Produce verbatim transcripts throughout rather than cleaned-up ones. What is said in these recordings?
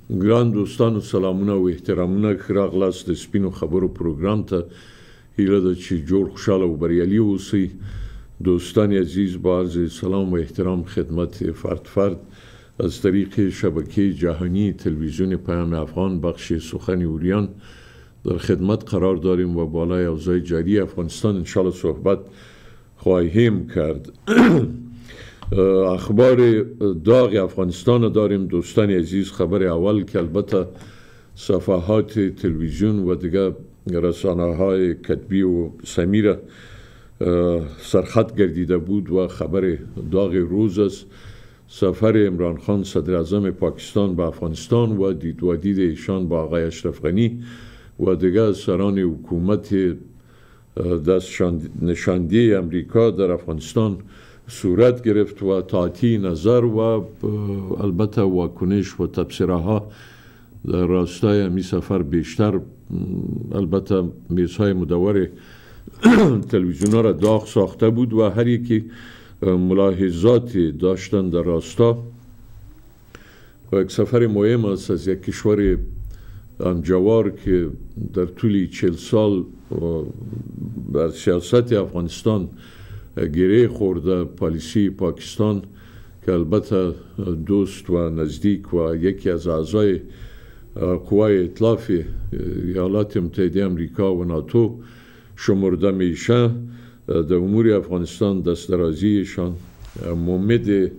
ګران دوستانو سلامونه او احترامونه ښه راغلاست د سپینو خبرو پروګرام ته. هیله ده چې جوړ خوشحاله او بریالي اوسئ. دوستان عزیز با عرض سلام و احترام خدمت فرد فرد از طریق شبکه جهانی تلویزیون پیام افغان بخش سخن اوریان در خدمت قرار داریم و بالای اوضاع جاری افغانستان انشاءالله صحبت خواهیم کرد. اخبار داغ افغانستان داریم دوستان عزیز. خبر اول که البته صفحات تلویزیون و دیگر رسانه های کتبی و سمیره سرخط گردیده بود و خبر داغ روز است. سفر عمران خان صدر اعظم پاکستان به افغانستان و دید و دید ایشان با آقای اشرف غنی و دیگر سران حکومت دست نشاندی امریکا در افغانستان صورت گرفت و تحتی نظر و البته واکنش و تبصره ها در راستای امی سفر بیشتر البته میزهای مدور تلویزیون ها را داغ ساخته بود و هر یکی ملاحظاتی داشتن در راستا و یک سفر مهم است از یک کشور همجوار که در طول چهل سال بر سیاست افغانستان گره خورده، پالیسی پاکستان که البته دوست و نزدیک و یکی از اعضای قوای ائتلاف ایالات متحده امریکا و ناتو شمرده میشه، در امور افغانستان دست درازیشان مؤمد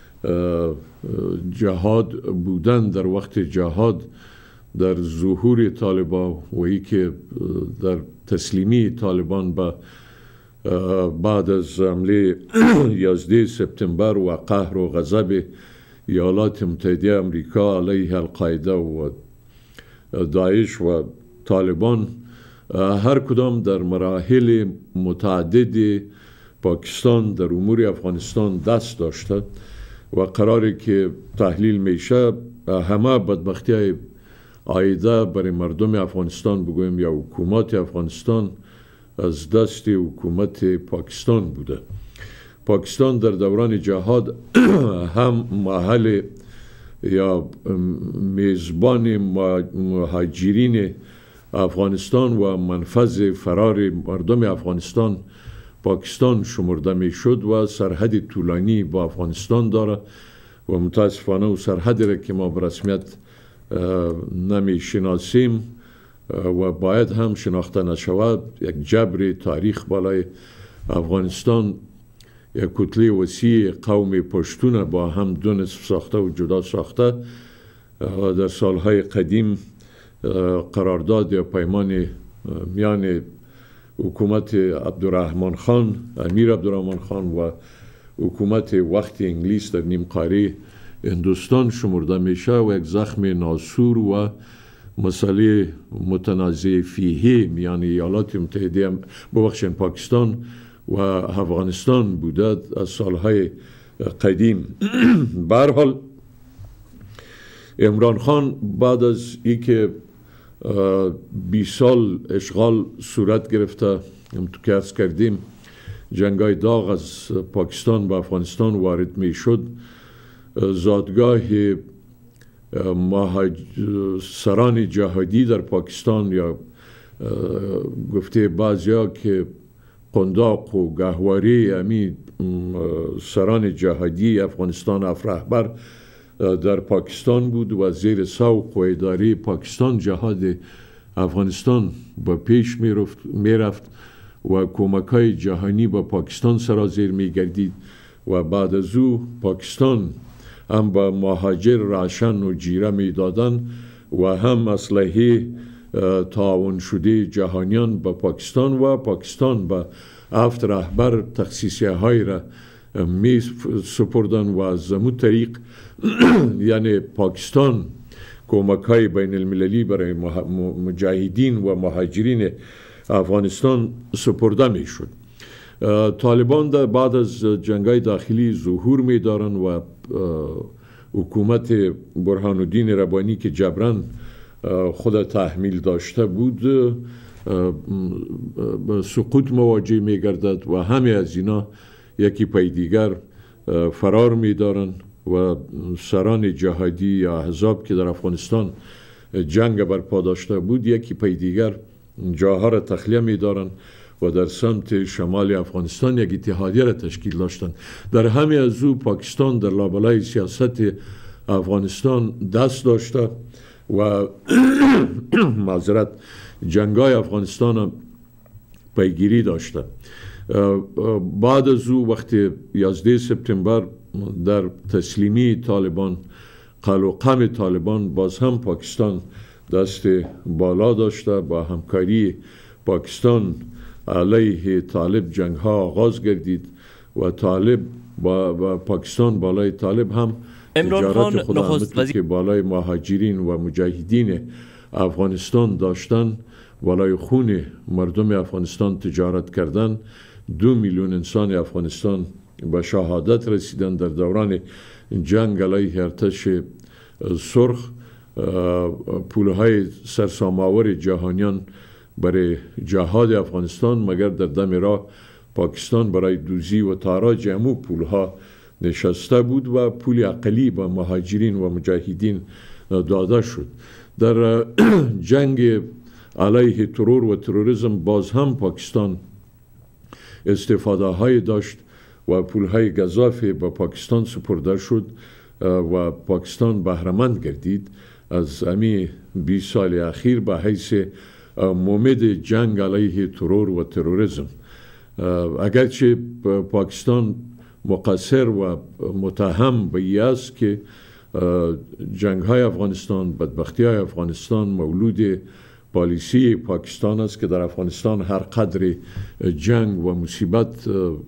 جهاد بودن در وقت جهاد، در ظهور طالبان و ای که در تسلیمی طالبان به بعد از حمله یازده سپتامبر و قهر و غضب ایالات متحده امریکا علیه القاعده و داعش و طالبان، هر کدام در مراحل متعدد پاکستان در امور افغانستان دست داشته و قراره که تحلیل میشه همه بدبختی های عایده برای مردم افغانستان بگویم یا حکومت افغانستان از دست حکومت پاکستان بوده. پاکستان در دوران جهاد هم محل یا میزبان مهاجرین افغانستان و منفذ فرار مردم افغانستان پاکستان شمرده می شد و سرحد طولانی با افغانستان داره و متاسفانه و سرحد را که ما به رسمیت نمی شناسیم و باید هم شناخته نشود. یک جبر تاریخ بالای افغانستان، یک کتله وسیع قوم پشتون با هم دو نصف ساخته و جدا ساخته در سالهای قدیم قرارداد یا پیمان میان حکومت عبدالرحمن خان، امیر عبدالرحمن خان و حکومت وقت انگلیس در نیم قاره هندوستان شمرده میشه و یک زخم ناسور و مسئله متنازع فیه میان ایالات متحده ببخشید پاکستان و افغانستان بوده از سالهای قدیم. به هر حال عمران خان بعد از اینکه بیست سال اشغال صورت گرفته، همونطور که عرض کردیم جنگای داغ از پاکستان به افغانستان وارد می شد، زادگاه سران جهادی در پاکستان یا گفته بعضیا که قنداق و گهواری امی سران جهادی افغانستان افرهبر در پاکستان بود و زیر سوق و اداره پاکستان جهاد افغانستان به پیش می رفت و کمک های جهانی به پاکستان سرازیر می گردید و بعد از او پاکستان هم به مهاجر راشن و جیره می دادن و هم اسلحه تعاون شده جهانیان به پاکستان و پاکستان به هفت رهبر تخصیصیه های را می سپردن و از همون طریق یعنی پاکستان کمک های بین المللی برای مجاهدین و مهاجرین افغانستان سپرده می شد. طالبان در بعد از جنگای داخلی ظهور می دارن و حکومت برهان الدین ربانی که جبران خود تحمیل داشته بود سقوط مواجه می گردد و همه از اینا یکی پای دیگر فرار می دارن و سران جهادی یا احزاب که در افغانستان جنگ برپا داشته بود یکی پی دیگر جاها را تخلیه می دارن و در سمت شمال افغانستان یک اتحادیه را تشکیل داشتند. در همه از او پاکستان در لابلای سیاست افغانستان دست داشته و معذرت جنگای افغانستان پیگیری داشته. بعد از او وقتی یازده سپتامبر در تسلیمی طالبان قلقم طالبان باز هم پاکستان دست بالا داشته. با همکاری پاکستان علیه طالب جنگ ها آغاز گردید و طالب با, با پاکستان بالای طالب هم تجارت خود همونطور که بالای مهاجرین و مجاهدین افغانستان داشتن بالای خون مردم افغانستان تجارت کردن. دو میلیون انسان افغانستان به شهادت رسیدن در دوران جنگ علیه ارتش سرخ. پولهای سرسام‌آور جهانیان برای جهاد افغانستان مگر در دم راه پاکستان برای دوزی و تاراج امو پولها نشسته بود و پول اقلی به مهاجرین و مجاهدین داده شد. در جنگ علیه ترور و تروریسم باز هم پاکستان استفاده های داشت و پول های گزافی به پاکستان سپرده شد و پاکستان بهره‌مند گردید از امی بیست سال اخیر به حیث مومد جنگ علیه ترور و تروریسم. اگرچه پاکستان مقصر و متهم به این است که جنگ های افغانستان، بدبختی های افغانستان مولود پالیسی پاکستان است که در افغانستان هر قدر جنگ و مصیبت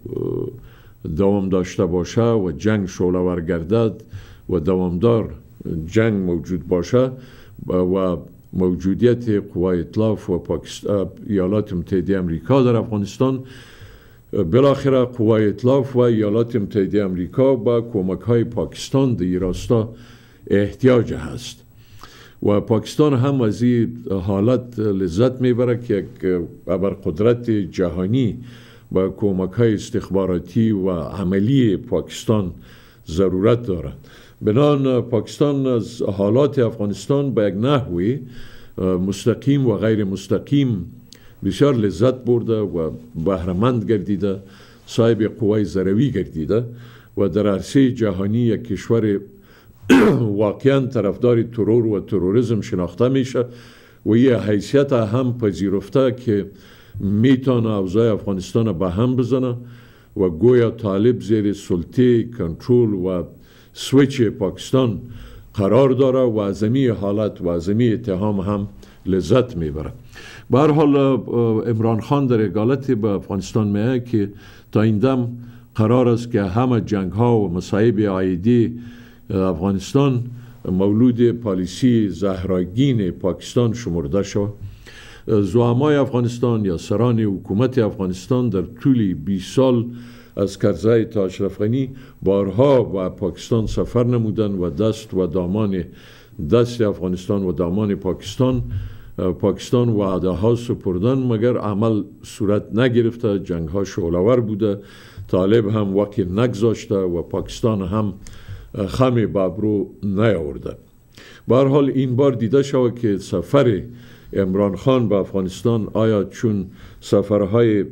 دوام داشته باشه و جنگ شعله‌ور گردد و دوامدار جنگ موجود باشه و موجودیت قوای ائتلاف و پاکستان ایالات متحده امریکا در افغانستان، بالاخره قوای ائتلاف و ایالات متحده امریکا با کمک های پاکستان در این راستا احتیاج هست و پاکستان هم از این حالت لذت میبره که یک ابرقدرت جهانی با کمک های استخباراتی و عملی پاکستان ضرورت دارد. بنابراین پاکستان از حالات افغانستان به یک نحوی مستقیم و غیر مستقیم بسیار لذت برده و بهره‌مند گردیده، صاحب قوای ضروی گردیده و در عرصه جهانی یک کشور واقعا طرفدار ترور و تروریسم شناخته میشه و یه حیثیت هم پذیرفته که میتونه اوضاع افغانستان به هم بزنه و گویا طالب زیر سلطه کنترل و سویچ پاکستان قرار داره و از این حالت و از این اتهام هم لذت میبره. به هر حال عمران خان در اقالت به افغانستان میگه که تا این دم قرار است که همه جنگ ها و مصائب عایدی افغانستان مولود پالیسی زهراگین پاکستان شمرده شود. زعمای افغانستان یا سران حکومت افغانستان در طول بیست سال از کرزی تا اشرف غنی بارها و پاکستان سفر نمودن و دست و دامان دست افغانستان و دامان پاکستان پاکستان وعده ها سپردن مگر عمل صورت نگرفته. جنگ ها شعله‌ور بوده، طالب هم وقت نگذاشته و پاکستان هم خم بابرو نیاورده. به هر حال این بار دیده شود که سفر عمران خان به افغانستان آیا چون سفرهای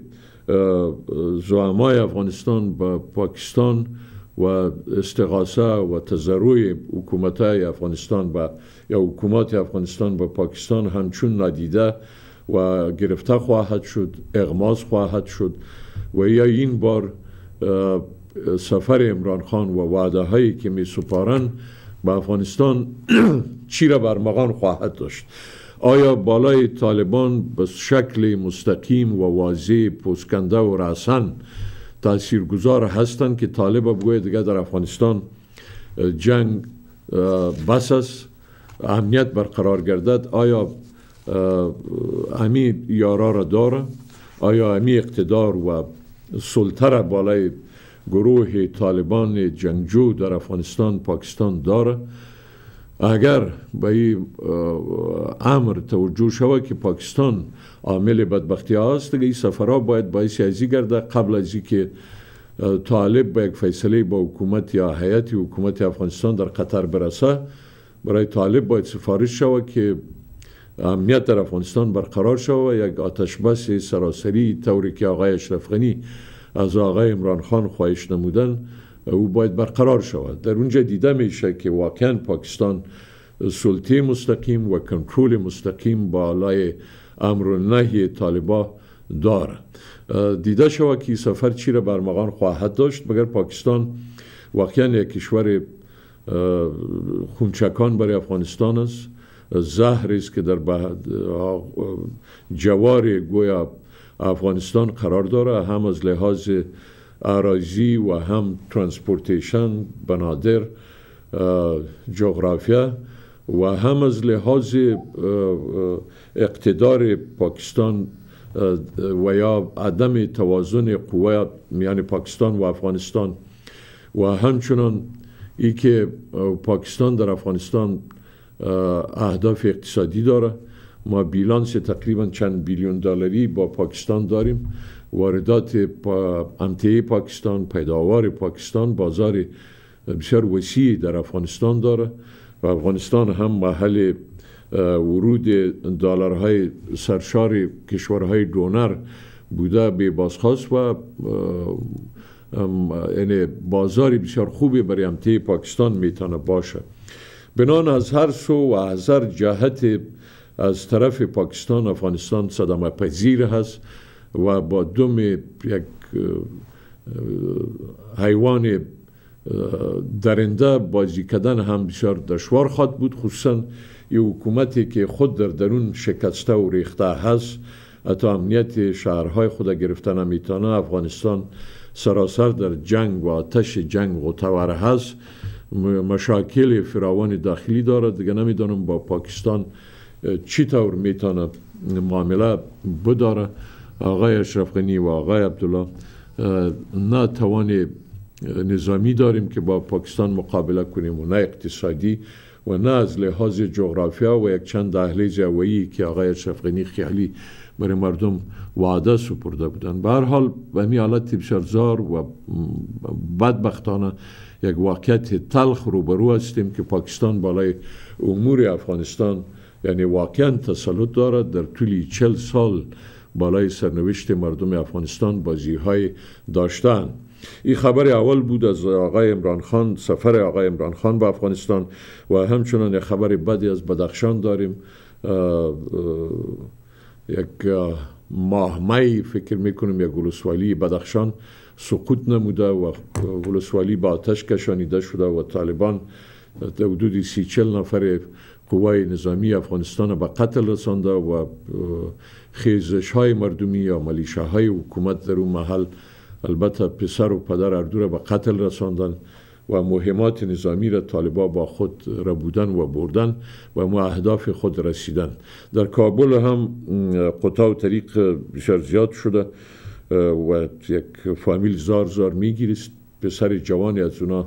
زعمای افغانستان به پاکستان و استغاثه و تضرع حکومت‌های افغانستان با یا حکومت افغانستان به پاکستان همچون نادیده و گرفته خواهد شد، اغماس خواهد شد و یا این بار سفر عمران خان و وعده هایی که می سپارن به افغانستان چی را برمغان خواهد داشت؟ آیا بالای طالبان به شکل مستقیم و واضح پوسکنده و رأساً تاثیرگذار هستند که طالب بگوی دیگه در افغانستان جنگ بس است، امنیت برقرار گردد؟ آیا امی یارا را داره؟ آیا امی اقتدار و سلطه را بالای گروه طالبان جنگجو در افغانستان پاکستان داره؟ اگر به این امر توجه شود که پاکستان عامل بدبختی هاست، دیگه این سفرها باید باعث ازی گرده قبل از اینکه طالب به یک فیصله با حکومت یا هیئت حکومت افغانستان در قطر برسه، برای طالب باید سفارش شود که امنیت در افغانستان برقرار شود. یک آتش بس سراسری طوری که آقای اشرف غنی از آقای عمران خان خواهش نمودن او باید برقرار شود. در اونجا دیده میشه که واقعا پاکستان سلطه مستقیم و کنترل مستقیم بالای امر و نهی طالبا داره. دیده شود که سفر چی را برمغان خواهد داشت، مگر پاکستان واقعا یک کشور خونچکان برای افغانستان است، زهر است که در جوار گویا افغانستان قرار داره، هم از لحاظ اراضی و هم ترانسپورتیشن بنادر جغرافیا و هم از لحاظ اقتدار پاکستان و یا عدم توازن قوا میان پاکستان و افغانستان و همچنان ای که پاکستان در افغانستان اهداف اقتصادی داره. ما بیلانس تقریبا چند بیلیون دلاری با پاکستان داریم. واردات امتیه پاکستان، پیداوار پاکستان بازار بسیار وسیع در افغانستان داره و افغانستان هم محل ورود دلارهای سرشار کشورهای دونر بوده به بازخواست و یعنی بازاری بسیار خوبی برای امتیه پاکستان میتونه باشه. بنان از هر سو و از هر جهت از طرف پاکستان افغانستان صدمه پذیر هست و با دم یک حیوان درنده بازی کردن هم بسیار دشوار خواهد بود، خصوصا یه حکومتی که خود در درون شکسته و ریخته هست، حتی امنیت شهرهای خود گرفته نمیتونه. افغانستان سراسر در جنگ و آتش جنگ غوطه‌ور هست، مشاکل فراوان داخلی داره. دیگه نمیدونم با پاکستان چی طور میتونه معامله بداره. آقای اشرف غنی و آقای عبدالله نه توان نظامی داریم که با پاکستان مقابله کنیم و نه اقتصادی و نه از لحاظ جغرافیا و یک چند دهلیز هوایی که آقای اشرف غنی خیالی برای مردم وعده سپرده بودن. به هر حال به همین حالت بسیار زار و بدبختانه یک واقعیت تلخ روبرو هستیم که پاکستان بالای امور افغانستان یعنی واقعا تسلط دارد. در طول چل سال بالای سرنوشت مردم افغانستان بازی های داشتن. این خبر اول بود از آقای عمران خان، سفر آقای عمران خان به افغانستان و همچنان یک خبر بدی از بدخشان داریم. یک ماه می فکر میکنم یک ولسوالی بدخشان سقوط نموده و ولسوالی با آتش کشانیده شده و طالبان در حدود سی چل نفر قوای نظامی افغانستان به قتل رسانده و خیزش های مردمی یا ملیشه های حکومت در اون محل البته پسر و پدر اردو را به قتل رساندن و مهمات نظامی را طالبا با خود را بودن و بردن و ما اهداف خود رسیدن. در کابل هم قطع و طریق بسیار زیاد شده و یک فامیل زار زار میگیرست. پسر جوانی از اونا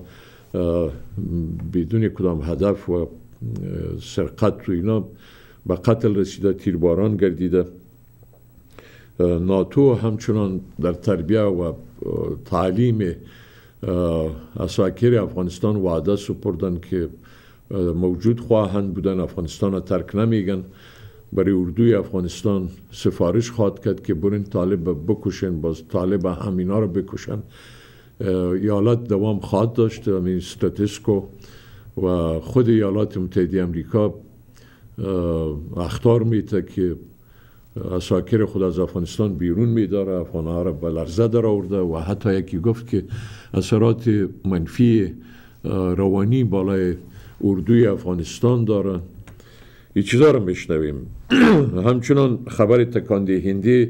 بدون کدام هدف و سرقت و اینا به قتل رسیده، تیرباران گردیده. ناتو همچنان در تربیه و تعلیم عساکر افغانستان وعده سپردن که موجود خواهند بودن، افغانستان را ترک نمیگن. برای اردوی افغانستان سفارش خواهد کرد که برین طالب بکشن، باز طالب همینا رو بکشن. ایالات دوام خواهد داشت، همین ستاتیسکو و خود ایالات متحده امریکا اخطار میده که عساکر خود از افغانستان بیرون میداره، افغانها را به لرزه در آورده و حتی یکی گفت که اثرات منفی روانی بالای اردوی افغانستان داره. این چیزا رو میشنویم. همچنان خبر تکان دهنده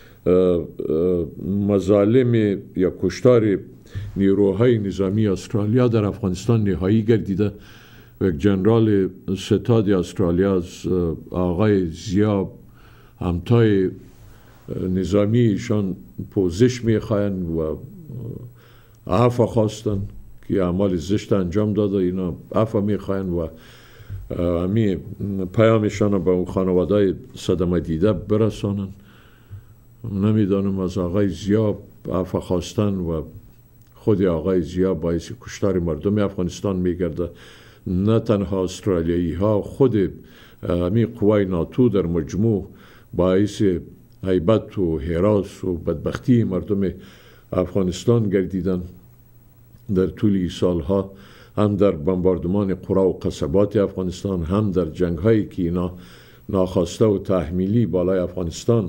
مظالم یا کشتار نیروهای نظامی استرالیا در افغانستان نهایی گردیده. یک جنرال ستاد استرالیا از آقای زیا همتای نظامی ایشان پوزش میخواین و عفو خواستن که اعمال زشت انجام داده، اینا عفو میخواین و همین پیامشان به اون خانواده صدمه دیده برسانن. نمیدانم از آقای زیا عفو خواستن و خود آقای ضیا باعث کشتار مردم افغانستان میگرده، نه تنها استرالیایی ها، خود همین قوای ناتو در مجموع باعث هیبت و هراس و بدبختی مردم افغانستان گردیدن. در طول سالها هم در بمباردمان قرى و قصبات افغانستان، هم در جنگ هایی که اینا ناخواسته و تحمیلی بالای افغانستان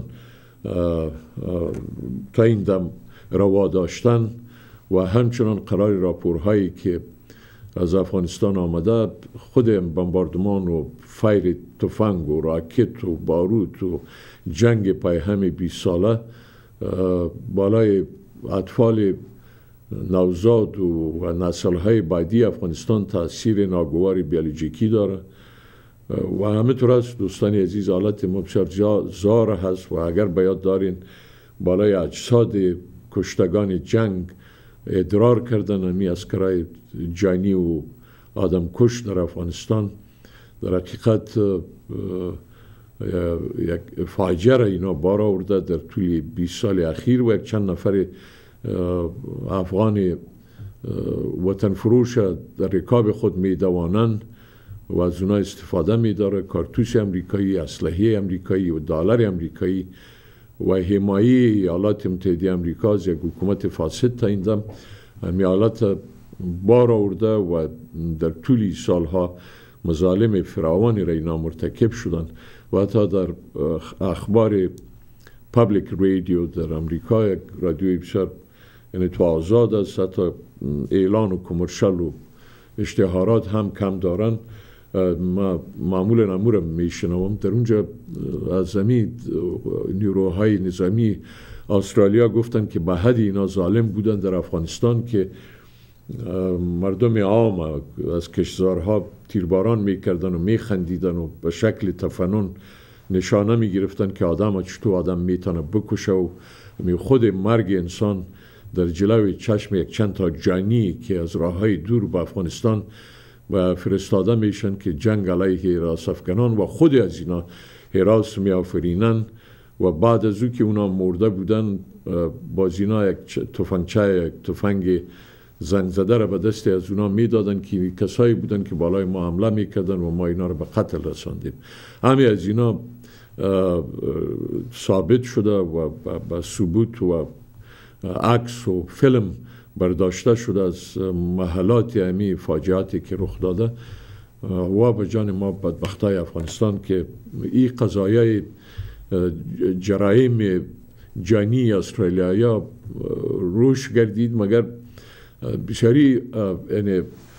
تا این دم روا داشتن و همچنان قرار راپورهایی که از افغانستان آمده، خود بمباردمان و فایر تفنگ و راکت و باروت و جنگ پای همه بیست ساله بالای اطفال نوزاد و نسل‌های بعدی افغانستان تاثیر ناگوار بیولوژیکی داره و همینطور است. دوستان عزیز، حالت ما بسیار زار هست و اگر باید دارین بالای اجساد کشتگان جنگ ادرار کردن همی اسکرای جانی و آدم کش در افغانستان، در حقیقت یک فاجعه اینا بار آورده در طول بیست سال اخیر و یک چند نفر افغان وطن فروش در رکاب خود می دوانند و از اونا استفاده می داره. کارتوس امریکایی، اسلحه امریکایی و دلار امریکایی و حمایه ایالات متحده امریکا از یک حکومت فاسد تا این دم همین حالت بار آورده و در طول سالها مظالم فراوانی را اینا مرتکب شدن و حتی در اخبار پابلیک رادیو در امریکا، یک رادیوی بسیار یعنی تو آزاد است، حتی اعلان و کمرشل و اشتهارات هم کم دارن. ما معمولا امور میشنوم در اونجا از زمین نیروهای نظامی استرالیا گفتن که به حد اینا ظالم بودن در افغانستان که مردم عام از کشزارها تیرباران میکردن و میخندیدن و به شکل تفنن نشانه میگرفتن که آدم چطور آدم میتونه بکشه و خود مرگ انسان در جلوی چشم یک چند تا جانی که از راههای دور به افغانستان و فرستاده میشن که جنگ علیه هراس افغانان و خود از اینا هراس می آفرینن و بعد از او که اونا مرده بودن باز اینا یک تفنگچه، یک تفنگ زنگ زده را به دست از اونا میدادن که کسایی بودن که بالای ما حمله میکردن و ما اینا را به قتل رساندیم. همه از اینا ثابت شده و به ثبوت و عکس و فیلم برداشته شده از محلات همی فاجعاتی که رخ داده و به جان ما بدبختای افغانستان که این قضایای جرایم جانی استرالیایی روش گردید، مگر بسیاری یعنی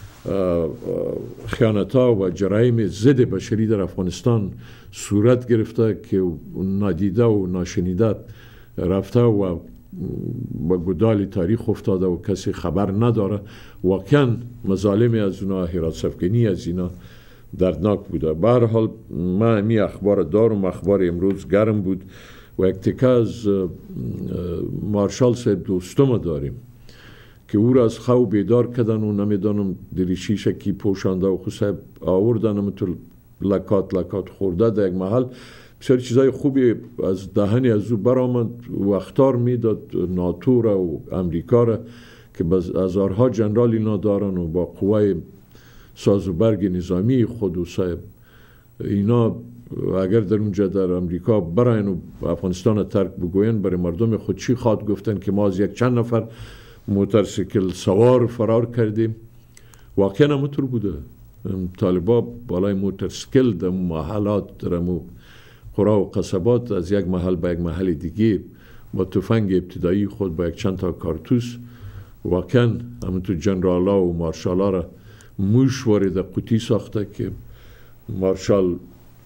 خیانت‌ها و جرایم ضد بشری در افغانستان صورت گرفته که نادیده و ناشنیده رفته و با گدال تاریخ افتاده و کسی خبر نداره. واقعا مظالم از اونا، هراس افغانی از اینا دردناک بوده. به هر حال من می اخبار دارم، اخبار امروز گرم بود و یک تکه از مارشال صاحب دوستم داریم که او را از خواب بیدار کردن و نمیدانم دریشیش کی پوشانده و خود آوردن همونطور لکات لکات خورده. در یک محل بسیار چیزای خوبی از دهنی از او برآمد و اخطار میداد ناتو را و امریکا را که هزارها جنرال اینا دارن و با قوای سازوبرگ نظامی خود و صاحب اینا اگر در اونجا در امریکا براین و افغانستان ترک بگوین برای مردم خود چی خواد گفتن که ما از یک چند نفر موتورسیکل سوار فرار کردیم. واقعا همونطور بوده. طالبا بالای موتورسیکل در محلات در مو قرى و قصبات از یک محل به یک محل دیگه با تفنگ ابتدایی خود با یک چند تا کارتوس واقعا همونطور جنرالا و مارشالا را موش وارد قوطی ساخته که مارشال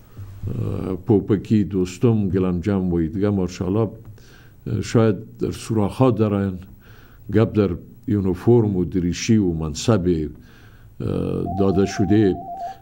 پوپکی دوستم گلمجم و دیگه مارشالا شاید در سوراخ‌ها دارن گپ در یونیفرم و دریشی و منصب داده شده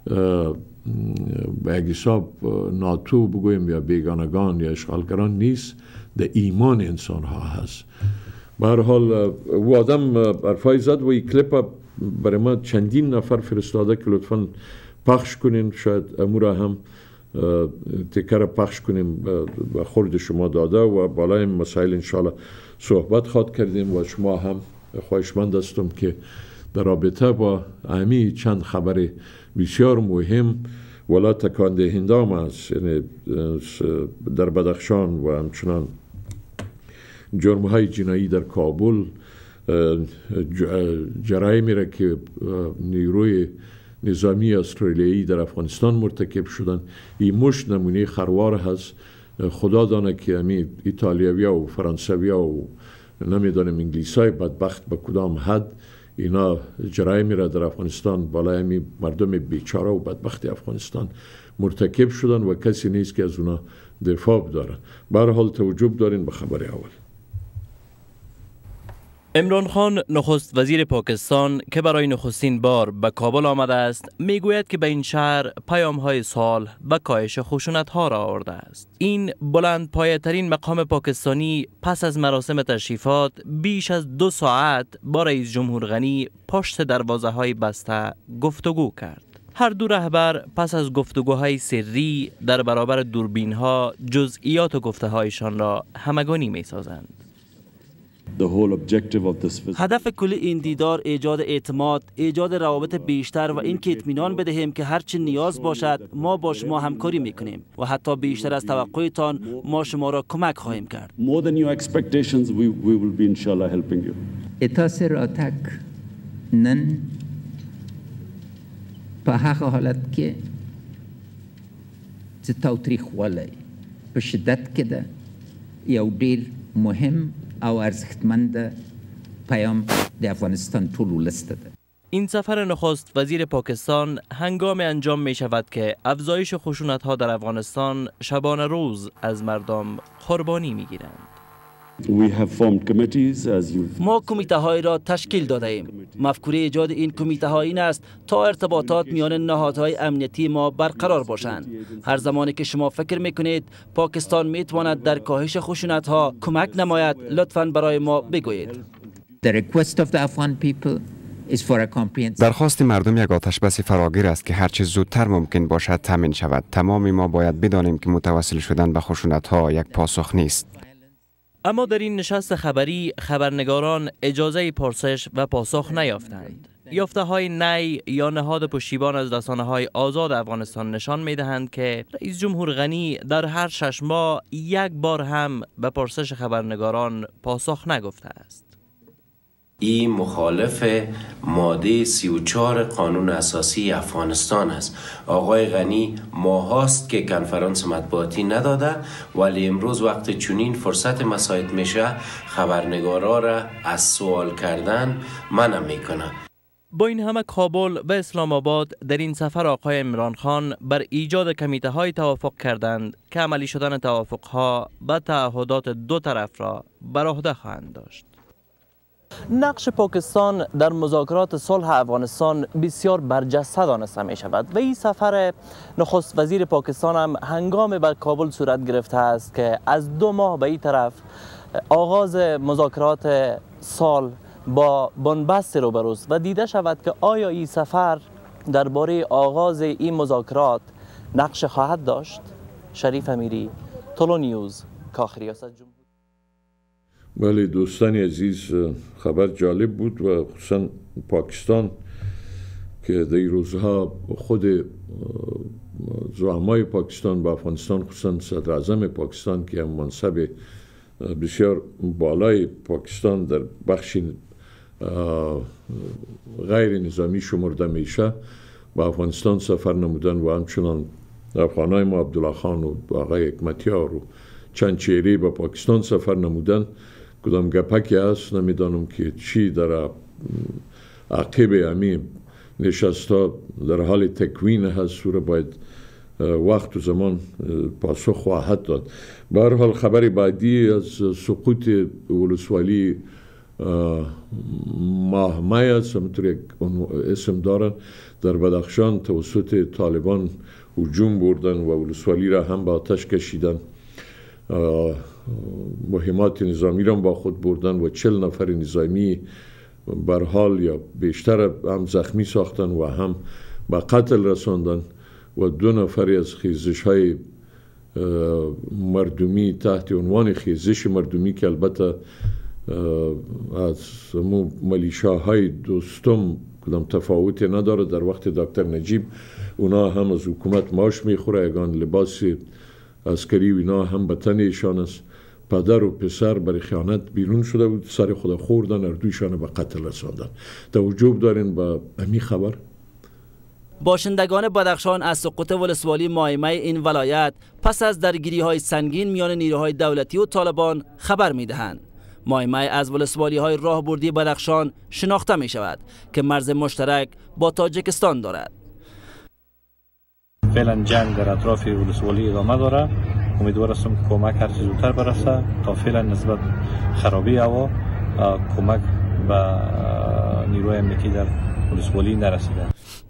به یک حساب ناتو بگویم یا بیگانگان یا اشغالگران نیست، در ایمان انسان ها هست. به هر حال او آدم حرفای زد و این کلیپ برای ما چندین نفر فرستاده که لطفا پخش کنین، شاید امورا هم تکر پخش کنیم به خورد شما داده و بالای مسائل انشاءالله صحبت خواد کردیم و شما هم خواهشمند هستم که در رابطه با امی چند خبر بسیار مهم ولا تکان دهنده هم است، یعنی در بدخشان و همچنان جرم‌های جنایی در کابل، جرایمی را که نیروی نظامی استرالیایی در افغانستان مرتکب شدن، این مش نمونه خروار هست. خدا دانه که امی ایتالیوی و فرانسوی و نمیدانم انگلیسای بدبخت به کدام حد اینا جرایمی را در افغانستان بالای امی مردم بیچاره و بدبخت افغانستان مرتکب شدن و کسی نیست که از اونا دفاع داره. به هر حال توجه دارین به خبر اول. عمران خان نخست وزیر پاکستان که برای نخستین بار به کابل آمده است میگوید که به این شهر پیام های سال و کاهش خشونت ها را آورده است. این بلند پایه ترین مقام پاکستانی پس از مراسم تشریفات بیش از دو ساعت با رئیس جمهور غنی پشت دروازه های بسته گفتگو کرد. هر دو رهبر پس از گفتگوهای سری در برابر دوربین ها جزئیات و گفته هایشان را همگانی می سازند. هدف کلی این دیدار ایجاد اعتماد، ایجاد روابط بیشتر و این که اطمینان بدهیم که هرچی نیاز باشد ما با شما همکاری میکنیم و حتی بیشتر از توقعتان ما شما را کمک خواهیم کرد. اتاس راتک نن په هغه حالت کې چې تاوتریخوالی په شدت کې ده یو ډیر مهم او ارزښتمند پیام د افغانستان ټول ولس ته ده. این سفر نخست وزیر پاکستان هنگام انجام می شود که افزایش خشونت ها در افغانستان شبانه روز از مردم قربانی می گیرند. ما کمیته های را تشکیل داده ایم. مفکوره ایجاد این کمیته ها این است تا ارتباطات میان نهادهای امنیتی ما برقرار باشند. هر زمانی که شما فکر میکنید پاکستان میتواند در کاهش خشونت ها کمک نماید لطفاً برای ما بگویید. درخواست مردم یک آتشبس فراگیر است که هرچه زودتر ممکن باشد تامین شود. تمام ما باید بدانیم که متوسل شدن به خشونت ها یک پاسخ نیست. اما در این نشست خبری خبرنگاران اجازه پرسش و پاسخ نیافتند. یافته های نی یا نهاد پشتیبان از رسانه های آزاد افغانستان نشان می دهند که رئیس جمهور غنی در هر شش ماه یک بار هم به پرسش خبرنگاران پاسخ نگفته است. این مخالف ماده سی و چهار قانون اساسی افغانستان است. آقای غنی ماهاست که کنفرانس مطبوعاتی نداده، ولی امروز وقت چنین فرصت مساعد میشه خبرنگارا را از سوال کردن منع میکنه. با این همه کابل و اسلام آباد در این سفر آقای عمران خان بر ایجاد کمیته های توافق کردند که عملی شدن توافق ها و تعهدات دو طرف را بر عهده خواهند داشت. نقش پاکستان در مذاکرات صلح افغانستان بسیار برجسته دانسته می شود و این سفر نخست وزیر پاکستان هم هنگام به کابل صورت گرفته است که از دو ماه به این طرف آغاز مذاکرات سال با بنبست روبروست و دیده شود که آیا این سفر درباره آغاز این مذاکرات نقش خواهد داشت. شریف امیری، تولو نیوز، کاخ ریاست جمهوری. بله دوستان عزیز، خبر جالب بود و خصوصا پاکستان که در این روزها خود زعمای پاکستان با افغانستان، خصوصا صدر اعظم پاکستان که هم منصب بسیار بالای پاکستان در بخش غیر نظامی شمرده میشه با افغانستان سفر نمودن و همچنان افغانای ما عبدالله خان و آقای حکمتیار و چند چهره با پاکستان سفر نمودن. کدام گپکی هست نمیدانم که چی در عقب امی نشستا در حال تکوین هست، سوره باید وقت و زمان پاسخ خواهد داد. به هر حال خبر بعدی از سقوط ولسوالی ماهمه است، همونطور یک اسم دارن، در بدخشان توسط طالبان هجوم بردن و ولسوالی را هم به آتش کشیدن، مهمات نظامی را با خود بردن و چل نفر نظامی بر حال یا بیشتر هم زخمی ساختن و هم به قتل رساندن و دو نفری از خیزش های مردمی تحت عنوان خیزش مردمی که البته از مو ملیشاهای دوستم کدام تفاوتی نداره. در وقت دکتر نجیب اونا هم از حکومت معاش میخوره، یگان لباس عسکری و اینا هم به تن ایشان است. پدر و پسر برای خیانت بیرون شده بود، سر خدا خوردن، اردویشان به قتل رساندن. توجه دارین به همین خبر. باشندگان بدخشان از سقوط ولسوالی مایمه این ولایت پس از درگیری های سنگین میان نیروهای دولتی و طالبان خبر می دهند. مایمه از ولسوالی های راهبردی بدخشان شناخته می شود که مرز مشترک با تاجیکستان دارد. فعلا جنگ در اطراف ولسوالی ادامه داره. امیدوار هستم که کمک هر چه زودتر برسه. تا فعلا نسبت خرابی هوا کمک به نیروی امنیتی در ولسوالی نرسیده.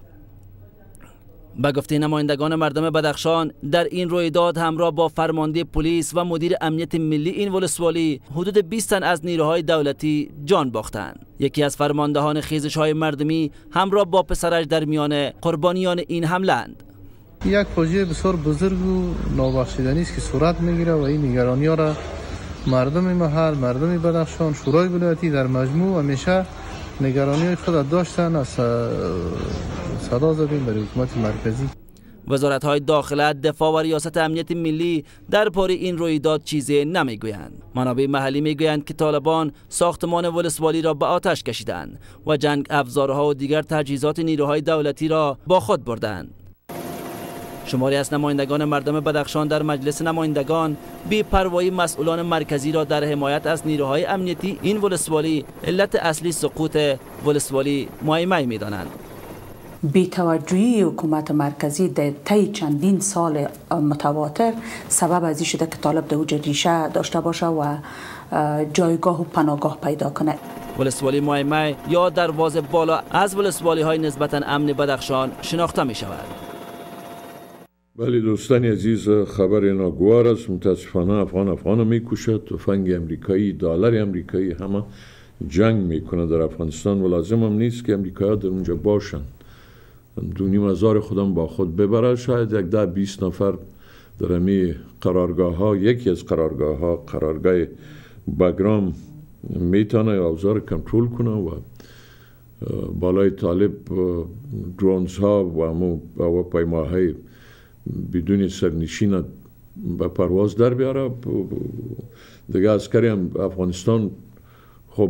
به گفته نمایندگان مردم بدخشان، در این رویداد همراه با فرمانده پلیس و مدیر امنیت ملی این ولسوالی حدود بیست تن از نیروهای دولتی جان باختند. یکی از فرماندهان خیزش های مردمی همراه با پسرش در میان قربانیان این حمله اند. یک فاجعه بسیار بزرگ و نابخشودنی است که صورت میگیره و این نگرانی ها را مردم محل، مردم بدخشان، شورای ولایتی در مجموع همیشه نگرانی خود داشتن. از صدا زدیم برای حکومت مرکزی. وزارت های داخله، دفاع و ریاست امنیت ملی درباره این رویداد چیزی نمیگویند. منابع محلی میگویند که طالبان ساختمان ولسوالی را به آتش کشیدند و جنگ افزارها و دیگر تجهیزات نیروهای دولتی را با خود بردند. شماری از نمایندگان مردم بدخشان در مجلس نمایندگان بی‌پروایی مسئولان مرکزی را در حمایت از نیروهای امنیتی این ولسوالی علت اصلی سقوط ولسوالی مایمه می‌دانند. بی‌توجهی حکومت مرکزی در طی چندین سال متواتر سبب از این شده که طالب در اوج ریشه داشته باشه و جایگاه و پناهگاه پیدا کنه. ولسوالی مایمه یا دروازه بالا از ولسوالی های نسبتاً امن بدخشان شناخته می شود. بله دوستان عزیز، خبر ناگوار است. متاسفانه افغان افغان میکشد. تفنگ امریکایی، دلار امریکایی همه جنگ میکنه در افغانستان و لازم هم نیست که امریکایی در اونجا باشن. دو نیم هزار خودم با خود ببره، شاید یک ده بیست نفر در امی قرارگاه ها، یکی از قرارگاه ها قرارگاه بگرام میتونه اوضاع کنترل کنه و بالای طالب درونز ها و همو هواپیماهای بدون سرنشین به پرواز در بیاره. دیگه عسکری هم افغانستان خب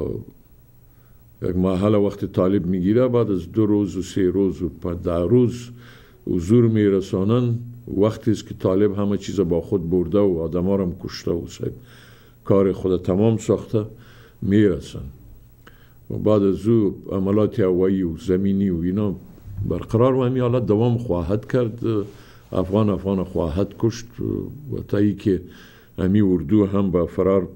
یک محل وقت طالب میگیره، بعد از دو روز و سه روز و ده روز حضور میرسانن. وقتی است که طالب همه چیز با خود برده و آدم ها هم کشته و صاحب کار خود تمام ساخته میرسن و بعد از او عملات هوایی و زمینی و اینا برقرار و همی حالت دوام خواهد کرد. افغان افغان خواهد کشت و تا ای که همی اردو هم به فرار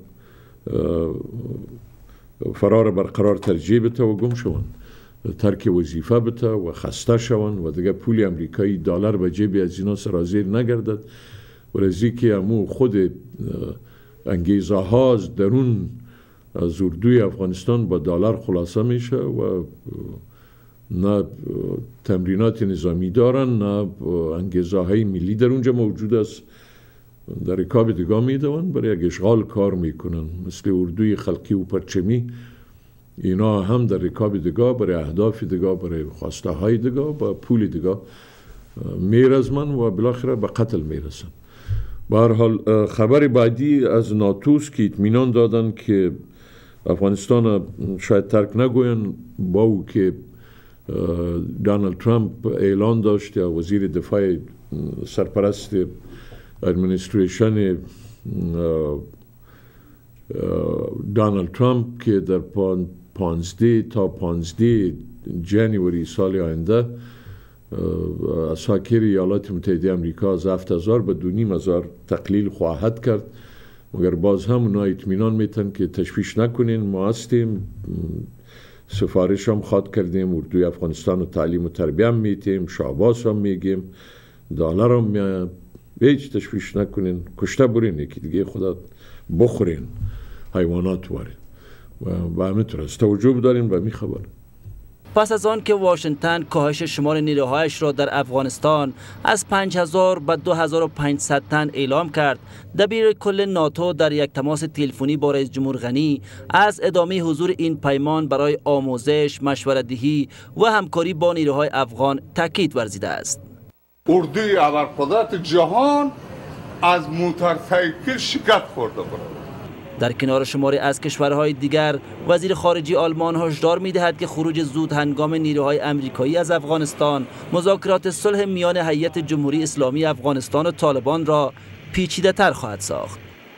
فرار برقرار ترجیح بته و گم شون، ترک وظیفه بته و خسته شون و دیگه پول امریکایی دلار به جیب از اینا سرازیر نگردد و رزی که همو خود انگیزه ها از درون از اردوی افغانستان با دلار خلاصه میشه و نه تمرینات نظامی دارن، نه انگیزه های ملی در اونجا موجود است. در رکاب دیگاه میدون برای یک اشغال کار میکنن، مثل اردوی خلقی و پرچمی. اینا هم در رکاب دیگاه برای اهداف دیگاه، برای خواسته های دیگاه با پول دیگاه میرزمن و بالاخره به قتل میرسن. به هر حال خبر بعدی از ناتوست که اطمینان دادن که افغانستان شاید ترک نگوین، با او که دونالد ترامپ اعلان داشت، یا وزیر دفاع سرپرست ادمنستریشن دونالد ترامپ که در پانزده تا پانزده جنوری سال آینده اساکر ایالات متحده امریکا از هفت هزار به دو نیم هزار تقلیل خواهد کرد. مگر باز هم اونا اطمینان میتن که تشویش نکنین، ما هستیم، سفارش هم خواد کردیم، اردوی افغانستان و تعلیم و تربیه هم میتیم، شعباس هم میگیم، دلار هم میایم، هیچ تشویش نکنین، کشته برین، یکی دیگه خدا بخورین، حیوانات وارد و به همه طور است. توجه بدارین به می خبر. پس از آن که واشنگتن کاهش شمار نیروهایش را در افغانستان از پنج هزار به دو هزار و پانصد تن اعلام کرد، دبیر کل ناتو در یک تماس تلفنی با رئیس جمهور غنی از ادامه حضور این پیمان برای آموزش، مشورت‌دهی و همکاری با نیروهای افغان تاکید ورزیده است. اردوی ابرقدرت جهان از موتورسیکل شکست خورده بود. در کنار شماری از کشورهای دیگر، وزیر خارجه آلمان هشدار می‌دهد که خروج زود هنگام نیروهای آمریکایی از افغانستان مذاکرات صلح میان هیئت جمهوری اسلامی افغانستان و طالبان را پیچیده‌تر خواهد ساخت.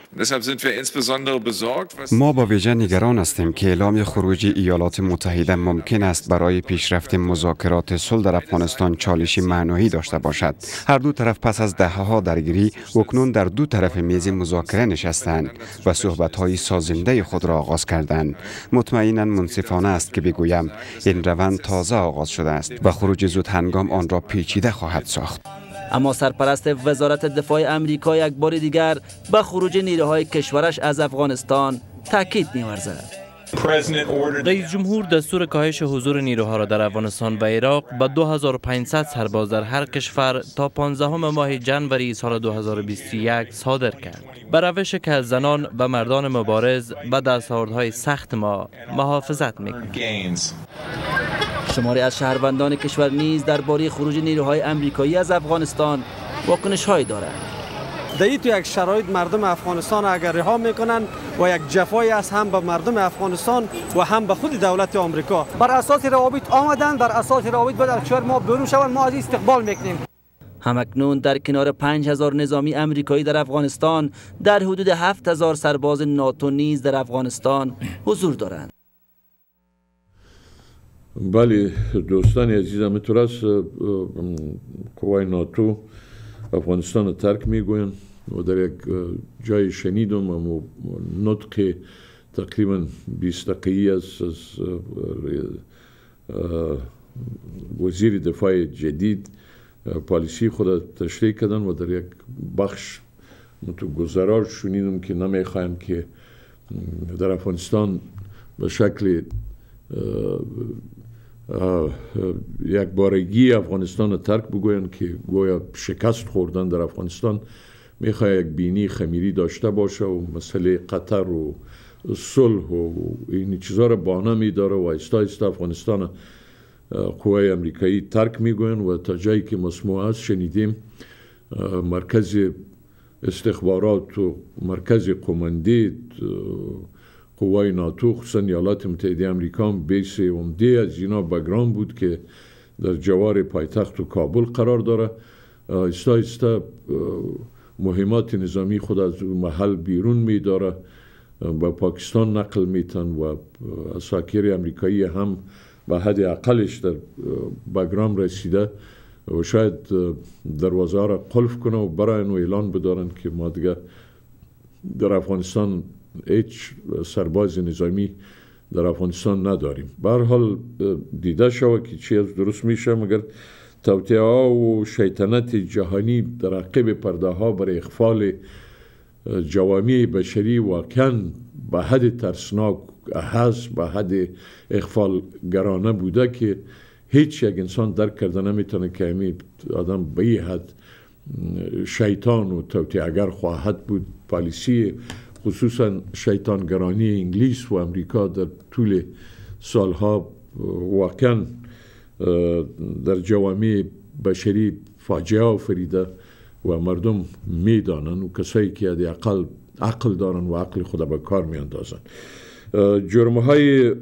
ما با ویژه نگران هستیم که اعلام خروج ایالات متحده ممکن است برای پیشرفت مذاکرات صلح در افغانستان چالشی معنوی داشته باشد. هر دو طرف پس از دهه‌ها درگیری اکنون در دو طرف میز مذاکره نشستند و صحبت‌های سازنده خود را آغاز کردند. مطمئناً منصفانه است که بگویم این روند تازه آغاز شده است و خروج زود هنگام آن را پیچیده خواهد ساخت. اما سرپرست وزارت دفاع امریکا یک بار دیگر به خروج نیروهای کشورش از افغانستان تاکید می‌ورزد. رئیس جمهور دستور کاهش حضور نیروها را در افغانستان و عراق به دو هزار و پانصد سرباز در هر کشور تا پانزدهم ماه جنوری سال دو هزار و بیست و یک صادر کرد. به روشی که از زنان و مردان مبارز به دستاوردهای سخت ما محافظت می‌کند. شماری از شهروندان کشور نیز درباره خروج نیروهای آمریکایی از افغانستان واکنش‌هایی دارند. در تو یک شرایط مردم افغانستان اگر رها میکنن و یک جفای از هم به مردم افغانستان و هم به خود دولت آمریکا بر اساس روابط آمدن، بر اساس روابط به کشور ما برون شوند، ما از استقبال میکنیم. همکنون در کنار پنج هزار نظامی آمریکایی در افغانستان، در حدود هفت هزار سرباز ناتو نیز در افغانستان حضور دارند. بله دوستان عزیزم، اینطور است قوای ناتو افغانستان رو ترک میگویند و در یک جای شنیدم و نطق تقریبا بیست دقیقی است از وزیر دفاع جدید پالیسی خود تشریح کردن و در یک بخش تو گزارش شنیدم که نمیخوایم که در افغانستان به شکل یک بارگی افغانستان رو ترک بگویند که گویا شکست خوردن در افغانستان، میخواه یک بینی خمیری داشته باشه و مسئله قطر و صلح و این چیزا رو بانه میداره و ایستا ایستا افغانستان قوای امریکایی ترک میگویند و تا جایی که مسموع است شنیدیم مرکز استخبارات و مرکز قماندی قوای ناتو خصوصا ایالات متحده امریکا بیس عمده از اینا بگرام بود که در جوار پایتخت و کابل قرار داره. ایستا ایستا مهمات نظامی خود از محل بیرون میداره، به پاکستان نقل میتن و اساکیر امریکایی هم به حد اقلش در بگرام رسیده و شاید دروازه را قلف کنه و برای انو اعلان بدارن که ما دیگه در افغانستان هیچ سرباز نظامی در افغانستان نداریم. به هر حال دیده شود که چی از درست میشه، مگر توطئه ها و شیطنت جهانی در عقب پرده ها برای اخفال جوامع بشری واقعا به حد ترسناک هست، به حد اخفال گرانه بوده که هیچ یک انسان درک کرده نمیتونه که امی آدم به این حد شیطان و توطئه‌گر خواهد بود. پالیسی خصوصا شیطانگرانی انگلیس و امریکا در طول سالها واقعا در جوامع بشری فاجعه آفریده و مردم میدانن و کسایی که حداقل عقل دارن و عقل خود به کار میاندازن. جرم های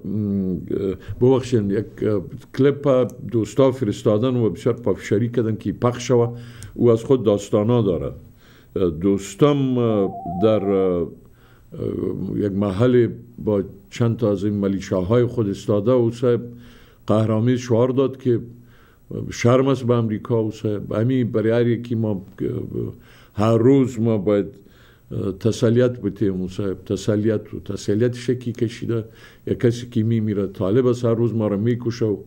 ببخشید یک کلیپ دوستا فرستادن و بسیار پافشاری کردن که پخش شوه او از خود داستانا داره. دوستم در یک محل با چند تا از این ملیشاهای خود استاده و صاحب قهرامی شعار داد که شرم است به امریکا و صاحب همین برای که ما هر روز ما باید تسلیت بتیم و صاحب تسلیت و تسلیت شکی کشیده. یک کسی که می میره طالب است هر روز ما را میکشه و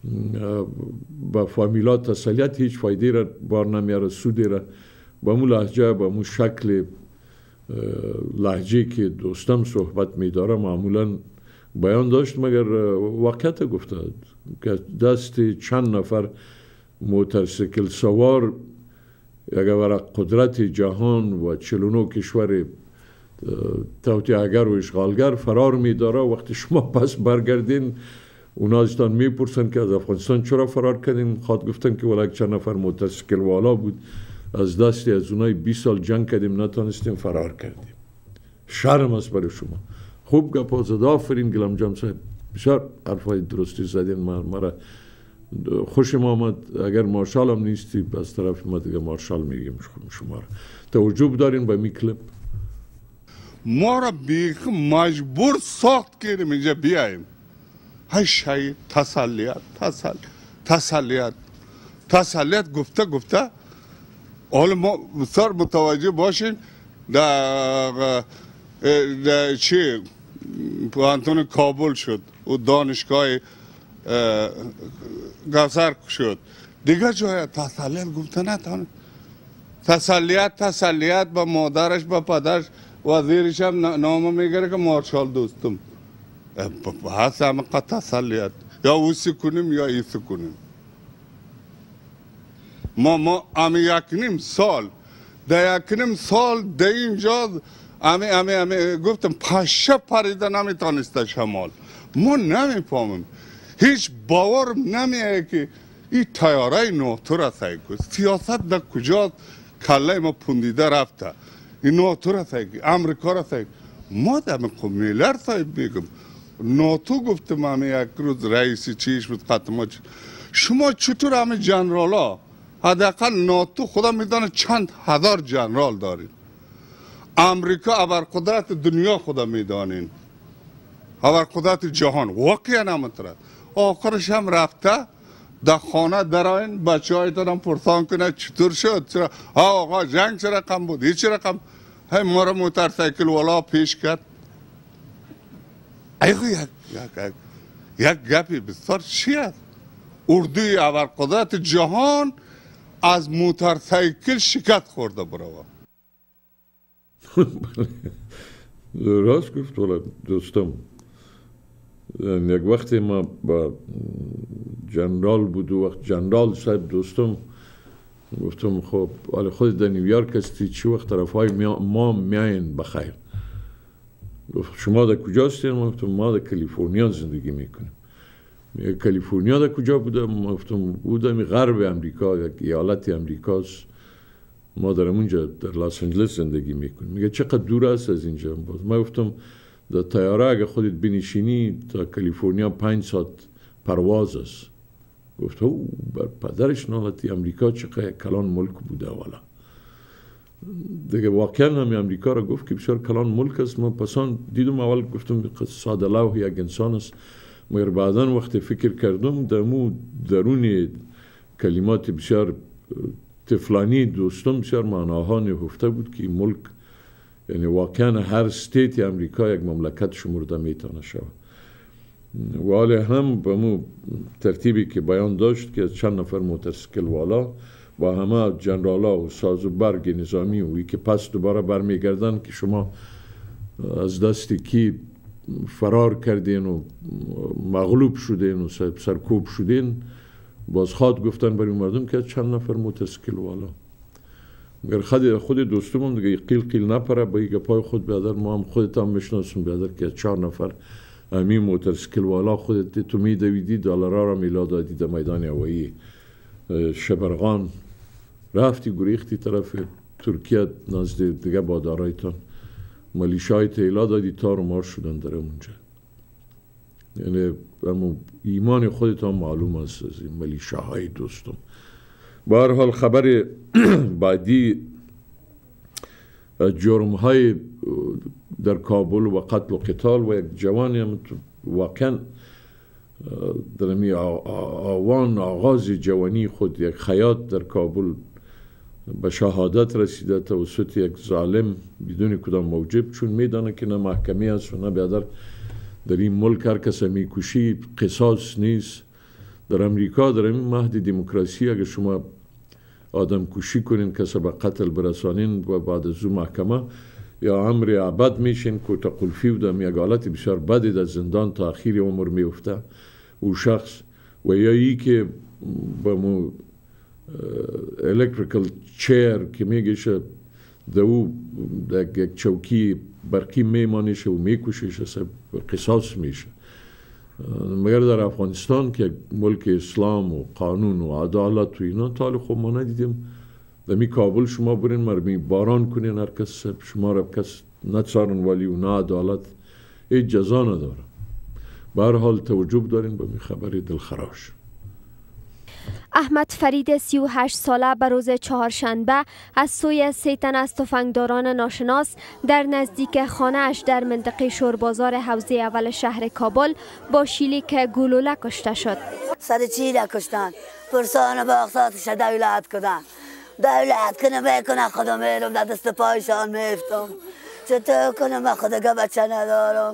با فامیلات تسلیت هیچ فایده را بار نمیاره، سودی را با مو لحجه با مو شکل لحجه که دوستم صحبت میداره معمولا بیان داشت مگر واقعیت گفته که دست چند نفر موتورسیکل سوار اگر قدرت جهان و چهل و نه کشور توطئه‌گر و اشغالگر فرار می‌داره. وقتی شما پس برگردین اونا ازتان میپرسن که از افغانستان چرا فرار کردین، خواد گفتن که ولی چند نفر موتورسیکل والا بود، از دستی از اونای بیست سال جنگ کردیم نتونستیم فرار کردیم. شرم است برای شما. خوب گپ زد. آفرین گلم جان صاحب، بسیار حرفای درستی زدین. مرا خوشم آمد. اگر مارشال هم نیستی از طرف ما دیگه مارشال میگیم شما را. توجه دارین به می کلیپ. ما را بیخ مجبور ساخت کردیم اینجا بیاییم. های شاید تسلیت تسل تسلیت تسلیت گفته گفته حالا ما بسیار متوجه باشین در چی پوهنتون کابل شد و دانشگاه گوسر شد دیگه جای تسلیت گفته نتانه. تسلیت تسلیت با مادرش با پدرش وزیرش هم نامه میگره که مارشال دوستم هست همه قطع تسلیت یا اوسی کنیم یا ایسی کنیم. ما ما امی یک نیم سال در یک نیم سال در اینجا امی امی امی گفتم پشه پریده نمیتانسته شمال. ما نمیفهمیم، هیچ باور نمیه که این تیاره نوتور است. سیاست در کجا کله ما پوندیده رفته. این نوتور است، امریکا است. ما در میلر صاحب میگم ناتو گفتم همه یک روز رئیسی چیش بود قطعا شما چطور همه جنرال ها حداقل ناتو خدا میدانه چند هزار جنرال دارید. امریکا ابرقدرت دنیا خدا میدانین، ابرقدرت جهان واقعا نمیتونه. آخرش هم رفته در خانه درآین بچه هایتان هم پرسان کنه چطور شد، چرا آقا جنگ چه رقم بود، هیچ رقم. های ما را موتورسیکل والا پیش کرد. ایگو یک یک یک گپی بسیار چی است؟ اردوی ابرقدرت جهان از موتورسیکل شکست خورده بروا. راست گفت والا دوستم. یک وقتی ما با جنرال بود و وقت جنرال صاحب دوستم گفتم خب حالا خود در نیویورک هستی چی وقت طرف های ما میاین بخیر. گفت شما در کجا هستین؟ ما گفتم ما در کالیفرنیا زندگی میکنیم. کالیفرنیا در کجا بودم؟ ما گفتم بودم غرب امریکا، یک ایالت امریکاست. ما در اونجا در لس آنجلس زندگی میکنیم. میگه چقدر دور است از اینجا؟ ما گفتم در طیاره اگه خودت بنشینی تا کالیفرنیا پنج ساعت پرواز است. گفت او بر پدرش نالتی امریکا چقدر کلان ملک بوده والا. دیگه واقعا هم امریکا را گفت که بسیار کلان ملک است. من پسان دیدم اول گفتم ساده لوح یک انسان است، مگر بعدا وقتی فکر کردم درمو درون کلمات بسیار طفلانی دوستم بسیار معناها نهفته بود که ملک یعنی واقعا هر استیت امریکا یک مملکت شمرده میتونه شود. و حالا هم به مو ترتیبی که بیان داشت که چند نفر موتورسیکل والا با همه جنرالا و ساز و برگ نظامی و که پس دوباره برمیگردن که شما از دست کی فرار کردین و مغلوب شدین و سرکوب شدین، باز خواد گفتن برای مردم که چند نفر موتورسیکل والا. مگر خود خود دوستم هم دیگه قیل قیل نپره با یک پای خود بیادر. ما هم خودت هم میشناسیم بیادر که چهار نفر همین موتورسیکل والا خودت تو میدویدی دلارا را میلا دادی در میدان هوایی شبرغان رفتی گریختی طرف ترکیه نزد دیگه با دارایتان ملیشای تیلا دادی تار و مار شدن در اونجا. یعنی اما ایمان خودت هم معلوم است از این ملیشاهای دوستم. به هر حال خبر بعدی جرم های در کابل و قتل و قتال و یک جوانی هم واقعا در امی آوان آغاز جوانی خود یک خیاط در کابل به شهادت رسیده توسط یک ظالم بدون کدام موجب، چون میدانه که نه محکمی است و نه بیادر در این ملک هر کس میکشی قصاص نیست. در امریکا در این مهد دموکراسی اگر شما آدم کشی کنین کس به قتل برسانین و بعد از او محکمه یا امر ابد میشین که تا قلفی و در یک حالت بسیار بدی در زندان تا آخیر عمر میفته او شخص، و یا ای که با مو الکتریکل چیر که میگیشه در او در یک چوکی برقی میمانیشه و میکشیشه، قصاص میشه. مگر در افغانستان که ملک اسلام و قانون و عدالت و اینا، تا خب ما ندیدیم. در می کابل شما برین مرمی باران کنین، هر کس شما را کس نه څارنوالی و نه عدالت، هیچ جزا نداره. به هر حال توجه دارین به می خبر دلخراش. احمد فرید سی و هشت ساله به روز چهارشنبه از سوی سه تن از تفنگداران ناشناس در نزدیک خانه اش در منطقه شوربازار حوزه اول شهر کابل با شلیک گلوله کشته شد. سر چی را کشتن؟ پرسان با اقساطش دولت کدن. دولت کنه بکنه خدا میرم در دست پایشان میفتم. چطور کنم من خدا بچه ندارم.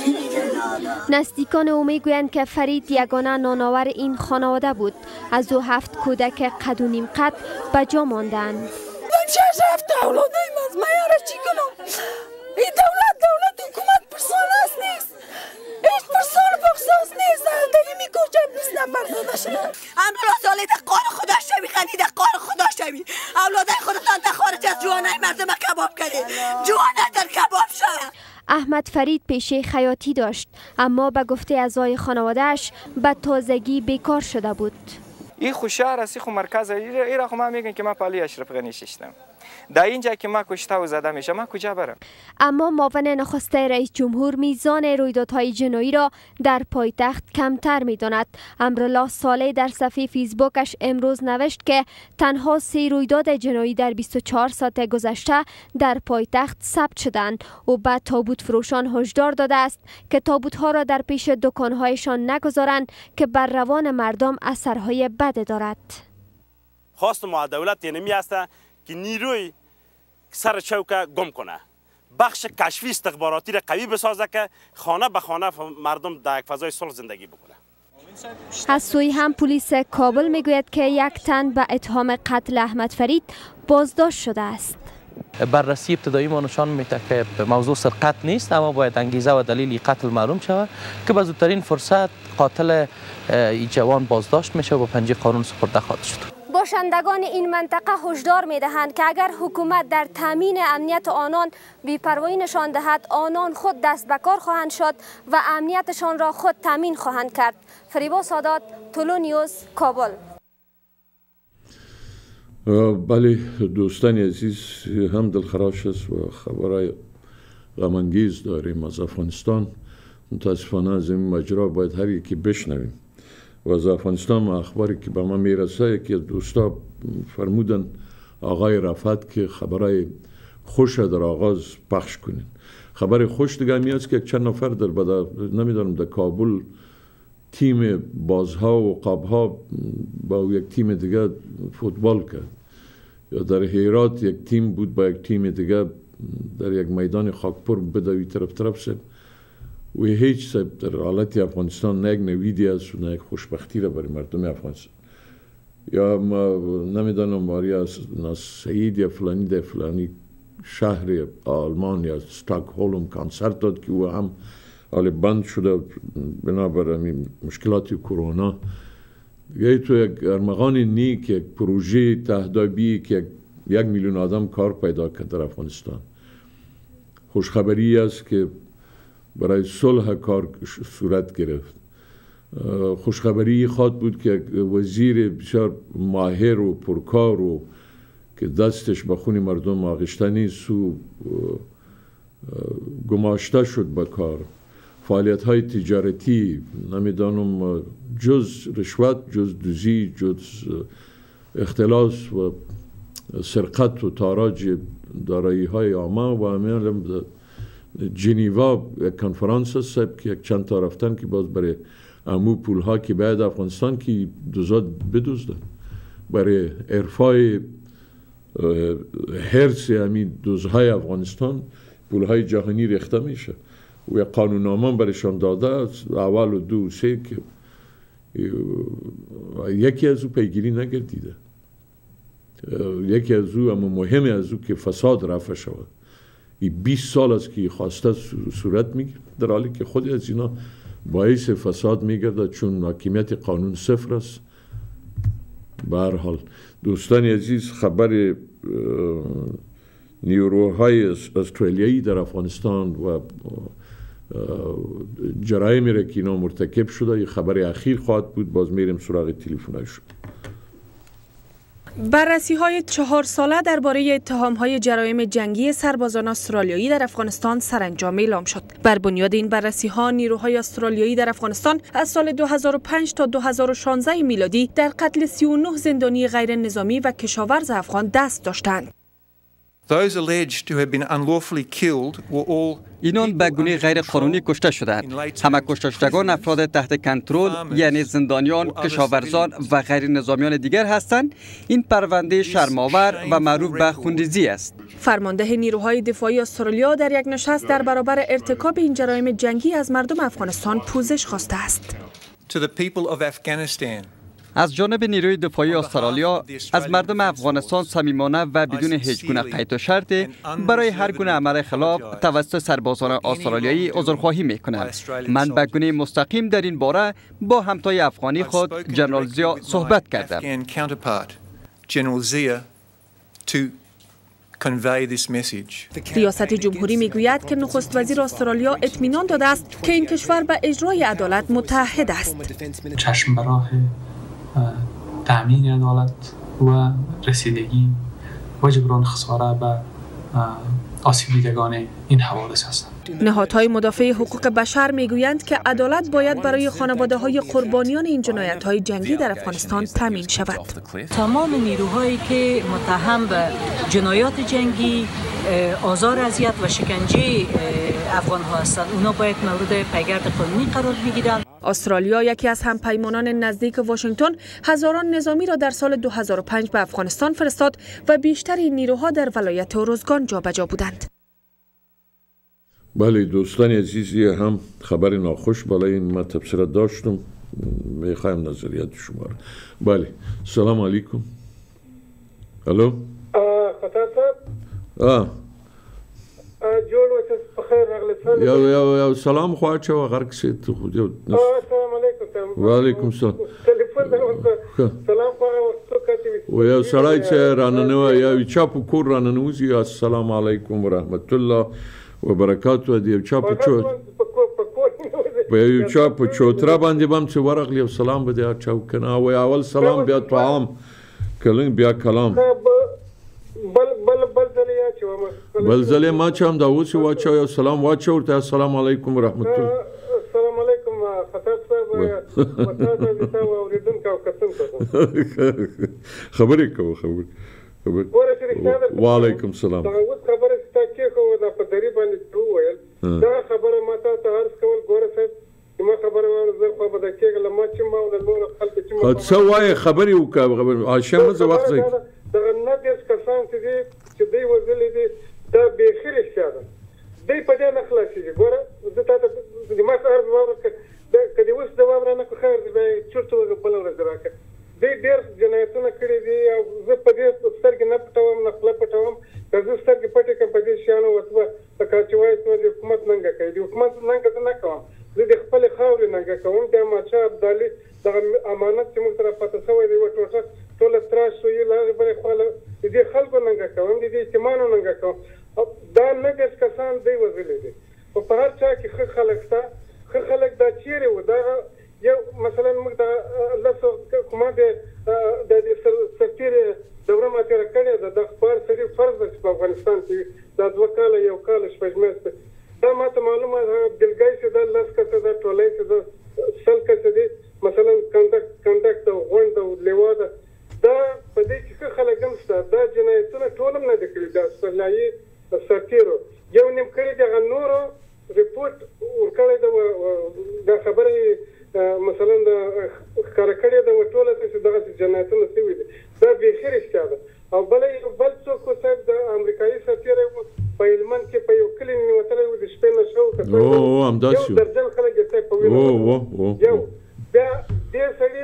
نزدیکان او میگویند که فرید یگانه نانآور این خانواده بود. از او هفت کودک قد و نیم قد به جا ماندند. من شش هفت اولادیم از من یاره چی کنم؟ این دولت دولت حکومت پرسان است نیست. هیچ پرسان بخصاص نیست. دیگه میکوچه بیست نفر داده شده. امروز سالی در قار خدا شمی خندی در قار خدا شمی. اولادای خودتان در خارج از جوانای مردم کباب کردید. جوانه در کباب شد. احمد فرید پیشه خیاطی داشت، اما به گفته اعضای خانواده‌اش به تازگی بیکار شده بود. این خو شهر است، خو مرکز ای را خو ما میگن که ما پالی اشرف غنی ششتم. در اینجا که ما کشته و زده میشه ما کجا برم؟ اما معاون نخست رئیس جمهور میزان رویدادهای جنایی را در پایتخت کمتر میداند. امرالله صالح در صفحه فیسبوکش امروز نوشت که تنها سه رویداد جنایی در بیست و چهار ساعت گذشته در پایتخت ثبت شدند. او بعد تابوت فروشان هشدار داده است که تابوتها را در پیش دکانهایشان نگذارند که بر روان مردم اثرهای بد دارد. خواست ما دولت نمی است که نیروی سر چوکه گم کنه، بخش کشفی استخباراتی را قوی بسازه که خانه به خانه مردم در یک فضای صلح زندگی بکنه. از سوی هم پلیس کابل میگوید که یک تن به اتهام قتل احمد فرید بازداشت شده است. بررسی ابتدایی ما نشان میده که موضوع سرقت نیست، اما باید انگیزه و دلیل قتل معلوم شود که به زودترین فرصت قاتل جوان بازداشت میشه و به پنجه قانون سپرده خواهد شد. باشندگان این منطقه هشدار میدهند که اگر حکومت در تامین امنیت آنان بی‌پروایی نشان دهد، آنان خود دست به کار خواهند شد و امنیتشان را خود تامین خواهند کرد. فریبا سادات، طلوع نیوز، کابل. بله دوستان عزیز، هم دلخراش است و خبرهای غم‌انگیز داریم از افغانستان. متاسفانه از این ماجرا باید هر یکی بشنویم. و از افغانستان اخباری که به ما میرسه که دوستا فرمودن آقای رفعت که خبرهای خوش در آغاز پخش کنین. خبر خوش دیگه همی است که چند نفر در بدا نمیدانم در کابل تیم بازها و قابها با یک تیم دیگه فوتبال کرد، یا در هرات یک تیم بود با یک تیم دیگه در یک میدان خاکپور بدوی طرف طرف سب و هیچ سب در حالت افغانستان نه یک نویدی است و نه یک خوشبختی را برای مردم افغانستان. یا ما نمیدانم ماریا سعید یا فلانی در فلانی شهر آلمان یا استکهلم کنسرت داد که او هم حال بند شده بنابر مشکلات کرونا. دیگه تو یک ارمغان نیک، یک پروژه تهدابی که یک میلیون آدم کار پیدا کرد در افغانستان. خوشخبری است که برای صلح کار صورت گرفت. خوشخبری خواد بود که وزیر بسیار ماهر و پرکار و که دستش به خون مردم آغشته نیست و گماشته شد به کار. فعالیت های تجارتی نمیدانم جز رشوت، جز دوزی، جز اختلاس و سرقت و تاراج دارایی های عامه و همین جنیوا یک کنفرانس است که یک چند تا رفتن که باز برای امو پول ها که باید افغانستان که دوزاد بدوزدن برای ارفای هرس همین دوزهای افغانستان پول های جهانی ریخته میشه و یک قانوننامه برایشان داده اول و دو و سه که یکی از او پیگیری نگردیده. یکی از او اما مهم از او که فساد رفع شود. این بیست سال است که خواسته صورت میگیرد، در حالی که خود از اینا باعث فساد میگردد چون حاکمیت قانون صفر است. به هر حال دوستان عزیز، خبر نیروهای استرالیایی در افغانستان و جرایمی را که اینا مرتکب شده، یه خبر اخیر خواهد بود. باز میریم سراغ تلفن‌هاشون. بررسی های چهار ساله درباره اتهام های جرایم جنگی سربازان استرالیایی در افغانستان سرانجام اعلام شد. بر بنیاد این بررسی ها نیروهای استرالیایی در افغانستان از سال دو هزار و پنج تا دو هزار و شانزده میلادی در قتل سی و نه زندانی غیر نظامی و کشاورز افغان دست داشتند. Those alleged to have been unlawfully killed were all اینان به گونه غیر قانونی کشته شدند. همه کشته شدگان افراد تحت کنترل، یعنی زندانیان، کشاورزان و غیر نظامیان دیگر هستند. این پرونده شرم‌آور و معروف به خونریزی است. فرمانده نیروهای دفاعی استرالیا در یک نشست در برابر ارتکاب این جرایم جنگی از مردم افغانستان پوزش خواسته است. To the people of Afghanistan. از جانب نیروی دفاعی استرالیا از مردم افغانستان صمیمانه و بدون هیچ گونه قید و شرط برای هر گونه عمل خلاف توسط سربازان استرالیایی عذرخواهی می‌کنند. من به گونه مستقیم در این باره با همتای افغانی خود جنرال زیا صحبت کردم. ریاست جمهوری میگوید که نخست وزیر استرالیا اطمینان داده است که این کشور به اجرای عدالت متحد است. چشم به راه تأمین عدالت و رسیدگی و جبران خساره به آسیب دیدگان این حوادث هستند. نهادهای مدافع حقوق بشر میگویند که عدالت باید برای خانواده‌های قربانیان این جنایت‌های جنگی در افغانستان تامین شود. تمام نیروهایی که متهم به جنایات جنگی، آزار، اذیت و شکنجه افغان‌ها هستند، اونا باید مورد پیگرد قانونی قرار بگیرند. استرالیا یکی از همپیمانان نزدیک واشنگتن هزاران نظامی را در سال دو هزار و پنج به افغانستان فرستاد و بیشتر این نیروها در ولایت اروزگان جابجا بودند. بله دوستان عزیزی، هم خبر ناخوش بالای این من تبصره داشتم، میخوایم نظریات شما را. بله سلام علیکم. الو خطا صاحب آه جوړ وته بخیر راغلی. یو یو یو سلام خو اچو غرق سي ته خو یو السلام علیکم. وعلیکم السلام. ټلیفون درته سلام خو وختو کاتي و یو سړی چې راننو یو چا په کور راننوزي السلام علیکم ورحمت الله وبرکاته دی چا په چو په یو چا په چوتره باندې بم چې ورغلی سلام به دی چا کنه او اول سلام بیا طعام کلن بیا کلام بل بل بل ځلې چوم بل ځلې ما چې هم دا اوس واچو یو سلام واچو ورته السلام علیکم ورحمت الله. السلام علیکم خطاب صاحب وتاسو ته اوریدونکو کتم خبرې کوو خبر خبر وعلیکم السلام. دا اوس خبره چې کې خو دا په دری باندې وویل دا خبره ماته ته عرض کول ګوره صاحب ما خبره زه خو به د کېګل ما چې ما ول نور خلک چې ما څه وایي خبرې وکړه خبر عاشم زه وخت زه دا نه دېس کسان چې دي چې دوی وزلې دي دا بېخي رښتیا ده. دوی په دې نه خلاصېږي. ګوره زه تا ته د ما سره واوره که دې اوس د واوره نه کړو خیر دی بیا یې چورته وږه بله ورځ راکړه. دوی ډېر جنایتونه کړي دي او زه په دې سترګې نه پټوم نه خوله پټوم. که زه سترګې پټې کړم په دې شیانو ورته لکه چې وایي ته د حکومت ننګه کوي. د حکومت ننګه زه نه کوم، زه د خپلې خاورې ننګه کوم. د احمدشاه ابدالي دغه امانت چې موږ سره پاته شوی دی یوه ټوټه ټوله تراش شوي له هغې بلې خوا د دې خلکو ننګه کوم، د دې اجتماعانو ننګه کوم. دا نه دېرش کسان دوی وژلي دي. خو په هر چا کې ښه خلک شته. ښه خلک دا چیرې وو؟ دغه یو مثلا موږ د لسو کومه د د سرتیرې دوره ما تېره کړې ده. د خپار سړي فرض ده چې په افغانستان کې دا دوه کاله یو کال شپږ میاشتې دا ماته معلومه ده. دلګی چې ده لس کسه ده، ټولۍ چې ده سل کسه دي، مثلا کنډکټ کنډکټ او غونډ او لیوا ده. دا په دې کې ښه خلک هم شته. دا جنایتونه ټول هم نه دي کړي. د استرالیایي سرتیرو یو نیم کړي دي، هغه نورو ریپورټ ورکړی ده. دا خبره مثلا د ښکاره کړې ده ټوله چې دغسې جنایتونه شوي دي. دا بیخي رښتیا ده. او بله یو بل څوک و صاحب د امریکایي سرتیری و په هلمند کې په یو کلي ننوتلی و د شپې نشه وکړه. یو درجن خلک یې صاحب په وینه یو بیا دې سړي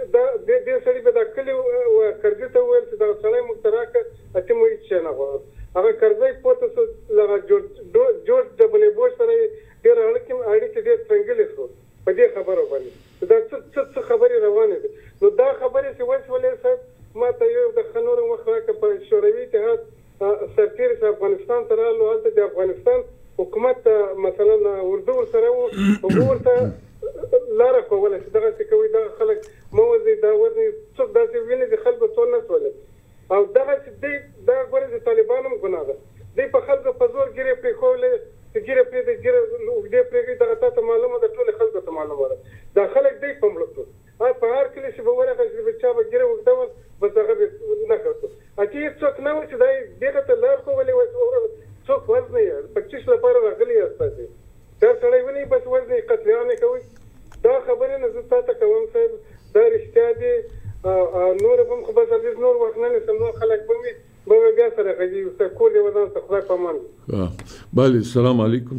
دې سړي به دا کلي کرزي ته وویل چې دغه سړی موږ ته راکړه اتې مو هېڅ شی نه غواړو. هغه کرزی پورته شو لغه جورج ډبلیو بوش سره ډېر اړیکې اړیکې ډېر ترنګلې شو په دې خبرو باندې دا څه څه خبرې روانې دي نو دا خبرې چې وشولې صاحب ما ته یو د خنور مخ راکړه په شوروي اتحاد سرتیر افغانستان ته راغلو هلته د افغانستان حکومت مثلا اردو ورسره وو هغه ورته لاره کوله چې دغسې کوي دغه خلک مه وځئ دا وځئ څوک داسې ویني د خلکو ټول نه شولې او دغسې دی دا ګورې د طالبانو هم ګناه ده دوی په خلکو په زور ګیرې پرېښولې چې ګیره پرېږدي ګیره اوږدې پرېږدي دغه تا ته معلومه ده ټولې خلکو ته معلومه ده دا خلک دی په مړه کړو په هر کلي چې به ورغه چې چا به ګیره اوږده وه بس هغه به نه کړو چې هېڅ څوک نه وه چې دا یې دغه ته لار ښوولې وه څوک وزن یې پکچیش لپاره راغلي یاست تاسې دا سړی ونی بس وزن یې قتلیان یې کوئ دا خبرې نه زه تا ته کوم صاحب دا رښتیا دي نور به هم خو بس عزیز نور وخت نه نیسم نور خلک به وي به به بیا سره غږېږي کور دې ودان ته خدای په امان بله سلام علیکم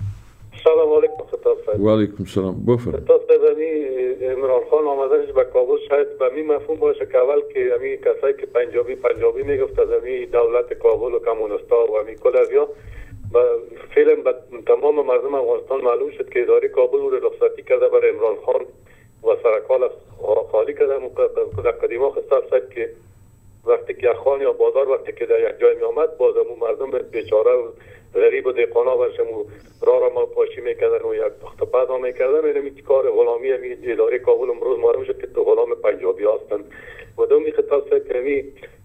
سلام علیکم خطاب صاحب و علیکم سلام بفرمایید خطاب صاحب امی عمران خان آمدنش به کابل شاید به می مفهوم باشه که اول که امی کسایی که پنجابی پنجابی میگفت از امی دولت کابل و کمونستا و امی کل از یا و فعلا به تمام مردم افغانستان معلوم شد که اداره کابل رو رخصتی کرده برای عمران خان و سرکال خالی کرده در قدیما خطاب صاحب که وقتی که خان یا بازار وقتی که در یک جای می آمد باز امو مردم بیچاره و غریب و دیقانا برشم و را را ما پاشی میکردن و یک تخت پز ها میکردن و اینمی کار غلامی همی اداره کابل امروز معلوم شد که تو غلام پنجابی هستن و دومی خطاب صاحب همی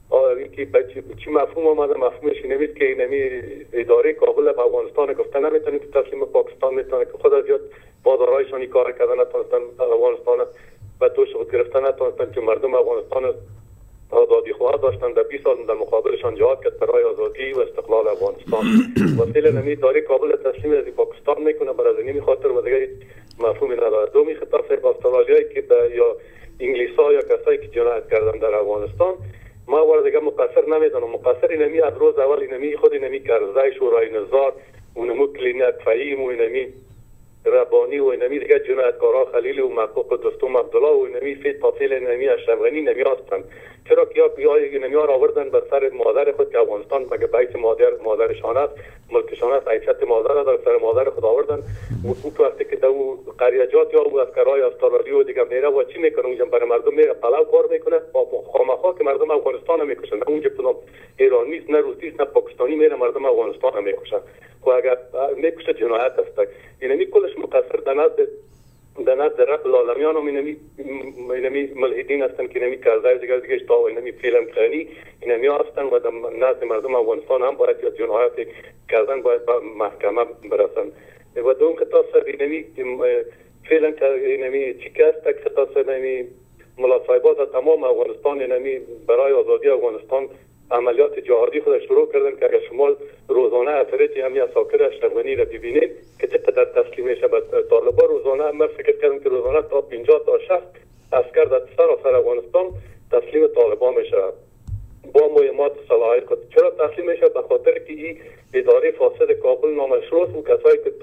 که چی مفهوم آمده مفهومش اینمیست که اینمی اداره کابل به افغانستان گفته نمیتونید که تسلیم پاکستان میتونه که خود از یاد بازارهایشانی کار کردن نتونستن افغانستان و توش گرفتن نتونستن که مردم افغانستان آزادی خواه داشتن در بیست سال در مقابلشان جهاد کرد برای آزادی و استقلال افغانستان و فعلا نمی اداره کابل تسلیم از پاکستان میکنه برای از این خاطر و دیگه مفهومی نداره. دومی خطاب صاحب استرالیایی که یا انگلیسا یا کسایی که جنایت کردن در افغانستان ما وارد دیگه مقصر نمیدونم مقصر نمی از روز اول نمی خود نمی کرزای شورای نظار و نمو کلینیک فهیم و نمی ربانی و نمی دیگه جنایتکارا خلیل و محقوق دوستم عبدالله و نمی فیت پاپیل نمی اشرف غنی نمی هستن چرا که یا نمی ها را آوردن بر سر مادر خود که افغانستان مگه بیت مادر مادرشان است ملکشان است حیثیت مادر در سر مادر خود آوردن و اون وقتی که دو قریجات یا او اسکرای استرالیا و دیگه میره و چی میکنه اونجا برای مردم میره پلاو کار میکنه با خامخا که مردم افغانستان میکشن اونجا کدام ایرانی است نه روسی است نه پاکستانی میره مردم افغانستان میکشن و اگر میکشه جنایت است اینمی کلش مقصر در نزد در نزد رب العالمین هم اینمی اینمی ملحدین هستن که اینمی کرزای دیگر دیگه اشتاق و اینمی فیلم خانی اینمی هستن و در نزد مردم افغانستان هم باید جنایت کردن باید با محکمه برسن و دوم خطاب سر اینمی فعلا که اینمی چیکه است که خطاب سر اینمی ملاصایبات در تمام افغانستان اینمی برای آزادی افغانستان عملیات جهادی خود شروع کردن که اگر شما روزانه اثرات همین اساکر اشرف غنی را ببینید که چقدر تسلیم میشه به طالبان روزانه من فکر کردم که روزانه تا پنجاه تا شصت عسکر در سراسر افغانستان تسلیم طالبان میشه با مهمات صلاحیت خود چرا تسلیم میشه به خاطر که این اداره فاسد کابل نامشروع و کسایی که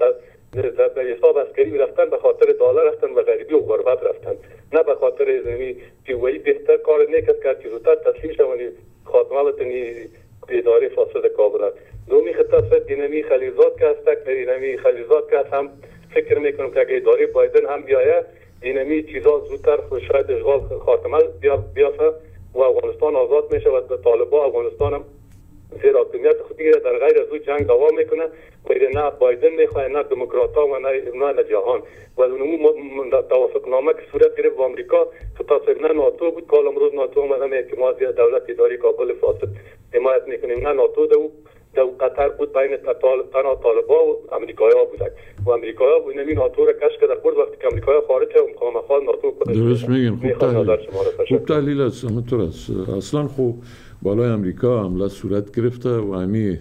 در حساب عسکری رفتن به خاطر دلار رفتن و غریبی و غربت رفتن نه به خاطر زمین که ولی بهتر کار نکرد که زودتر تسلیم شوند خاتمه بتنی اداره فاسد کابل است. دومی خطاب صاحب اینمی خلیزات که هست که اینمی خلیزات که هست هم فکر میکنم که اگه اداره بایدن هم بیایه اینمی چیزا زودتر شاید اشغال خاتمه بیافته و افغانستان آزاد میشه و طالبان افغانستان هم زیر حاکمیت خود دیگه در غیر از او جنگ دوام میکنه و نه بایدن میخواه نه دموکرات ها و نه نه جهان و اونمو توافق نامه که صورت گرفت با امریکا خطاب صاحب نه ناتو بود که امروز ناتو اومدن که ما از دولت اداری کابل فاسد حمایت میکنیم نه ناتو دو دو قطر بود بین تنها طالبا و امریکایی ها بودن و امریکایی ها بود اینمی ناتو را کش کرده برد وقتی که امریکایی خارج و مخامخال ناتو خودش درست میگین خوب تحلیل خوب تحلیل است همطور است اصلا خوب بالای امریکا حمله صورت گرفته و همی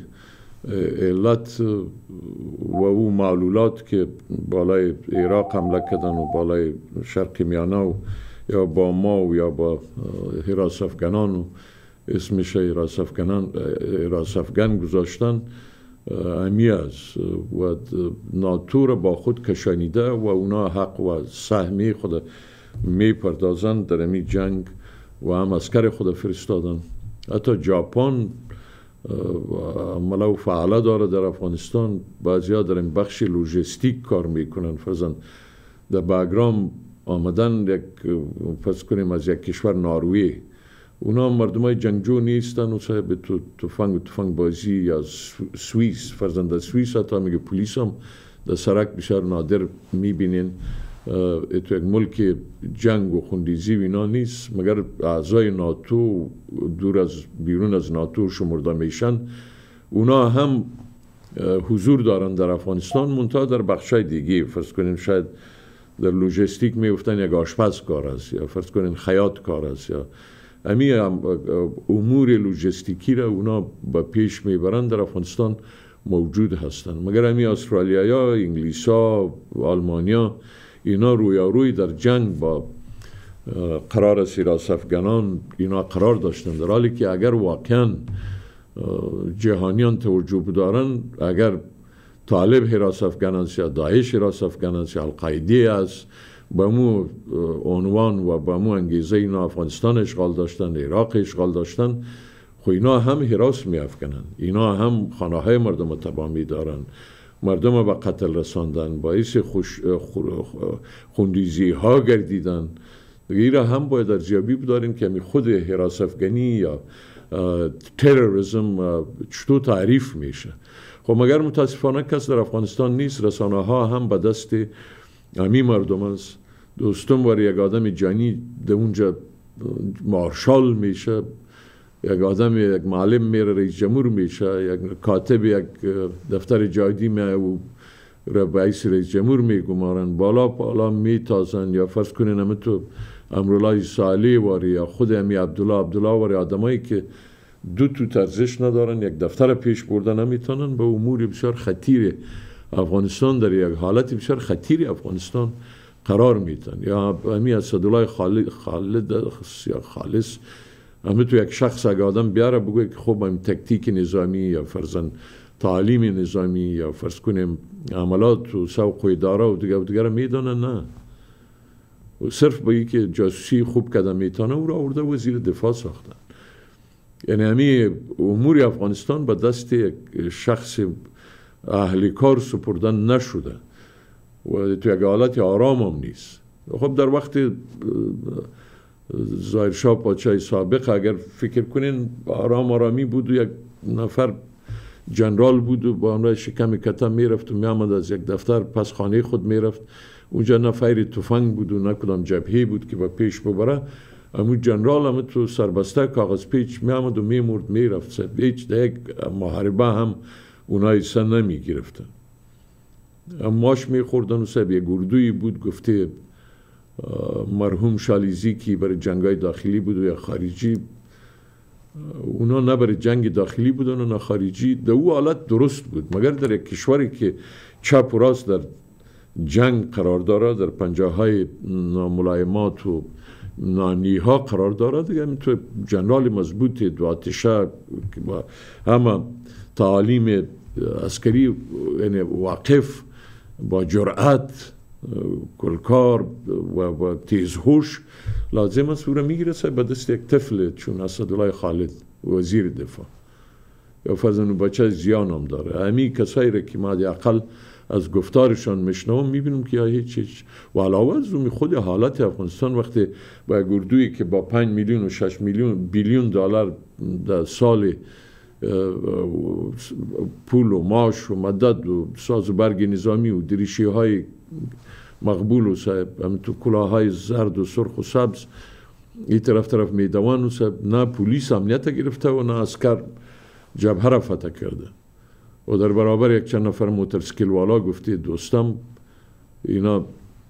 علت و او معلولات که بالای عراق حمله کردن و بالای شرق میانه و یا با ما و یا با حراس افغانان و اسمش حراس افغانان حراس افغان گذاشتن همی است و ناتو را با خود کشانیده و اونا حق و سهمی خود می پردازن در همی جنگ و هم عسکر خود فرستادن حتی ژاپن عمله و فعاله داره در افغانستان. بعضیا در این بخش لوجستیک کار میکنن، فرضاً در بگرام آمدن یک فرض کنیم از یک کشور نروژ، اونا مردم های جنگجو نیستن و صاحب تفنگ و تفنگ بازی یا سوئیس، فرضاً در سوئیس حتی میگه پلیس هم در سرک بسیار نادر میبینین. تو یک ملک جنگ و خونریزی و اینا نیست، مگر اعضای ناتو دور از بیرون از ناتو شمرده میشن، اونا هم حضور دارن در افغانستان، منتها در بخشای دیگه. فرض کنین شاید در لوجستیک میفتن یک آشپز کار است، یا فرض کنین خیاط کار است، یا امی امور لوجستیکی را اونا با پیش میبرن در افغانستان موجود هستن. مگر امی استرالیا، انگلیس ها، آلمانیا، اینا رویاروی در جنگ با قرار حراست افغانان اینا قرار داشتن، در حالی که اگر واقعا جهانیان توجه بدارن، اگر طالب حراست افغان است یا داعش حراست افغان است یا القاعده است، با مو عنوان و با مو انگیزه اینا افغانستان اشغال داشتن، عراق اشغال داشتن، خو اینا هم حراس می افغانن، اینا هم خانه های مردم تباه می دارن، مردم به قتل رساندن، باعث خونریزی ها گردیدن. ایرا هم باید ارزیابی بداریم که می خود حراست افغانی یا تروریسم چطور تعریف میشه. خب مگر متاسفانه کس در افغانستان نیست، رسانه ها هم به دست امی مردم است. دوستم ور یک آدم جانی در اونجا مارشال میشه، یک آدم یک معلم میره رئیس جمهور میشه، یک کاتب یک دفتر جادی میره و رئیس رئیس جمهور میگمارن، بالا بالا میتازن. یا فرض کنین همه تو امرالله صالح واری یا خود امی عبدالله عبدالله واری، آدمایی که دو تو ارزش ندارن، یک دفتر پیش بردن نمیتونن، به امور بسیار خطیر افغانستان در یک حالت بسیار خطیر افغانستان قرار میتن. یا امی اسدالله خالد خالد یا خالص، همه تو یک شخص اگه آدم بیاره بگوی که خب هم تکتیک نظامی یا فرضاً تعلیم نظامی یا فرض کنیم عملات و سوق و اداره و دیگر و دیگر میدانن، نه، و صرف با این که جاسوسی خوب کده میتانه او را آورده وزیر دفاع ساختن. یعنی همی امور افغانستان به دست یک شخص اهل کار سپردن نشده و تو یک حالت آرام هم نیست. خب در وقت ظاهرشاه پادشاه سابق اگر فکر کنین آرام آرامی بود و یک نفر جنرال بود و با همراه شکم کتم میرفت و میامد از یک دفتر پس خانه خود میرفت، اونجا نه فیر تفنگ بود و نه کدام جبهه بود که با پیش ببره، امو جنرال هم تو سربسته کاغذ پیچ میامد و میمورد میرفت، هیچ در یک محاربه هم اونایی سن نمی گرفتن. ماش میخوردن و سب یک اردویی بود، گفته مرحوم شالیزی که برای جنگای داخلی بود و یا خارجی، اونا نه برای جنگ داخلی بودن و نه خارجی، در او حالت درست بود. مگر در یک کشوری که چپ و راست در جنگ قرار داره، در پنجاه های ناملایمات و نانیها قرار داره، دیگه تو جنرال مضبوط دو آتشه که با همه تعالیم عسکری یعنی واقف با جرأت کلکار و, و تیزهوش لازم است او را میگیرسه به دست یک طفل چون اسدالله خالد وزیر دفاع یا فرزن بچه زیان هم داره. همین کسایی را که ما اقل از گفتارشان میشنوم میبینم که هیچ هیچ و علاوه از اون خود حالت افغانستان وقتی با گردویی که با پنج میلیون و شش میلیون بیلیون دلار در سال پول و معاش و مدد و ساز و برگ نظامی و دریشی های مقبول و صاحب هم تو کلاهای زرد و سرخ و سبز این طرف طرف میدوان و صاحب نه پولیس امنیت گرفته و نه اسکر جبهه را فتح کرده و در برابر یک چند نفر موترسیکل والا گفته دوستم اینا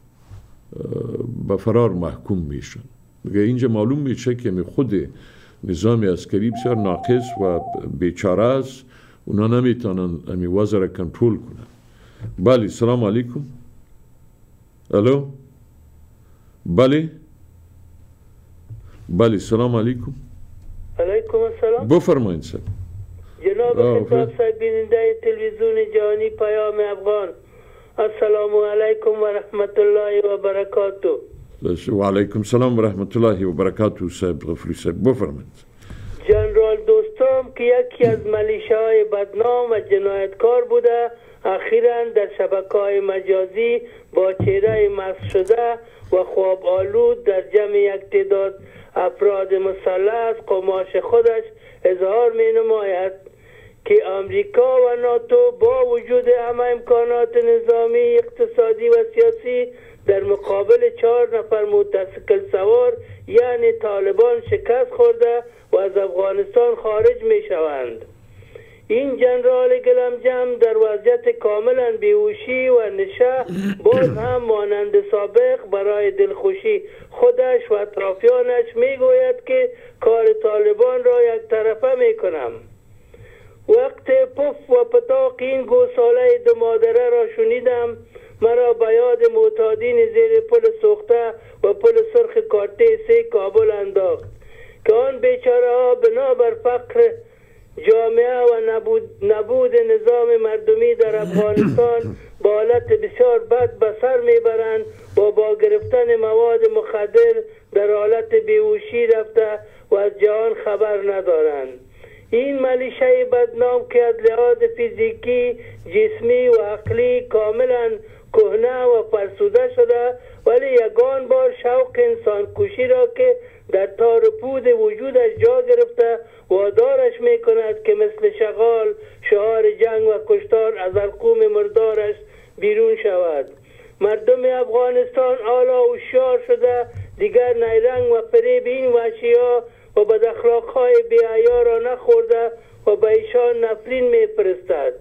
به فرار محکوم میشن. میگه اینجا معلوم میشه که خود نظام عسکری بسیار ناقص و بیچاره است، اونا نمیتونن امی وضع را کنترل کنن. بله سلام علیکم. الو بله بله سلام علیکم. علیکم السلام. بفرمایید سر. جناب خطاب صاحب بیننده تلویزیون جهانی پیام افغان، السلام علیکم و رحمت الله و برکاته. و علیکم سلام و رحمت الله و برکاته صاحب غفوری صاحب بفرمایید. جنرال دوستم بدنام که یکی از ملیشه‌های بدنام و جنایتکار بوده، اخیراً در شبکه‌های مجازی با چهره مسخ شده و خواب آلود در جمع یک تعداد افراد مسلح از قماش خودش اظهار می نماید که آمریکا و ناتو با وجود همه امکانات نظامی، اقتصادی و سیاسی در مقابل چهار نفر موتورسیکل سوار یعنی طالبان شکست خورده و از افغانستان خارج می شوند. این جنرال گلمجم در وضعیت کاملا بیهوشی و نشه باز هم مانند سابق برای دلخوشی خودش و اطرافیانش می گوید که کار طالبان را یک طرفه می کنم. وقت پف و پتاق این گوساله دو مادره را شنیدم، مرا به یاد معتادین زیر پل سوخته و پل سرخ کارته سه کابل انداخت که آن بیچاره ها بنابر فقر جامعه و نبود, نبود نظام مردمی در افغانستان با حالت بسیار بد به سر میبرند و با گرفتن مواد مخدر در حالت بیهوشی رفته و از جهان خبر ندارند. این ملیشه بدنام که از لحاظ فیزیکی، جسمی و عقلی کاملا کهنه و فرسوده شده، ولی یگان بار شوق انسان کشی را که در تار و پود وجودش جا گرفته وادارش می کند که مثل شغال شعار جنگ و کشتار از القوم مردارش بیرون شود. مردم افغانستان حالا هوشیار شده دیگر نیرنگ و فریب این وحشی ها و بد اخلاق های بی‌حیا را نخورده و به ایشان نفرین می فرستد.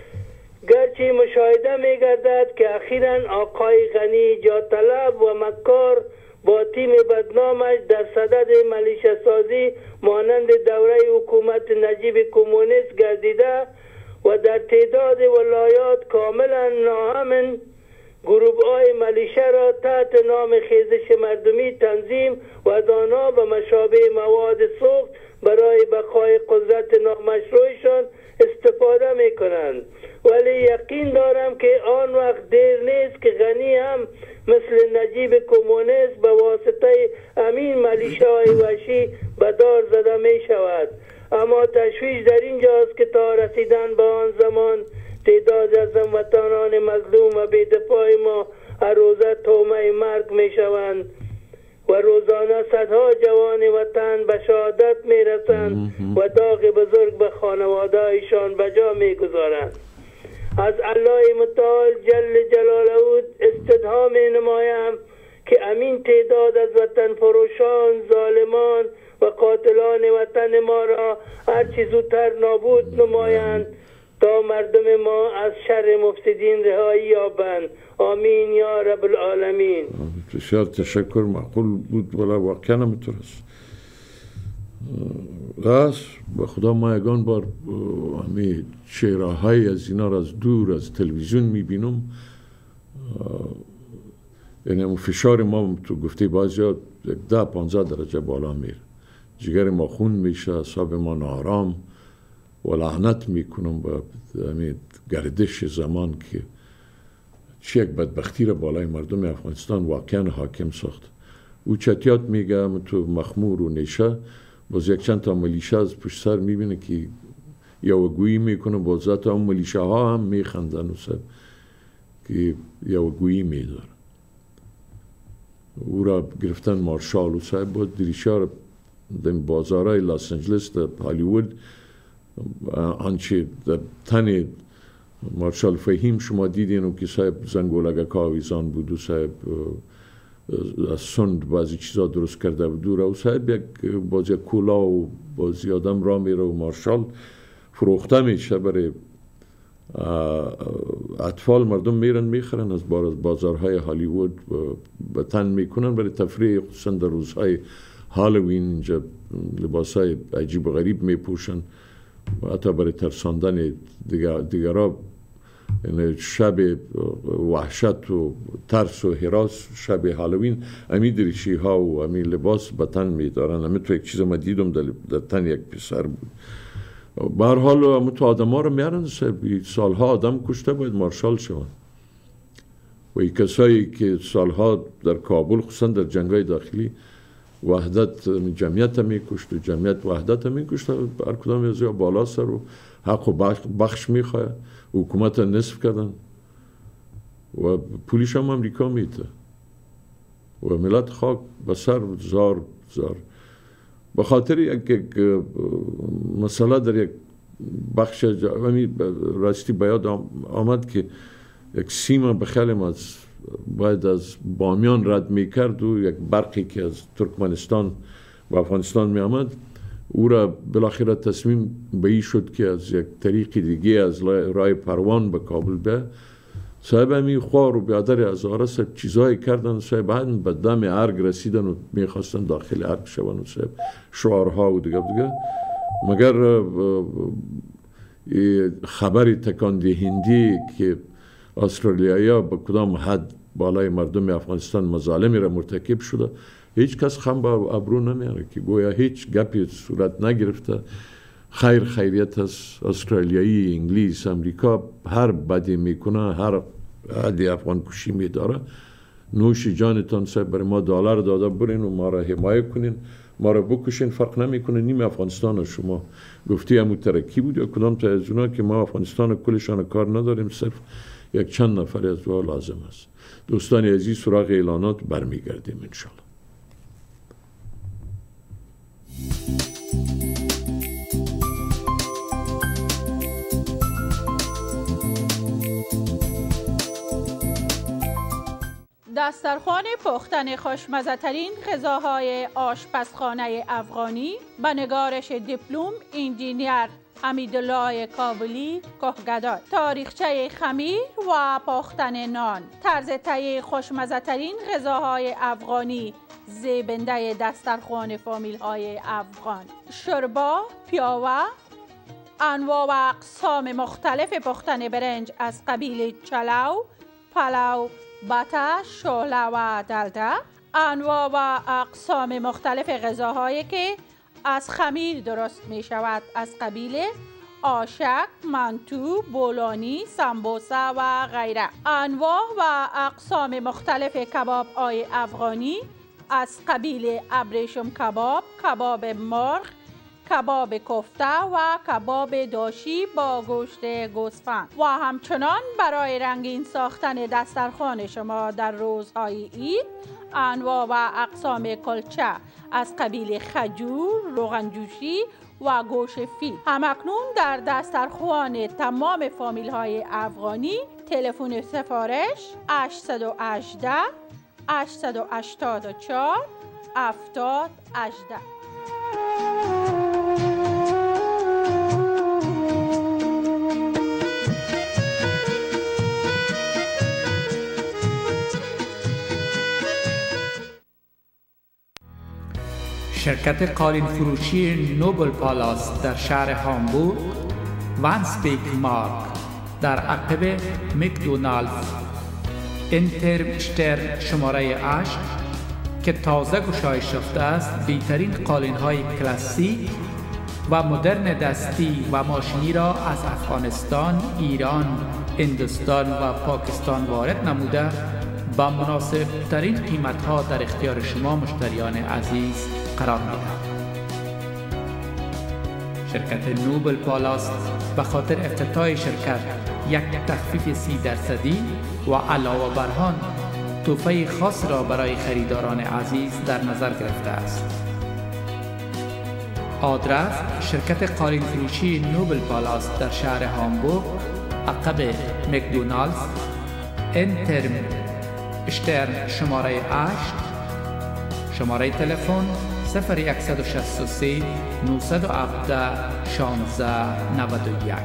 گرچه مشاهده می گردد که اخیراً آقای غنی جا طلب و مکار با تیم بدنامش در صدد ملیشه سازی مانند دوره حکومت نجیب کمونیست گردیده و در تعداد ولایات کاملا ناامن گروه های ملیشه را تحت نام خیزش مردمی تنظیم و از آنها به مشابه مواد سوخت برای بقای قدرت نامشروعشان استفاده می کنند. ولی یقین دارم که آن وقت دیر نیست که غنی هم مثل نجیب کمونیست به واسطه امین ملیشه های وحشی به دار زده می شود. اما تشویش در اینجاست که تا رسیدن به آن زمان تعداد از هموطنان مظلوم و بی‌دفاع ما هر روزه تومه مرگ می شوند و روزانه صدها جوان وطن به شهادت می رسند و داغ بزرگ به خانواده ایشان به جا می گذارند. از الله متعال جل جلاله استدعا می نمایم که امین تعداد از وطن فروشان، ظالمان و قاتلان وطن ما را هرچی زودتر نابود نمایند تا مردم ما از شر مفسدین رهایی یابند. آمین یا رب العالمین. بسیار تشکر، معقول بود ولی واقعا همینطور است. راست به خدا ما یگان بار همه چهره های از اینا را از دور از تلویزیون میبینم، یعنی همون فشار ما تو گفته بعضی ها ده پانزده درجه بالا میره، جگر ما خون میشه، اعصاب ما نارام و لعنت میکنم به همین گردش زمان که چه یک بدبختی را بالای مردم افغانستان واقعا حاکم ساخت. او چتیات میگه تو مخمور و نیشه باز یک چند تا ملیشه از پشت سر میبینه که یاوگویی میکنه، باز ذات هم ملیشه ها هم میخندن و سب که یاوگویی میدار. او را گرفتن مارشال و صاحب با دریشه را در بازارهای لاس انجلس در هالیوود آنچه در تن مارشال فهیم شما دیدین و که صاحب زنگولگه کاویزان بود و صاحب از سند بعضی چیزا درست کرده بود و او صاحب یک بازی کولا و بازی آدم را میره و مارشال فروخته میشه برای اطفال، مردم میرن میخرن از بازارهای هالیوود به تن میکنن برای تفریح، خصوصا در روزهای هالوین اینجا لباسهای عجیب و غریب میپوشن و حتی برای ترساندن دیگرها. یعنی شب وحشت و ترس و حراس شب هالوین امی دریشی ها و امی لباس به تن میدارن. امی تو یک چیز ما دیدم در, در تن یک پسر بود. به هر حال امی تو آدم ها رو میارن، سالها آدم کشته باید مارشال شوند و ای کسایی که سالها در کابل خصوصا در جنگای داخلی وحدت جمعیت میکشت و جمعیت وحدت میکشت. هر کدام از یا بالا سر و حق و بخش میخواه، حکومت نصف کردن و پولیش هم امریکا میده و ملت خاک به سر زار زار. به خاطر یک مسئله در یک بخش راستی بیاد آمد که یک سیم بخیالم از باید از بامیان رد میکرد و یک برقی که از ترکمنستان و افغانستان می آمد او را بالاخره تصمیم به این شد که از یک طریق دیگه از رای پروان به کابل به صاحب همی خوار و بیادر از آرس چیزایی کردن. صاحب هم به دم ارگ رسیدن و میخواستن داخل ارگ شون و صاحب شعارها و دیگه دیگه. مگر خبری تکان دهنده که استرالیایی ها به کدام حد بالای مردم افغانستان مظالمی را مرتکب شده هیچ کس خم با ابرو نمیاره که گویا هیچ گپی صورت نگرفته. خیر خیریت از استرالیایی، انگلیس، امریکا هر بدی میکنه، هر عدی افغان کشی میداره، نوش جانتان صاحب برای ما دلار داده برین و ما را حمایت کنین، ما را بکشین، فرق نمیکنه نیم افغانستان شما گفتی همون ترکی بود یا کدام تا از اونا که ما افغانستان کلشان کار نداریم، صرف یک چند نفر از دو لازم است. دوستان عزیز سراغ اعلانات برمیگردیم انشالله. دسترخوان پختن خوشمزه‌ترین غذاهای آشپزخانه افغانی به نگارش دیپلم انجینیر امیدالله کابلی کهگدار. تاریخچه خمیر و پختن نان، طرز تهیه خوشمزه‌ترین غذاهای افغانی زیبنده دسترخوان فامیل های افغان. شوربا، پیاوه، انواع و اقسام مختلف پختن برنج از قبیل چلو، پلو، بته، شعله و دلده. انواع و اقسام مختلف غذاهایی که از خمیر درست می شود از قبیل آشک، منتو، بولانی، سمبوسه و غیره. انواع و اقسام مختلف کباب های افغانی از قبیل ابریشم کباب، کباب مرغ، کباب کوفته و کباب داشی با گوشت گوسفند. و همچنان برای رنگین ساختن دسترخوان شما در روزهای عید انواع و اقسام کلچه از قبیل خجور، روغن جوشی و گوشت فیل. همکنون در دسترخوان تمام فامیل های افغانی تلفن سفارش هشتصد و هجده هشتصد و هشتاد و چهار هفتاد هجده. شرکت قالین فروشی نوبل پالاس در شهر هامبورگ، وانسپیک مارک در عقب مکدونالدز، انترمشتر شماره هشت که تازه گشایش یافته است، بهترین قالین های کلاسیک و مدرن دستی و ماشینی را از افغانستان، ایران، هندوستان و پاکستان وارد نموده با مناسب ترین قیمت ها در اختیار شما مشتریان عزیز قرار می‌دهد. شرکت نوبل پالاس به خاطر افتتاح شرکت یک تخفیف سی درصدی و علاوه بر آن تحفه خاص را برای خریداران عزیز در نظر گرفته است. آدرس شرکت قالین فروشی نوبل پالاس در شهر هامبورگ، عقب مکدونالدز، انترم اشترن شماره هشت. شماره تلفن صفر یک شش سه نه یک هفت شانزده نود و یک.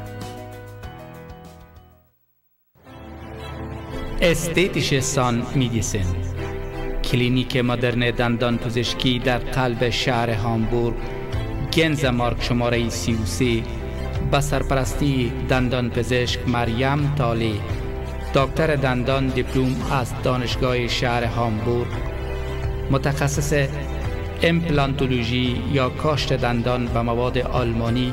استیتیش سان میدیسن، کلینیک مدرن دندان پزشکی در قلب شهر هامبورگ، گنز مارک شماره سی و سه، با سرپرستی دندان پزشک مریم تالی، دکتر دندان دیپلم از دانشگاه شهر هامبورگ، متخصص امپلانتولوژی یا کاشت دندان و مواد آلمانی،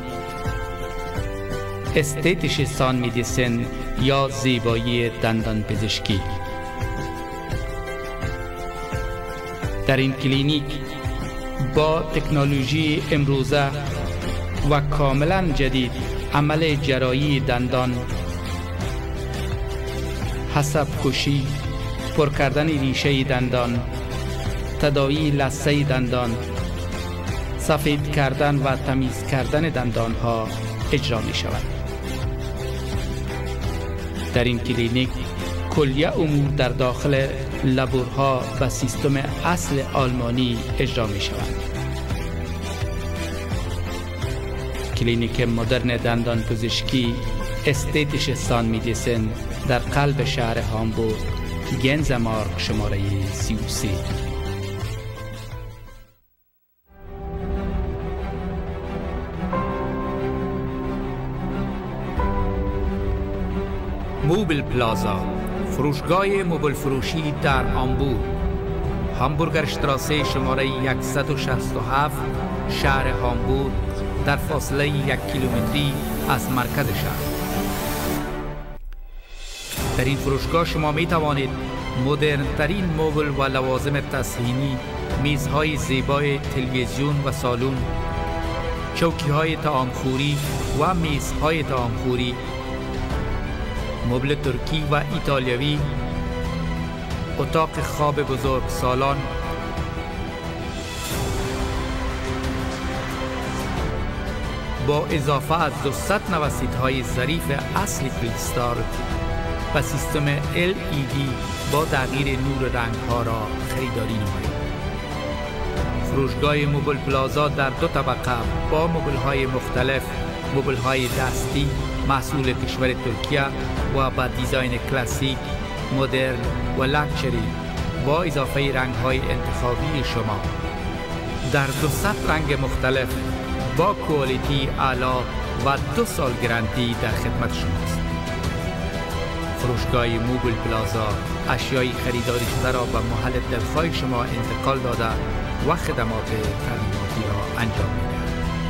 استیتیش سان میدیسن یا زیبایی دندان پزشکی. در این کلینیک با تکنولوژی امروزه و کاملا جدید عمل جراحی دندان، حساب کشی، پر کردن ریشه دندان، تداوی لثه دندان، سفید کردن و تمیز کردن دندان ها اجرا می شود. در این کلینیک کلیه امور در داخل لابورها و سیستم اصل آلمانی اجرا می شود. کلینیک مدرن دندان پزشکی استیتیش سان میدیسن در قلب شهر هامبورگ، گنز مارک شماره سی و سه. موبل پلازا، فروشگاه موبل فروشی در هامبورگ، هامبورگر شتراسه شماره صد و شصت و هفت، شهر هامبورگ، در فاصله یک کیلومتری از مرکز شهر. در این فروشگاه شما می توانید مدرن ترین مبل و لوازم تزئینی، میزهای زیبای تلویزیون و سالن، چوکی های طعامخوری و میزهای طعامخوری، مبل ترکی و ایتالیایی، اتاق خواب بزرگ سالن، با اضافه از دویست نوسیدهای ظریف اصلی کریستال و سیستم ال ای دی با تغییر نور رنگ ها را خریداری نمایید. فروشگاه موبل پلازا در دو طبقه با موبل های مختلف، موبل های دستی محصول کشور ترکیه و با دیزاین کلاسیک، مدرن و لاکچری با اضافه رنگ های انتخابی شما در دویست رنگ مختلف با کوالیتی اعلی و دو سال گارانتی در خدمت شماست. فروشگاه موبل پلازا اشیای خریداری شده را به محل دلخواه شما انتقال داده و خدمات تعلیماتی را انجام می‌دهد.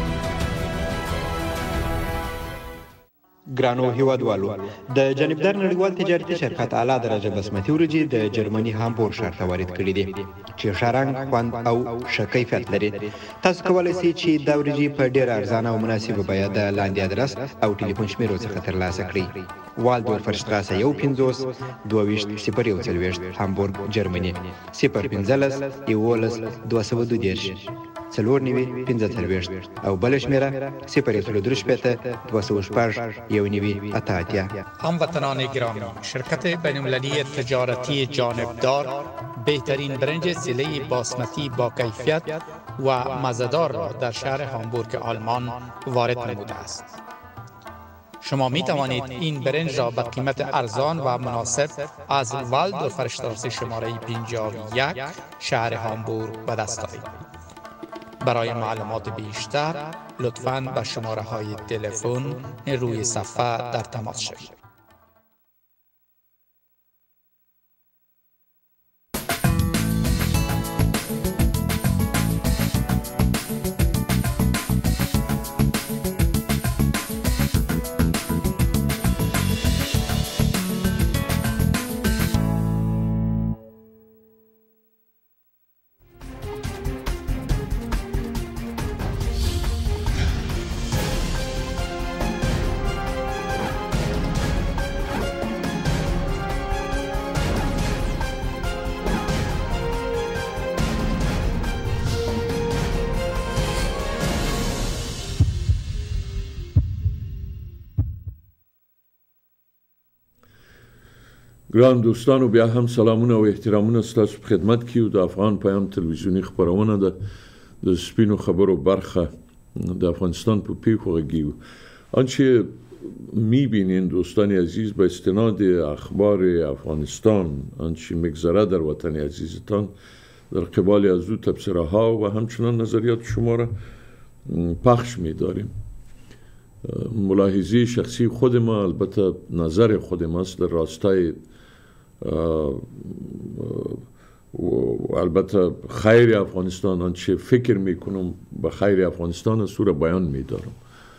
ګرانو هیوادوالو، د جانبدار نړیوال تجارتي شرکت اعلی درجه بسمتي ورجې د جرمني هامبورګ ښار ته وارد کړي دي چې ښه رنګ، خوند او ښه کیفیت لري. تاسو کولی شئ چې دا ورجې په ډېره ارزانه او مناسبه بیه د لاندې ادرس او ټلیفون شمیرو څخه ترلاسه کړئ: والدورفر شتراسه یو پنځوس دوه ویشت صفر یو څلوېښت، هامبورګ، جرمني. صفر پنځلس یولس دوه سوه دوه دېرش څلور نوي پنځه څلوېښت او بله شمېره صفر یو سل درې شپېته دوه سوه شپږ یو نوي اته اتیا. هموطنان گرامی، شرکت بین‌المللی تجارتی جانبدار بهترین برنج سله باسمتی با کیفیت و مزه‌دار را در شهر هامبورگ آلمان وارد نموده است. شما می توانید این برنج را به قیمت ارزان و مناسب از والدورفر شتراسه شماره پنجاه و یک شهر هامبورگ به دست آورید. برای معلومات بیشتر لطفاً به شماره های تلفن روی صفحه در تماس شوید. ګران دوستانو، بیا هم سلامونه او احترامونه ستاسو په خدمت کې یو. د افغان پیام تلویزیونی خپرونه ده د سپینو خبرو برخه د افغانستان په پیښو غږیږو. آنچه میبینین دوستان عزیز به استناد اخبار افغانستان آنچه میگذره در وطن عزیزتان در قبال از او تبصره ها و همچنان نظریات شما را پخش میداریم. ملاحظه شخصی خود ما، البته نظر خود ماست، در راستای البته خیر افغانستان، آنچه فکر میکنم به خیر افغانستان است او را بیان میدارم.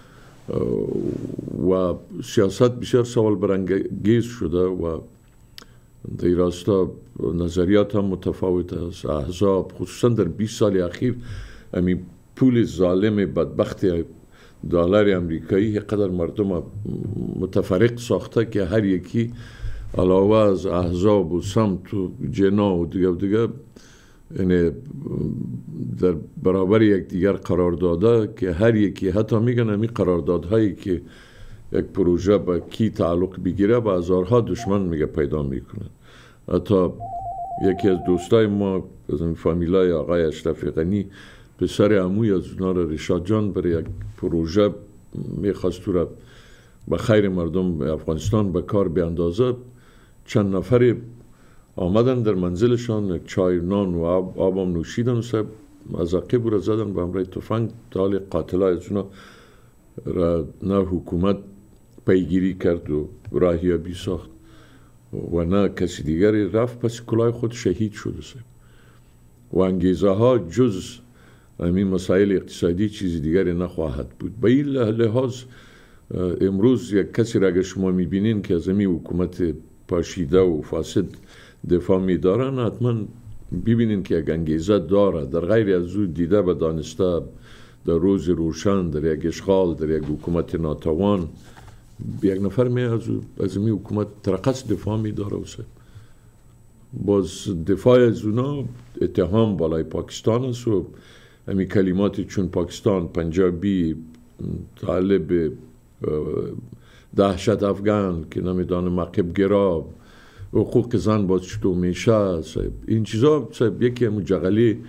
و سیاست بسیار سوال برانگیز شده و در راستا نظریات هم متفاوت است. احزاب خصوصا در بیست سال اخیر امی پول ظالم بدبخت دلار امریکایی قدر مردم متفرق ساخته که هر یکی علاوه از احزاب و سمت و جنا و دیگه و دیگه یعنی در برابر یک دیگر قرار داده که هر یکی حتی میگن امی قراردادهایی که یک پروژه به کی تعلق بگیره به هزارها دشمن میگه پیدا میکنن. حتی یکی از دوستای ما از این فامیلای آقای اشرف غنی پسر عموی از اونا را رشاد جان برای یک پروژه میخواست تو را به خیر مردم افغانستان به کار بیاندازه. چند نفر آمدن در منزلشان چای نان و آب آبم نوشیدن و سب از عقب را زدن به همراه تفنگ. حال قاتلای از اونا را نه حکومت پیگیری کرد و راهیابی ساخت و نه کسی دیگری رفت پس کلاه خود شهید شده سب. و انگیزه ها جز همین مسائل اقتصادی چیزی دیگری نخواهد بود. به این لحاظ امروز یک کسی را اگر شما میبینین که از همین حکومت پاشیده و فاسد دفاع میدارن حتما ببینین که یک انگیزه داره. در غیر از او دیده به دانسته در روز روشن در یک اشغال در یک حکومت ناتوان یک نفر می از از همین حکومت ترقص دفاع میداره و سه باز دفاع از اونا اتهام بالای پاکستان است و همین کلماتی چون پاکستان پنجابی طالب دهشت افغان که نمیدانه مقب گرا حقوق زن باز چطور میشه این چیزا یکی همون جغلی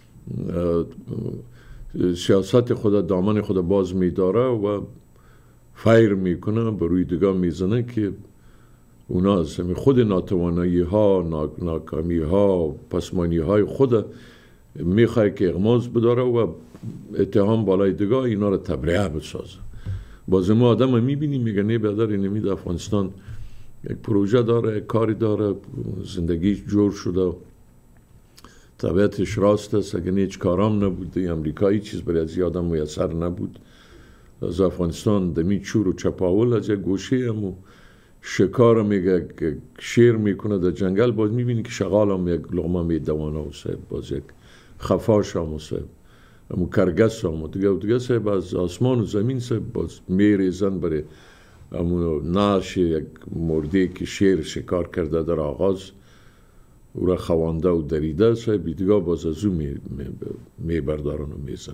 سیاست خود دامن خود باز میداره و فیر میکنه به روی دگاه میزنه که اونا از خود ناتوانایی ها ناکامی ها پسمانی های خود میخواه که اغماز بداره و اتهام بالای دگاه اینا رو تبرئه بسازه. باز ما آدم هم میبینیم میگه نه بیادر اینمی در افغانستان یک پروژه داره کاری داره زندگیش جور شده طبیعتش راست است اگر هیچ کارام نبوده امریکایی چیز برای از آدم میسر نبود. از افغانستان دمی چور و چپاول از یک گوشه هم شکار میگه شیر میکنه در جنگل باز میبینی که شغال هم یک لغمه میدوانه و سه باز یک خفاش هم و سه امو کرگس هم و دیگه و دیگه سه باز آسمان و زمین سه باز میریزن برای امو ناش یک مرده که شیر شکار کرده در آغاز او را خوانده و دریده سه بیدگاه باز از او میبردارن و میزنن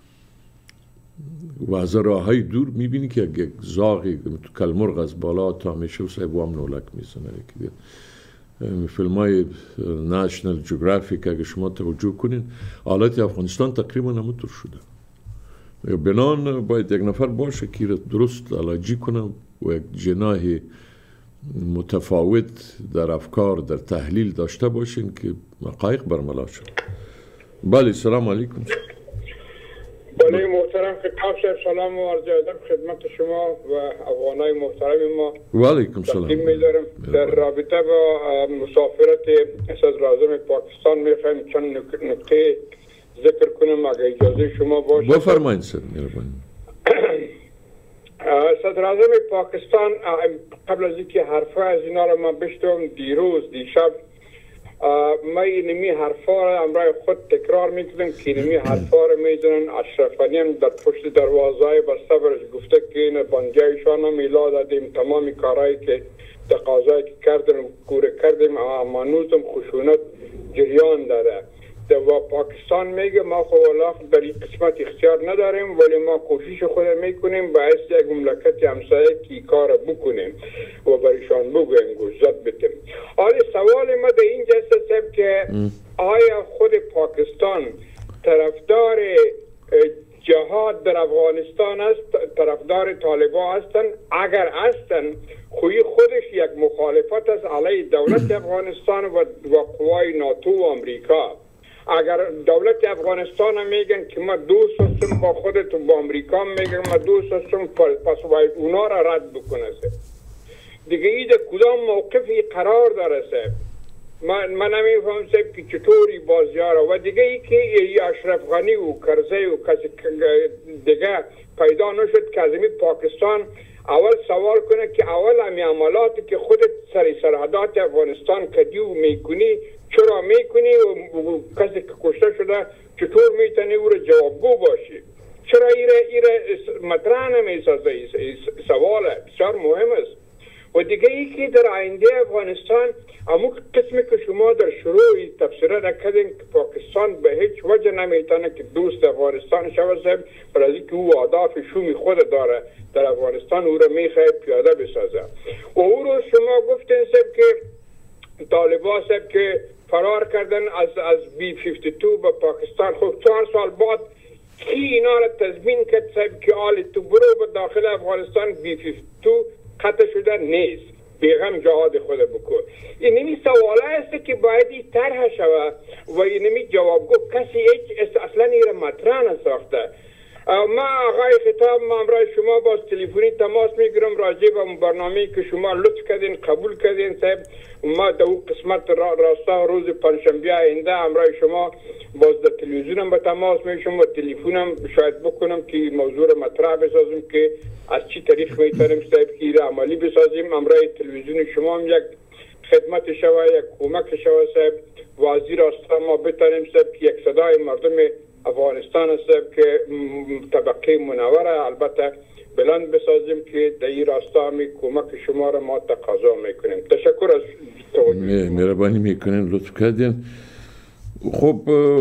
و از راه های دور میبینی که یک زاغی کلمرغ از بالا تا میشه و سه بوام نولک میزنه. فیلم های ناشنال جغرافیک اگه شما توجه کنین حالت افغانستان تقریبا همونطور شده. بنان باید یک نفر باشه که درست علاجی کنه و یک جناح متفاوت در افکار در تحلیل داشته باشین که حقایق برملا شد. بله سلام علیکم. بله محترم خطاب صاحب سلام و عرض ادب خدمت شما و افغانای محترم ما. و علیکم سلام. تقدیم می‌دارم در رابطه با مسافرت اساس لازم پاکستان می‌خوایم چند نکته ذکر کنم اگر اجازه شما باشه. بفرمایید سر مهربانی. صدر اعظم پاکستان قبل از اینکه حرفا از اینا رو من بشتم دیروز دیشب ما اینمی حرفا را امرای خود تکرار میکنم که اینمی حرفا را میزنن. اشرف غنی هم در پشت دروازه بسته برش گفته که این بانجایشان هم ایلا دادیم تمامی کارهایی که تقاضایی که کردن کوره کردیم اما هنوزم خشونت جریان داره. و پاکستان میگه ما خب والله در این قسمت اختیار نداریم ولی ما کوشش خود میکنیم باعث یک مملکت همسایه که کار بکنیم و برایشان بگویم گوشزد بتیم. حالا سوال ما در این جست است که آیا خود پاکستان طرفدار جهاد در افغانستان است، طرفدار طالبان هستن؟ اگر هستن خوی خودش یک مخالفت است علیه دولت افغانستان و قوای ناتو و امریکا. اگر دولت افغانستان هم میگن که ما دوست هستیم با خودت و با امریکا میگن ما دوست هستیم پس باید اونا را رد بکنه. دیگه ایده کدام موقفی قرار داره سه من, من نمیفهم سه که چطوری بازیاره. و دیگه ای که اشرف غنی و کرزی و کسی دیگه پیدا نشد که از پاکستان اول سوال کنه که اول همی عملاتی که خودت سر سرحدات افغانستان کدی و میکنی چرا میکنی و کسی که کشته شده چطور میتونی او را جوابگو باشی؟ چرا ایره ایره مطرح نمیسازه؟ سوال بسیار مهم است. و دیگه ای که در آینده افغانستان امو قسمی که شما در شروع تفسیره نکردین که پاکستان به هیچ وجه نمیتونه که دوست افغانستان شود صاحب، برای اینکه او اهداف شومی خود داره در افغانستان او را میخواد پیاده بسازه. و او رو شما گفتین صاحب که طالبان صاحب که فرار کردن از از بی پنجاه و دو به پاکستان. خب چهار سال بعد کی اینا را تضمین کرد صاحب که آل تو برو به داخل افغانستان بی پنجاه و دو قطع شده نیست، بیغم جهاد خود بکن. اینمی سواله است که باید این طرح شود و اینمی جوابگو کسی هیچ اصلا این را مطرح نساخته. ما آقای خطاب ما امرای شما باز تلفنی تماس میگیرم راجع به برنامه‌ای که شما لطف کردین قبول کردین صاحب. ما در اون قسمت را راستا روز پنجشنبه آینده امرای شما باز در تلویزیونم به تماس میشم و تلفنم شاید بکنم که موضوع را مطرح بسازیم که از چی طریق میتونیم صاحب که را عملی بسازیم. امرای تلویزیون شما هم یک خدمت شوه، یک کمک شوه صاحب و از این راستا ما بتونیم صاحب که یک صدای مردم افغانستان است که طبقه منوره البته بلند بسازیم که در این راستا می کمک شما را ما تقاضا میکنیم. تشکر از توجه. مهربانی میکنین، لطف کردین. خب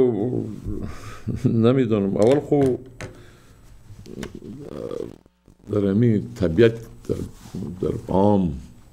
نمیدونم اول خب در همین طبیعت در, در عام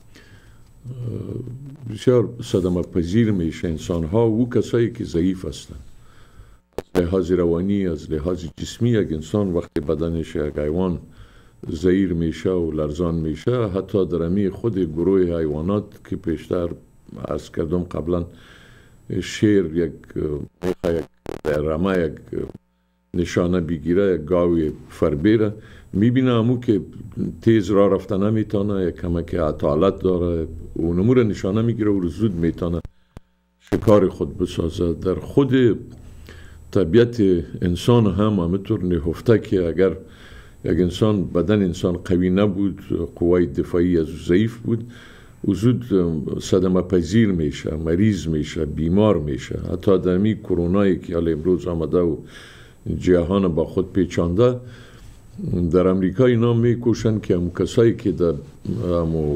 بسیار صدمه پذیر میشه انسان ها و کسایی که ضعیف هستند. از لحاظ روانی، از لحاظ جسمی یک انسان وقتی بدنش یک حیوان زیر میشه و لرزان میشه، حتی در همی خود گروه حیوانات که پیشتر عرض کردم قبلا شیر یک میخواه یک در رمه یک نشانه بگیره، یک گاوی فربیره، میبینه همو که تیز را رفته نمیتانه، یک کمک عطالت داره، اونمو را نشانه میگیره و زود میتانه شکار خود بسازه. در خود طبیعت انسان هم همینطور نهفته که اگر یک انسان بدن انسان قوی نبود، قوای دفاعی از ضعیف بود، و زود صدمه پذیر میشه، مریض میشه، بیمار میشه. حتی در می کرونایی که حال امروز آمده و جهان با خود پیچانده، در امریکا اینا میکوشن که هم کسایی که در همو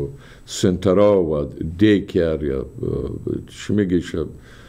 سنترا و دیکر یا چی میگیشه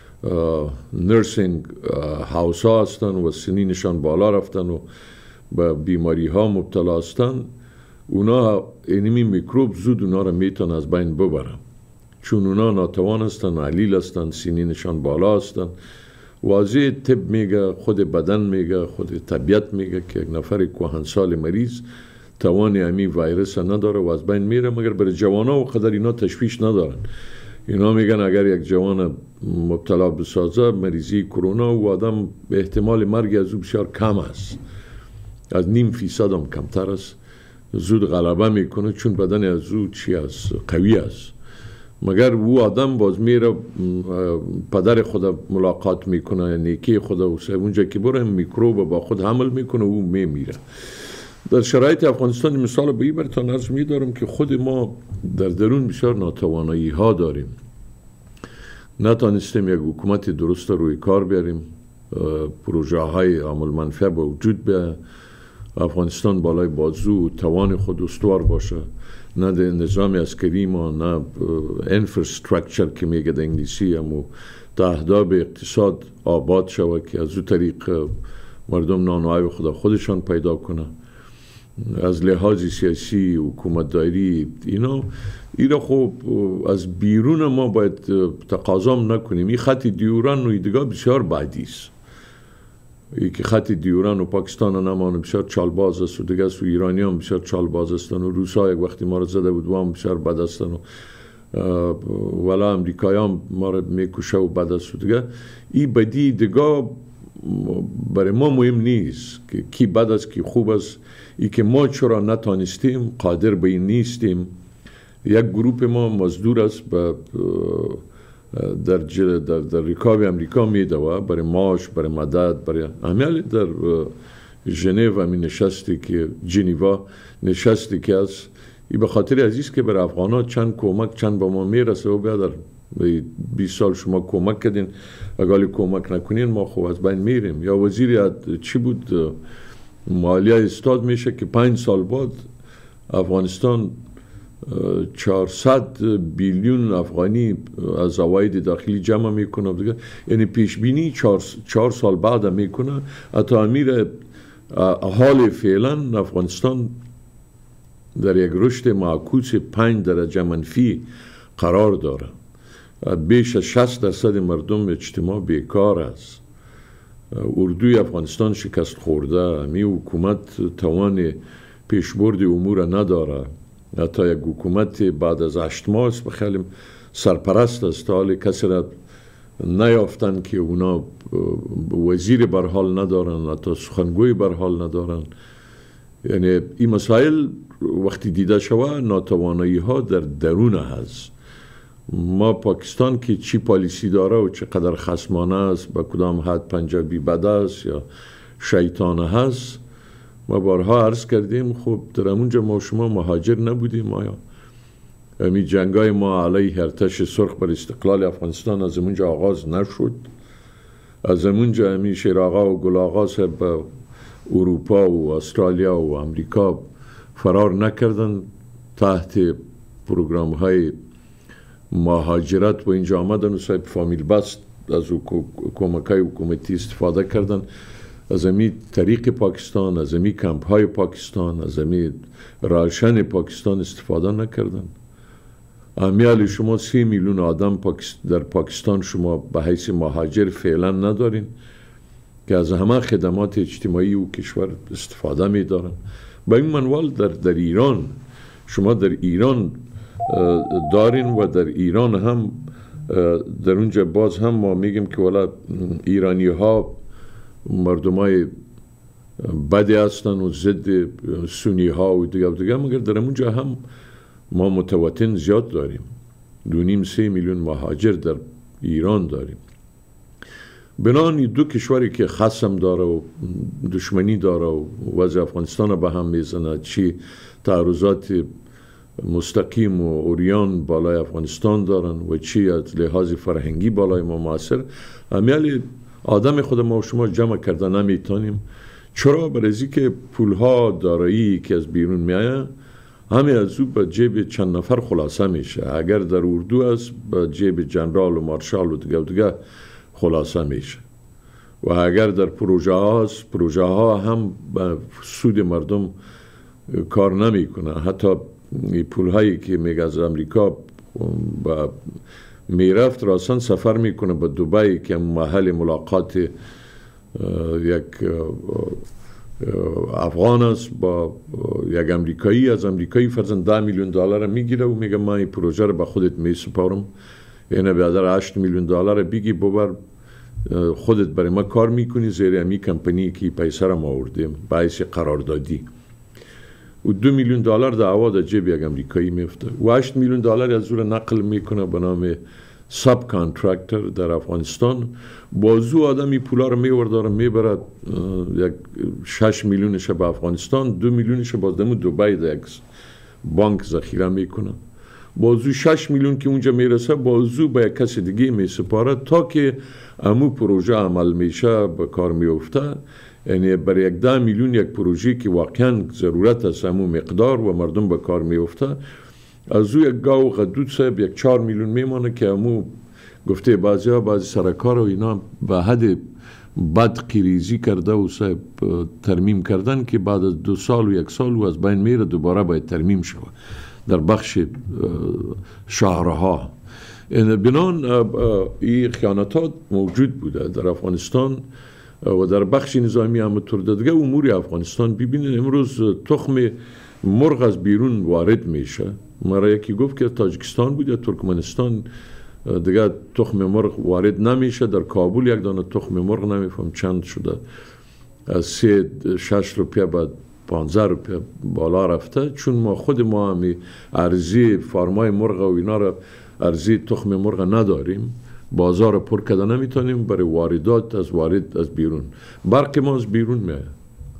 نرسینگ هاوس ها هستن و سنینشان بالا رفتن و به بیماری ها مبتلا هستن، اونا اینمی میکروب زود اونا را میتون از بین ببرن، چون اونا ناتوان هستن، علیل هستن، سنینشان بالا هستن. واضح طب میگه، خود بدن میگه، خود طبیعت میگه که یک نفر کهنسال مریض توان امی ویروس نداره و از بین میره، مگر برای جوانا و قدر اینا تشویش ندارن. اینا میگن اگر یک جوان مبتلا بسازه مریضی کرونا و آدم به احتمال مرگ از او بسیار کم است، از نیم فیصد هم کمتر است، زود غلبه میکنه چون بدن از او چی است؟ قوی است. مگر او آدم باز میره پدر خود ملاقات میکنه، نیکی خود و اونجا که بره میکروب با خود حمل میکنه و او میمیره. در شرایط افغانستان مثال به این برتان عرض میدارم که خود ما در درون بسیار ناتوانایی ها داریم، نتانستیم یک حکومت درست روی کار بیاریم، پروژه های عامل منفعه به وجود بیاره، افغانستان بالای بازو توان خود استوار باشه، نه در نظام عسکری ما، نه انفراستراکچر که میگه در انگلیسی، همو تا اهداف اقتصاد آباد شود که از او طریق مردم نانوای خدا خودشان پیدا کنه. از لحاظ سیاسی، حکومتداری، اینا اینا خب از بیرون ما باید تقاضام نکنیم. این خط دیوران و ایدگاه بسیار بعدی است. ای که خط دیوران و پاکستان و نمان بسیار چالباز است و دیگه است و ایرانی هم بسیار چالباز هستن و روس ها یک وقتی ما را زده بود و هم بسیار بد هستن و ولی امریکایی هم ما را میکشه و بد است و دیگه. این بدی دیگه برای ما مهم نیست که کی بد است کی خوب است. ای که ما چرا نتانستیم، قادر به این نیستیم. یک گروپ ما مزدور است به در در در رکاب امریکا میدوه برای معاش، برای مدد، برای عمل در ژنو و می نشستی که جنیوا نشستی که از این به خاطر عزیز که بر افغانات چند کمک چند با ما میرسه و بیادر بیست سال شما کمک کردین اگه کمک نکنین ما خوب از بین میریم. یا وزیر چی بود مالیه استاد میشه که پنج سال بعد افغانستان چهارصد بیلیون افغانی از عواید داخلی جمع میکنه دیگه، یعنی پیش بینی چهار, چهار سال بعد میکنه. حتی امیر حال فعلا افغانستان در یک رشد معکوس پنج درجه منفی قرار داره. بیش از شصت درصد مردم اجتماع بیکار است. اردوی افغانستان شکست خورده. می حکومت توان پیشبرد امور نداره. حتی یک حکومت بعد از هشت ماه است بخیلی سرپرست است، حال کسی را نیافتن که اونا وزیر برحال ندارن، حتی سخنگوی برحال ندارن. یعنی این مسائل وقتی دیده شوه ناتوانایی ها در درون هست. ما پاکستان که چی پالیسی داره و چقدر خصمانه است، به کدام حد پنجابی بد است یا شیطانه هست، ما بارها عرض کردیم. خب در اونجا ما شما مهاجر نبودیم آیا؟ امی جنگای ما علیه ارتش سرخ بر استقلال افغانستان از اونجا آغاز نشد؟ از اونجا امی شیر آقا و گل آقا صاحب به اروپا و استرالیا و امریکا فرار نکردن تحت پروگرام های مهاجرت و اینجا آمدن و صاحب فامیل بست از کمک های حکومتی استفاده کردن. از امی طریق پاکستان، از امی کمپ های پاکستان، از امی راشن پاکستان استفاده نکردن. امیال شما سی میلیون آدم در پاکستان شما به حیث مهاجر فعلا ندارین که از همه خدمات اجتماعی و کشور استفاده می دارن. با این منوال در, در ایران شما در ایران دارین و در ایران هم در اونجا باز هم ما میگیم که والا ایرانی ها مردم های بدی هستن و ضد سنی ها و دیگه و دیگه، مگر در اونجا هم ما متوطن زیاد داریم. دو نیم سه میلیون مهاجر در ایران داریم. بنابراین دو کشوری که خصم داره و دشمنی داره و وضع افغانستان به هم میزنه، چی تعرضات مستقیم و اوریان بالای افغانستان دارن و چی از لحاظ فرهنگی بالای ما موثر، امیال آدم خود ما و شما جمع کرده نمیتونیم. چرا؟ برای که پولها دارایی که از بیرون میایه همه از او به جیب چند نفر خلاصه میشه. اگر در اردو است به جیب جنرال و مارشال و دیگه و دیگه خلاصه میشه. و اگر در پروژه هاست، پروژه ها هم به سود مردم کار نمیکنه. حتی پول هایی که میگه از امریکا با میرفت راسن سفر میکنه به دبی که محل ملاقات یک افغان است با یک امریکایی. از امریکایی فرزن ده میلیون دلار میگیره و میگه من این پروژه رو به خودت میسپارم، یعنی بیادر هشت میلیون دلار بگی ببر خودت برای ما کار میکنی زیر امی کمپنی که پیسه رو ما آوردیم باعث قراردادی. و دو میلیون دلار در هوا در جیب یک امریکایی میفته و هشت میلیون دلار از او نقل میکنه به نام ساب کانترکتر در افغانستان. بازو آدمی پولا رو میورداره میبرد، یک شش میلیونش به افغانستان، دو میلیونش بازدمو دوبای در یک بانک ذخیره میکنه. بازو شش میلیون که اونجا میرسه بازو به یک کسی دیگه میسپاره تا که امو پروژه عمل میشه به کار میفته. یعنی برای یک ده میلیون یک پروژه که واقعا ضرورت است امو مقدار و مردم به کار میفته، از او یک گاو غدود صاحب یک چهار میلیون میمانه که امو گفته بعضی ها بعضی سرکار و اینا به حد بد قیریزی کرده و صاحب ترمیم کردن که بعد از دو سال و یک سال و از بین میره دوباره باید ترمیم شود در بخش شهرها. بنان این خیانتات موجود بوده در افغانستان و در بخش نظامی هم دیگه امور افغانستان. ببینید امروز تخم مرغ از بیرون وارد میشه. مرا یکی گفت که تاجیکستان بود یا ترکمنستان دیگه تخم مرغ وارد نمیشه. در کابل یک دانه تخم مرغ نمیفهم چند شده، از سه شش روپیه بعد پانزده روپیه بالا رفته، چون ما خود ما همی ارزی فارمای مرغ و اینا را ارزی تخم مرغ نداریم، بازار پر کده نمیتونیم برای واردات از وارد از بیرون. برق ما از بیرون میاد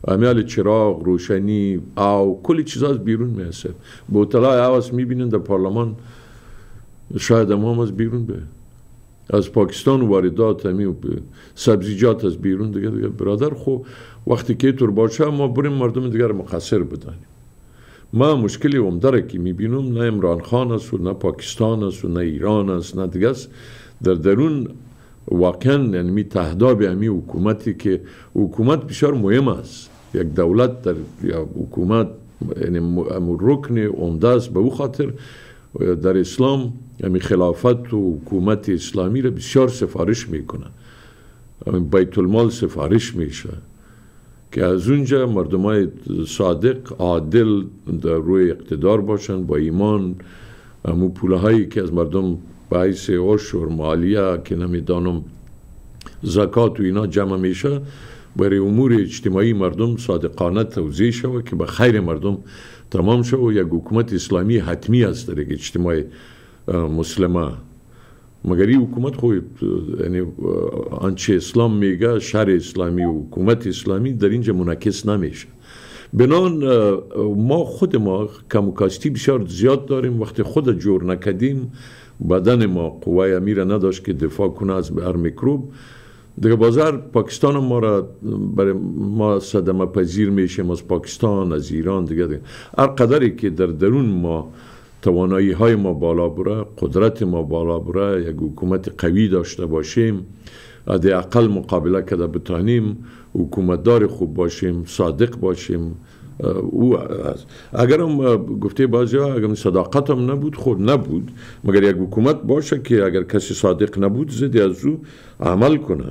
امیال چراغ، روشنی او کلی چیزا از بیرون میاسه. به اطلاع عوض میبینن در پارلمان شاید هم از بیرون به از پاکستان واردات همی سبزیجات از بیرون دیگه دیگه برادر خو وقتی که طور باشه ما بریم مردم دیگر مقصر بدانیم. ما مشکلی عمده که میبینم نه عمران خان است و نه پاکستان است و نه ایران است نه دیگه است در درون واقعا یعنی می تهداب همی حکومتی که حکومت بسیار مهم است. یک دولت در یا حکومت یعنی رکن عمده است. به او خاطر در اسلام همی خلافت و حکومت اسلامی را بسیار سفارش میکنه. بیت المال سفارش میشه که از اونجا مردمای صادق عادل در روی اقتدار باشن با ایمان. همون پوله هایی که از مردم باعث عشر مالیه که نمیدانم زکات و اینا جمع میشه برای امور اجتماعی مردم صادقانه توزیع شود که به خیر مردم تمام شود و یک حکومت اسلامی حتمی است در یک اجتماع مسلمه. مگر این حکومت خود یعنی آنچه اسلام میگه شرع اسلامی و حکومت اسلامی در اینجا منعکس نمیشه. بنان ما خود ما کم و کاستی بسیار زیاد داریم. وقتی خود جور نکدیم بدن ما قوه امیر نداشت که دفاع کنه از هر میکروب دیگه بازار پاکستان ما را برای ما صدمه پذیر میشیم از پاکستان از ایران دیگه, دیگه. هر قدری که در درون ما توانایی های ما بالا بره قدرت ما بالا بره یک حکومت قوی داشته باشیم حداقل مقابله کرده بتانیم حکومتدار خوب باشیم صادق باشیم. او اگر هم گفته بعضی ها اگر صداقت هم نبود خود نبود مگر یک حکومت باشه که اگر کسی صادق نبود زدی از او عمل کنه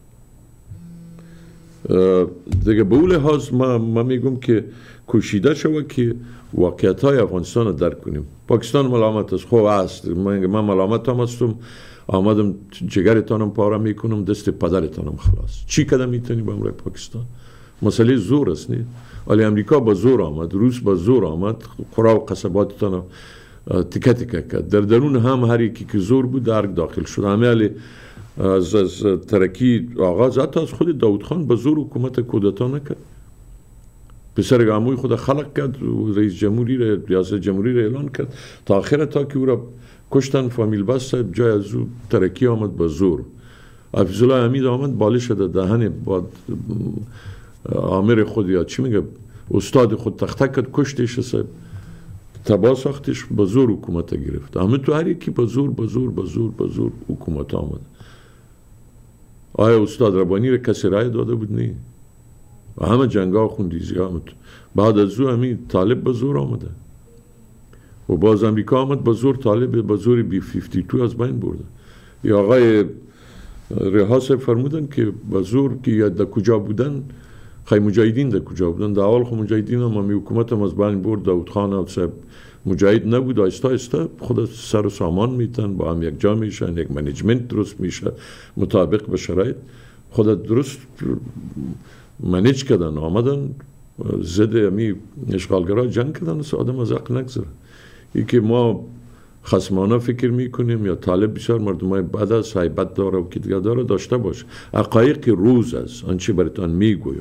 دیگه. به اون لحاظ ما, ما میگم که کوشیده شود که واقعیت های افغانستان رو درک کنیم. پاکستان ملامت است خوب است من, من ملامت هم هستم آمدم جگرتانم پاره میکنم دست پدرتانم خلاص. چی کده میتونی با امرای پاکستان؟ مسئله زور است نه؟ ولی امریکا با زور آمد روس با زور آمد قرا و قصباتتان تکه تکه کرد. در درون هم هر یکی که زور بود درک داخل شد. همه از, از ترکی آغاز حتی از خود داود خان با زور حکومت کودتا نکرد. پسر گاموی خود خلق کرد و رئیس جمهوری را ریاست جمهوری را اعلان کرد تا آخر تا که او را کشتن فامیل بس جای از او ترکی آمد با زور. حفیظ الله حمید آمد باله شده دهن با آمر خود یا چی میگه استاد خود تخته کرد کشتش صاحب تبا ساختش با زور حکومت گرفت. همه تو هر یکی با زور با زور با زور با زور حکومت آمد. آیا استاد ربانی را کسی رای داده بود؟ نه. و همه جنگا خوندیزی آمد. بعد از او همین طالب با زور آمده و باز امریکا آمد با زور طالب با زور بی پنجاه و دو از بین برده. یا آقای رهاس فرمودن که با زور که یا در کجا بودن خیلی مجاهدین در کجا بودن در اول خو مجاهدین هم همی حکومت هم از بین برد. داود خان هم صاحب مجاهد نبود آیستا آیستا خود سر و سامان میتن با هم یک جا میشن یک منیجمنت درست میشه مطابق به شرایط خود درست منیج کردن آمدن ضد همی اشغالگرها جنگ کردن است آدم از عقل نگذره. ای که ما خصمانه فکر میکنیم یا طالب بسیار مردم های بعد از حیبت داره و که دیگه داره داشته باشه. حقایق روز است آنچه براتان میگویم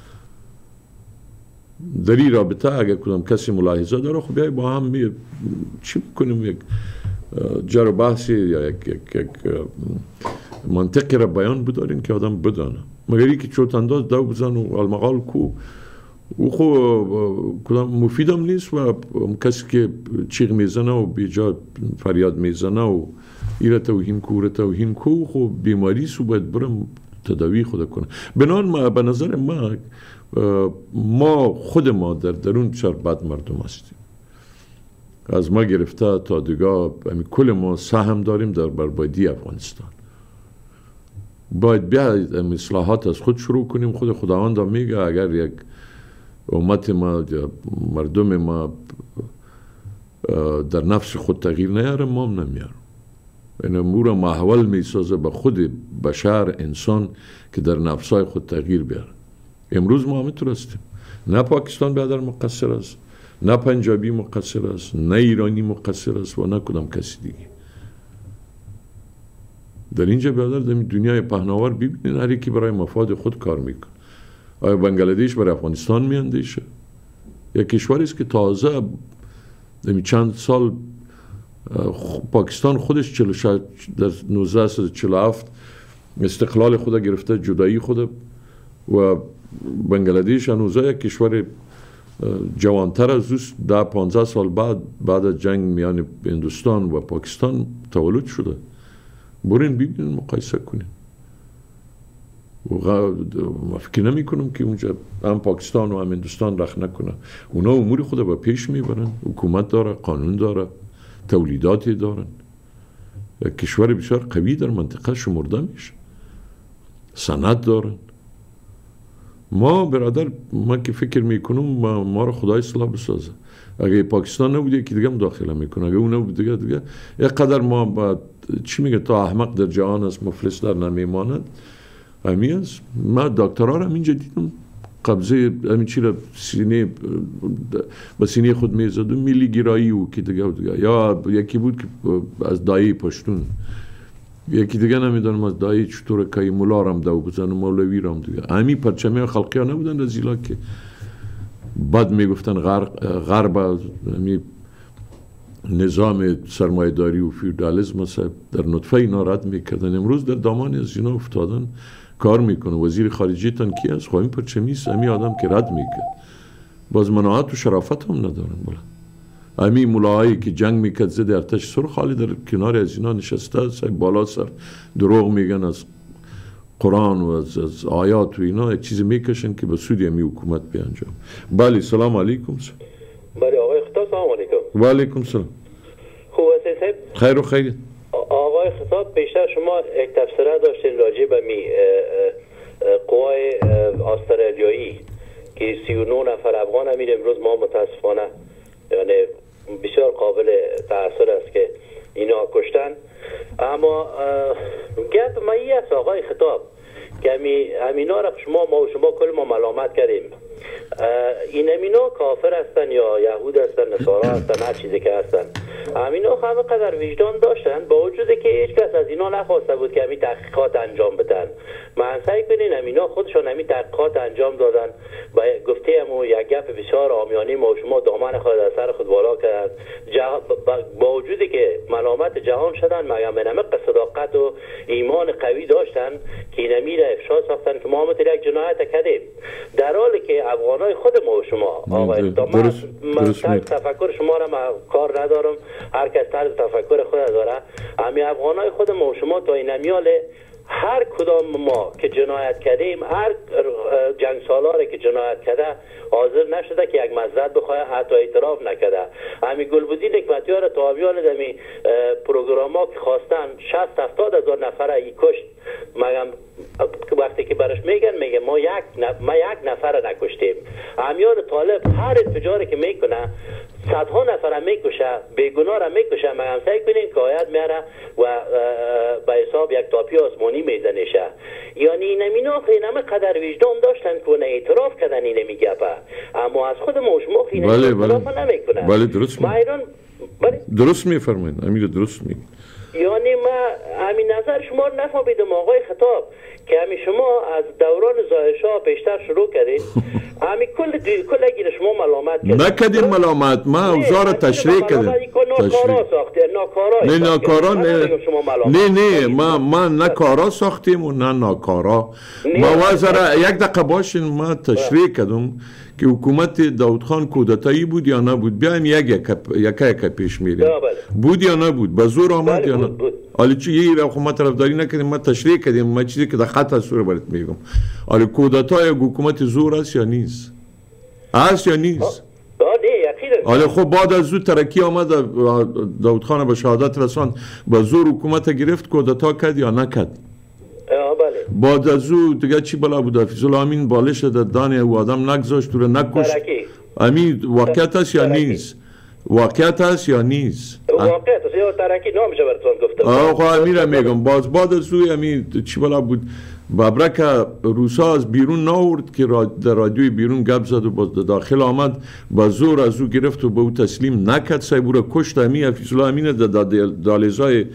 در این رابطه اگر کدام کسی ملاحظه داره خب بیایی با هم می چی بکنیم یک جر و بحثی یا یک, یک, یک منطقی را بیان بداریم که آدم بدانه. مگر ای که چوت انداز دو بزن و المقال کو او خو کدام مفید هم نیست و کسی که چیغ میزنه و بیجا فریاد میزنه و ایره توهین کو ایره توهین کو خو بیماری سو باید برم تداوی خود کنه. بنان ما به نظر ما ما خود ما در درون بسیار بد مردم هستیم. از ما گرفته تا دیگه کل ما سهم داریم در بربادی افغانستان. باید بیاید اصلاحات از خود شروع کنیم. خود خداوند هم میگه اگر یک امت ما مردم ما در نفس خود تغییر نیاره ما هم نمیارم. این امور محول میسازه به خود بشر انسان که در نفسای خود تغییر بیاره. امروز ما همینطور هستیم. نه پاکستان بیادر مقصر است نه پنجابی مقصر است نه ایرانی مقصر است و نه کدام کسی دیگه. در اینجا بیادر در دنیای پهناور ببینید هر یکی برای مفاد خود کار میکنه. آیا بنگلادش برای افغانستان میاندیشه؟ یک کشوری است که تازه چند سال پاکستان خودش چهل و شش در نوزده و چهل و هفت استقلال خود گرفته، جدایی خود، و بنگلادش هنوزه یک کشور جوانتر از اوست. ده پانزده سال بعد بعد از جنگ میان هندوستان و پاکستان تولد شده. برین ببینین، مقایسه کنین. و فکر نمی کنم که اونجا هم پاکستان و هم هندوستان رخ نکنه. اونا امور خود به پیش میبرن، حکومت داره، قانون داره، تولیداتی دارن. یک کشور بسیار قوی در منطقه شمرده میشه، سند دارن. ما برادر، ما که فکر میکنم ما, ما رو خدای اصلاح بسازه. اگه پاکستان نبوده که دیگه هم داخله میکنه، اگه اون نبوده دیگه دیگه یک قدر ما با چی میگه تا احمق در جهان است مفلس در نمیماند. همین است. ما دکترها رو اینجا دیدم قبضه همین چی را سینه با سینه خود میزد و ملی گرایی و که دیگه دیگه، یا یکی بود که از دایی پشتون، یکی دیگه نمیدونم از دایی چطور که مولا رم دو بزن و مولوی رم دیگه. همین پرچمه خلقی ها نبودن در زیلا که بعد میگفتن غرب همین نظام سرمایه‌داری و فیودالیسم در نطفه اینا رد میکردن. امروز در دامان از اینا افتادن، کار میکنه. وزیر خارجه تان کی است؟ خواهیم پرچمیست همین آدم که رد میکرد. باز مناعت و شرافت هم ندارن. بلا همین ملاهایی که جنگ میکرد زد ارتش سرخ خالی در کنار از اینا نشسته، سر بالا سر دروغ میگن از قرآن و از, از آیات و اینا، یک چیزی میکشن که به سودی همی حکومت بیانجام. بله، سلام علیکم. بله آقای خطاب، سلام علیکم. و علیکم سلام. خوب هستید صاحب؟ خیر و خیر. آقای خطاب، بیشتر شما یک تفسیره داشتین راجع به می قوای استرالیایی که سی و نه نفر افغان امیر امروز ما متاسفانه یعنی بسیار قابل تأثیر است که اینا کشتن. اما گپ ما این است آقای خطاب که همینا را شما ما و شما کل ما ملامت کردیم. این همینا کافر هستن یا یهود هستن، نصارا هستن، هر چیزی که هستن، همینا همه قدر وجدان داشتن با وجودی که هیچ کس از اینا نخواسته بود که همین تحقیقات انجام بدن. من سعی کنین همینا خودشون همین تحقیقات انجام دادن. با گفته همون یک گپ بسیار عامیانه ما و شما دامن خود از سر خود بالا کردن. با وجودی که ملامت جهان شدن، مگر من همه صداقت و ایمان قوی داشتن که این همین افشا ساختن که ما مثل یک جنایت کردیم، در حالی که افغانای خود ما و شما آقای من, من تفکر شما را من کار ندارم، هر کس طرز تفکر خود داره. همین افغانای خود ما و شما تا این همیاله هر کدام ما که جنایت کردیم، هر جنگ سالاره که جنایت کرده حاضر نشده که یک معذرت بخواه، حتی اعتراف نکرده. همین گلبدین حکمتیار را تا همیاله دمی پروگرام ها که خواستن شصت هفتاد هزار نفره ای کشت. مگم وقتی که برش میگن میگه ما یک نف... ما یک نفر نکشتیم. همیان طالب هر اتجاری که میکنه صدها نفر میکشه، بیگناه را میکشه. مگم سعی کنین که آیت میاره و به حساب یک تاپی آسمانی میزنشه. یعنی این همینا خیلی قدر وجدان داشتن که اون اعتراف کردن این میگپه، اما از خود ما شما خیلی اعتراف نمیکنه. بله درست می بله درست میفرمایید، امیر درست می. یعنی ما همین نظر شما رو نفهمیدم آقای خطاب که همین شما از دوران ظاهرشاه بیشتر شروع کردید. همین کل دی... کل اگه شما ملامت کردید نکردیم ملامت، ما اوضاع تشریح کردیم. ناکارا ساخته، ناکارا نه ناکارا نه نه نه ما ما نه کارا ساختیم و نه ناکارا. ما وزاره یک دقیقه باشین، ما تشریح کردم که حکومت داود خان کودتایی بود یا نبود. بیایم یک یک یک یک پیش میریم. بود یا نبود؟ به زور آمد یا نه؟ حالا چی یه حکومت طرفداری نکردیم، ما تشریح کردیم، ما چیزی که در خط از سور برات میگم. حالا کودتا یک حکومت زور است یا نیست؟ است یا نیست؟ حالا خب بعد از زود ترکی آمد داود خان به شهادت رساند، به زور حکومت گرفت، کودتا کرد یا نکرد؟ بله. بعد از او دیگه چی بلا بود؟ حفیظ الله امین بالش در دانه او آدم نگذاشت، تو رو نکشت. امین واقعیت است یا نیست؟ واقعیت است یا نیست؟ واقعیت است یا ترکی نامشه براتون گفتم. آقا امیر میگم باز بعد از او امین چی بلا بود؟ ببرک روسا از بیرون ناورد که در رادیوی بیرون گپ زد و باز داخل آمد، با زور از او گرفت و به او تسلیم نکرد، سایبو را کشت. امین حفیظ الله امین در دالیزای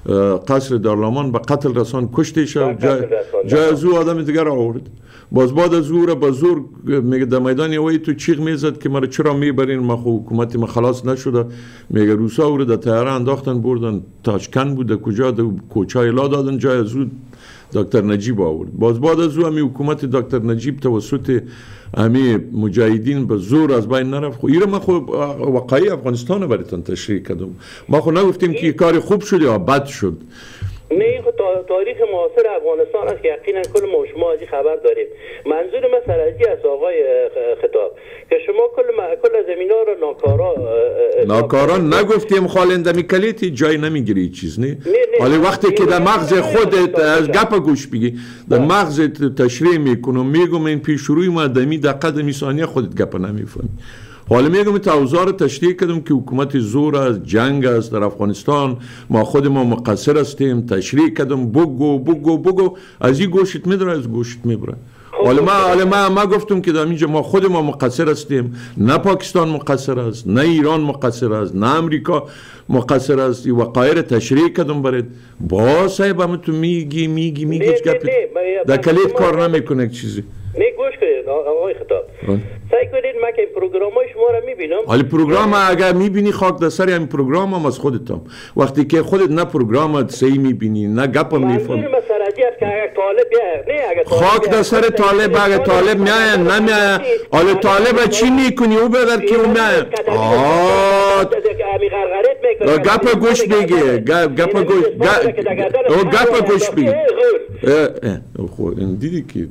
قصر دارلامان به قتل رسان کشته شد، جای, جای از او آدم دیگر آورد. باز بعد از او را به زور میگه در میدان یوی تو چیغ میزد که مرا چرا میبرین، ما خو حکومت ما خلاص نشده. میگه روسا او را در طیاره انداختن بردن تاشکند بود، در کجا در کوچای لا دادن، جای از او دکتر نجیب آورد. باز بعد از او همی حکومت دکتر نجیب توسط همی مجاهدین به زور از بین نرفت. خو ایره ما خو واقعی افغانستان براتون تشریح کردم. ما خو نگفتیم که کار خوب شد یا بد شد. نه خود تاریخ معاصر افغانستان است که یقینا کل ما شما از خبر داریم. منظور من سرازی است آقای خطاب که شما کل کل زمینا رو ناکارا ناکارا نگفتیم. خالنده میکلیتی جای نمیگیری چیز نه. حالا وقتی که در مغز خودت از گپ گوش بگی در مغزت تشریح میکنم میگم این پیش روی ما دمی دقیقه دمی ثانیه خودت گپ نمیفهمی. حالا میگم توضیح رو تشریح کردم که حکومت زور است، جنگ است در افغانستان، ما خود ما مقصر هستیم. تشریح کردم بگو بگو بگو از این گوشت میدره از گوشت میبره. حالا ما حالا ما ما گفتم که در اینجا ما خود ما مقصر هستیم، نه پاکستان مقصر است، نه ایران مقصر است، نه امریکا مقصر است. این وقایع تشریح کردم برات. با صاحب هم تو میگی میگی میگی گپ در کلیت کار نمیکنه چیزی. نه گوش کنید آقای خطاب، سعی کنید من که پروگرام های شما را میبینم. حالی پروگرام اگر میبینی خاک در سر همین پروگرام هم از خودتم. وقتی که خودت نه پروگرام صحیح میبینی نه گپ هم میفهمی. منظور مسئله است که اگر طالب بیاید نه اگر خاک در سر طالب اگر طالب میاید نمیاید. حالا طالب چی میکنی او بگر که او میاید. آه گپ گوش بگی گپ گوش گپ گوش بگی. خب این دیدی که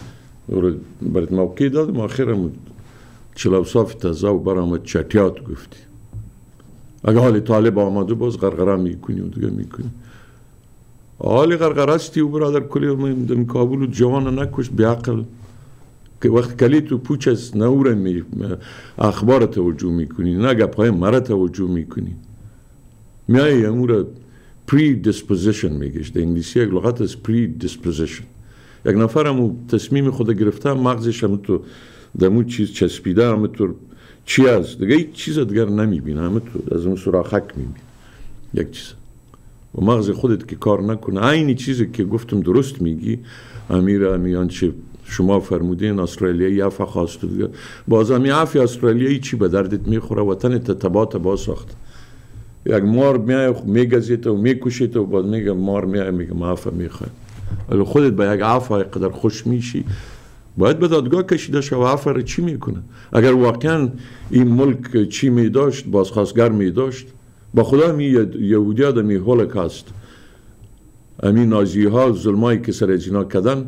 برات موقع دادم آخرم چلو صاف تازه و برآمد چتیات گفتی. اگه حال طالب آمده باز غرغره میکنی و دیگه میکنی. حالی غرغره استی و برادر کلی من کابل و جوان نکشت بیعقل که وقت کلی تو پوچ از نوره می اخبار توجه میکنی نه گپای مرا توجه میکنی. میایی امور پری دیسپوزیشن میگیش. در انگلیسی یک لغت از پری دیسپوزیشن. یک نفر همو تصمیم خود گرفته مغزش همو تو دمو چیز چسبیده همو تو چی هست دیگه یک چیز دیگر نمیبینه همو تو از اون سراخک میبینه یک چیز و مغز خودت که کار نکنه اینی چیزی که گفتم درست میگی امیر امیان چه شما فرمودین استرالیایی عفو خواست دیگه باز همی عفو استرالیایی چی به دردت میخوره وطن تبا تبا ساخت یک مار میای میگزیت و میکشیت و باز میگه مار میای میگه ما عفو میخوایم. ولی خودت با یک عفو قدر خوش میشی باید به دادگاه کشیده شو. عفو را چی میکنه؟ اگر واقعا این ملک چی میداشت بازخواستگر میداشت با خدا می یهودی ها می هولوکاست همین نازی ها ظلمایی که سر از اینا کردن.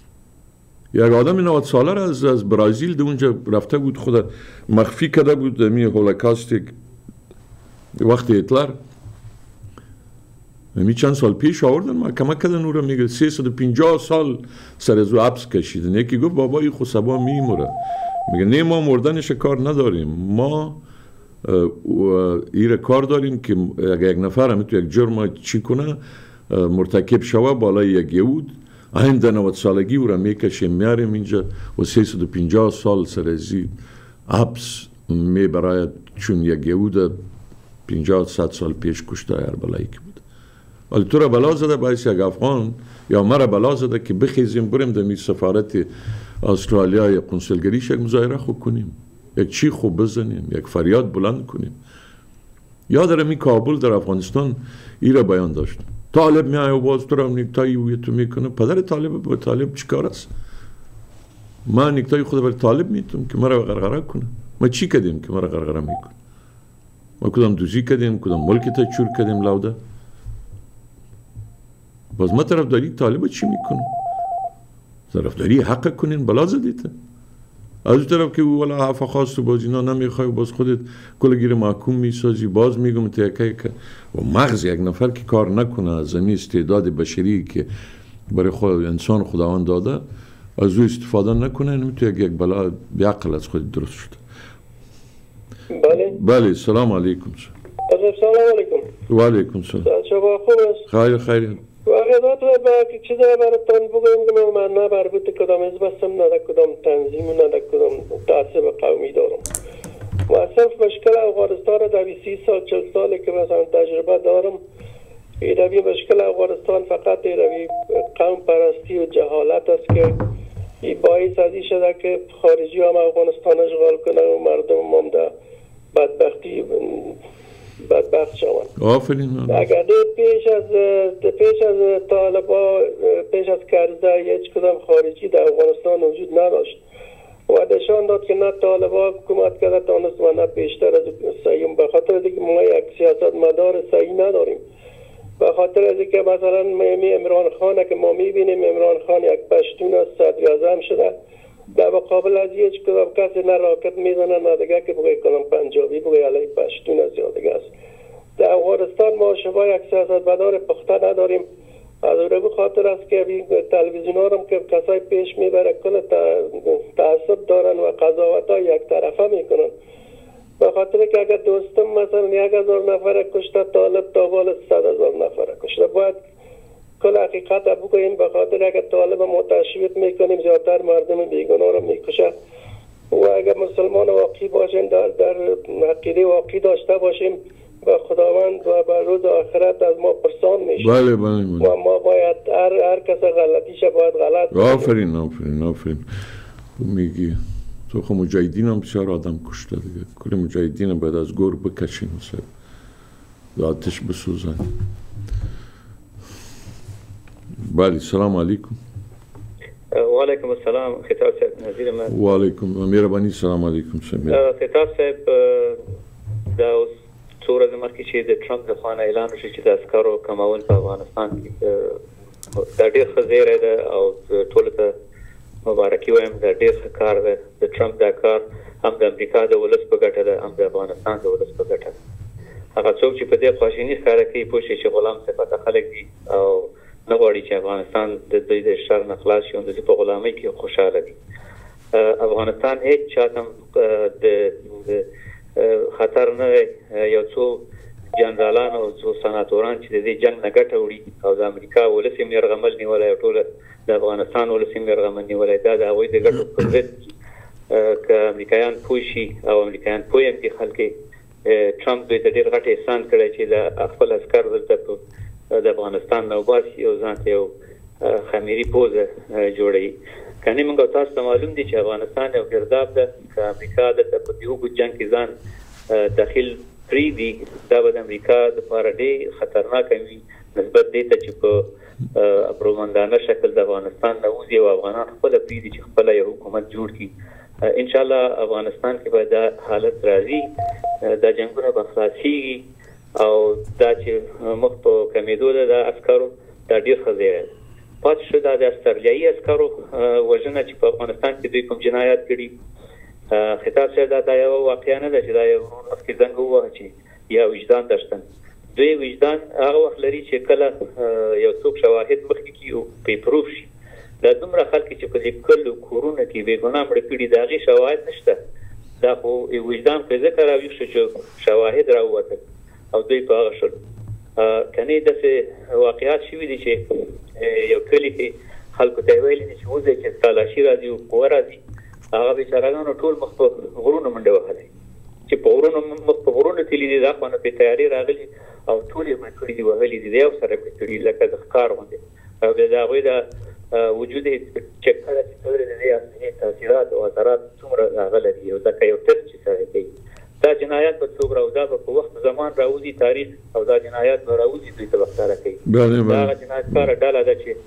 یک آدم نود ساله را از, از برازیل ده اونجا رفته بود خدا مخفی کرده بود همین هولوکاست وقتی هیتلر می چند سال پیش آوردن محکمه کردن او را میگه سیصد و پنجاه سال سر از او حبس کشیدن. یکی گفت بابا این خصبا میموره. میگه نه ما مردنش کار نداریم ما ایره کار داریم که اگه یک نفر هم تو یک جرم چی کنه مرتکب شوه بالای یک یهود این در نود سالگی او را میکشیم میاریم اینجا و سیصد و پنجاه سال سر از این حبس میبراید چون یک یهود پنجاه صد سال پیش کشته هر بلایی که بود. ولی تو را بلا زده باید یک افغان یا مرا بلا زده که بخیزیم بریم در سفارت استرالیا یا کنسولگریش یک مظاهره خوب کنیم یک چی خوب بزنیم یک فریاد بلند کنیم. یاد می کابل در افغانستان ای را بیان داشت طالب میای و باز تو را نکتایی وی تو میکنه. پدر طالب با طالب چیکار است؟ من نکتای خود بر طالب میتونم که مرا غرغره کنه. ما چی کردیم که مرا غرغره میکنه؟ ما کدام دوزی کردیم کدام ملک تا چور کردیم لاوده؟ باز ما طرفداری طالب چی میکنه؟ طرفداری حق کنین بلا زدیته. از اون طرف که ولا عفو خواست و باز اینا نمیخوای و باز خودت کلگیر محکوم میسازی. باز میگم تیکه که و مغز یک نفر که کار نکنه از این استعداد بشری که برای خود انسان خداوند داده از او استفاده نکنه نمیتونه یک بلا بیعقل از خود درست شده. بله بله سلام علیکم. سلام علیکم. و علیکم سلام. شما خوب است؟ خیر خیر. واقعیت را با چیزی براتون بگویم که من نه مربوط کدام حزب هستم نه در کدام تنظیم نه در کدام تعصب قومی دارم. و صرف مشکل افغانستان را در سی سال چل سالی که مثلا تجربه دارم روی مشکل افغانستان فقط روی قوم پرستی و جهالت است که این باعث از این شده که خارجی هم افغانستان اشغال کنه و مردم هم در بدبختی بدبخت شوند. آفرین. اگر پیش از پیش از طالبا پیش از کرزی هیچ کدام خارجی در افغانستان وجود نداشت و نشان داد که نه طالبا حکومت کرده تانست و نه بیشتر از سعیم. به خاطر دیگه ما یک سیاست مدار صحیح نداریم. به خاطر از اینکه مثلا می عمران خان که ما میبینیم عمران خان یک پشتون از صدر اعظم شده، در مقابل از هیچ کدام کسی نه راکت میزنه نه دیگه که بگه کلام پنجابی بگه علی پشتون از یادگه است. در افغانستان ما شما یک سیاست مدار پخته نداریم. از اون به خاطر است که تلویزیون ها هم که کسای پیش میبره کل تعصب دارن و قضاوت ها یک طرفه میکنن. به خاطر که اگر دوستم مثلا یک هزار نفر کشته، طالب تا بالا صد هزار نفر کشته. باید کل حقیقت بگوییم. به خاطر اگر طالب ما تشویق میکنیم زیادتر مردم بیگناه رو میکشه و اگر مسلمان واقعی باشیم در در عقیده واقعی داشته باشیم به خداوند و به روز آخرت از ما پرسان میشه. بله بله بله. و ما باید هر هر کس غلطیش باید غلط. آفرین آفرین آفرین. میگی تو خب مجاهدین هم بسیار آدم کشته دیگه. کل مجاهدین هم باید از گور بکشین و سر و آتش بسوزن. بله سلام علیکم. و علیکم السلام خطاب صاحب نظیر من. و علیکم مهربانی. سلام علیکم سمیر. خطاب صاحب دا اوس څو ورځې مخکې چې د ټرمپ د خوا نه اعلان وشو چې د عسکرو کمول په افغانستان کې دا ډېر ښه زیری ده او ټولو ته مبارکي وایم. دا ډېر ښه کار ده. د ټرمپ دا کار هم د امریکا د ولس په ګټه ده هم د افغانستان د ولس په ګټه ده. هغه څوک چې په دې خواشیني ښکاره کوي پوه شي چې غلام صفته خلک دي او نه غواړي چې افغانستان د دوی د شر نه خلاص شي او د دوی په غلامۍ کې خوشحاله دي. افغانستان هیڅ چاته د خطر نه یو څو جنرالان او څو سناتوران چې د دې جنگ نه ګټه وړي او د امریکا ولس یې یرغمل نیولی او ټوله د افغانستان ولس یې یرغمل نیولی. دا د هغوی د ګټو په ضد که امریکایان پوه شي او امریکایان پوه یم دې خلک ټرمپ دوی ته ډېر غټ احسان کړی چې د خپل عسکر دلته د افغانستان نه وباسي او ځان ته یو خمیري پوزه جوړوي. کنی موږ تاسو ته معلوم دي چې افغانستان یو ګرداب ده. که امریکا دلته په دې اوږد جنګ کې ځان داخل پرېږدي دا به د امریکا دپاره ډېر خطرناکه وي نسبت دې ته چې په پروپاګاندا شکل د افغانستان نه وځي او افغانان خپله پرېږدي چې خپله یو حکومت جوړ کړي. انشاءالله افغانستان کې به دا حالت راځي. دا جنګونه به خلاصېږي او دا چې مخ په کمېدو ده د عسکرو دا ډېر ښه ځای ده. پاتې شو دا د استرالیایي عسکرو وژنه چې په افغانستان کې دوی کوم جنایات کړي. خطاب صاحب دا دا یوه واقعه نه ده چې دا یو مخکې زنګ ووهه چې یا وجدان داشتن. دوی وجدان هغه وخت لري چې کله یو څوک شواهد مخکې کړي او پې پروف شي. دا دومره خلک چې په دې کلو کورونه کې بېګناه مړه کړي د هغې شواهد نشته. دا خو وجدان پرې ځکه راویښ شو چې شواهد راووتل او دوی په هغه شول. کنې داسې واقعات شوي دي چې یو کلي کې خلکو ته یې ویلي دي چې وځئ چې تالاشي راځي او قوه راځي. هغه بیچارهګانو ټول مخ په غرونو منډې وهلی چې په غرونو مخ په غرونو تللي دي. دا خوا نه پرې تیارې راغلي او ټول یې مړه کړي دي وهلي دي د یو سره پرې کړي لکه د ښکار غوندې. او د هغوی د وجود یې چک کړه چې څومره د دې اصلي تاثیرات او اثرات څومره هغه لري او لکه یو ټسټ چې سړی کوي. دا جنایات به څوک راو دا به په وخت زمان راوځي تاریخ او دا جنایات به راوځي دوی ته به ښکاره کوي. دا هغه جنایتکاره ډله ده چې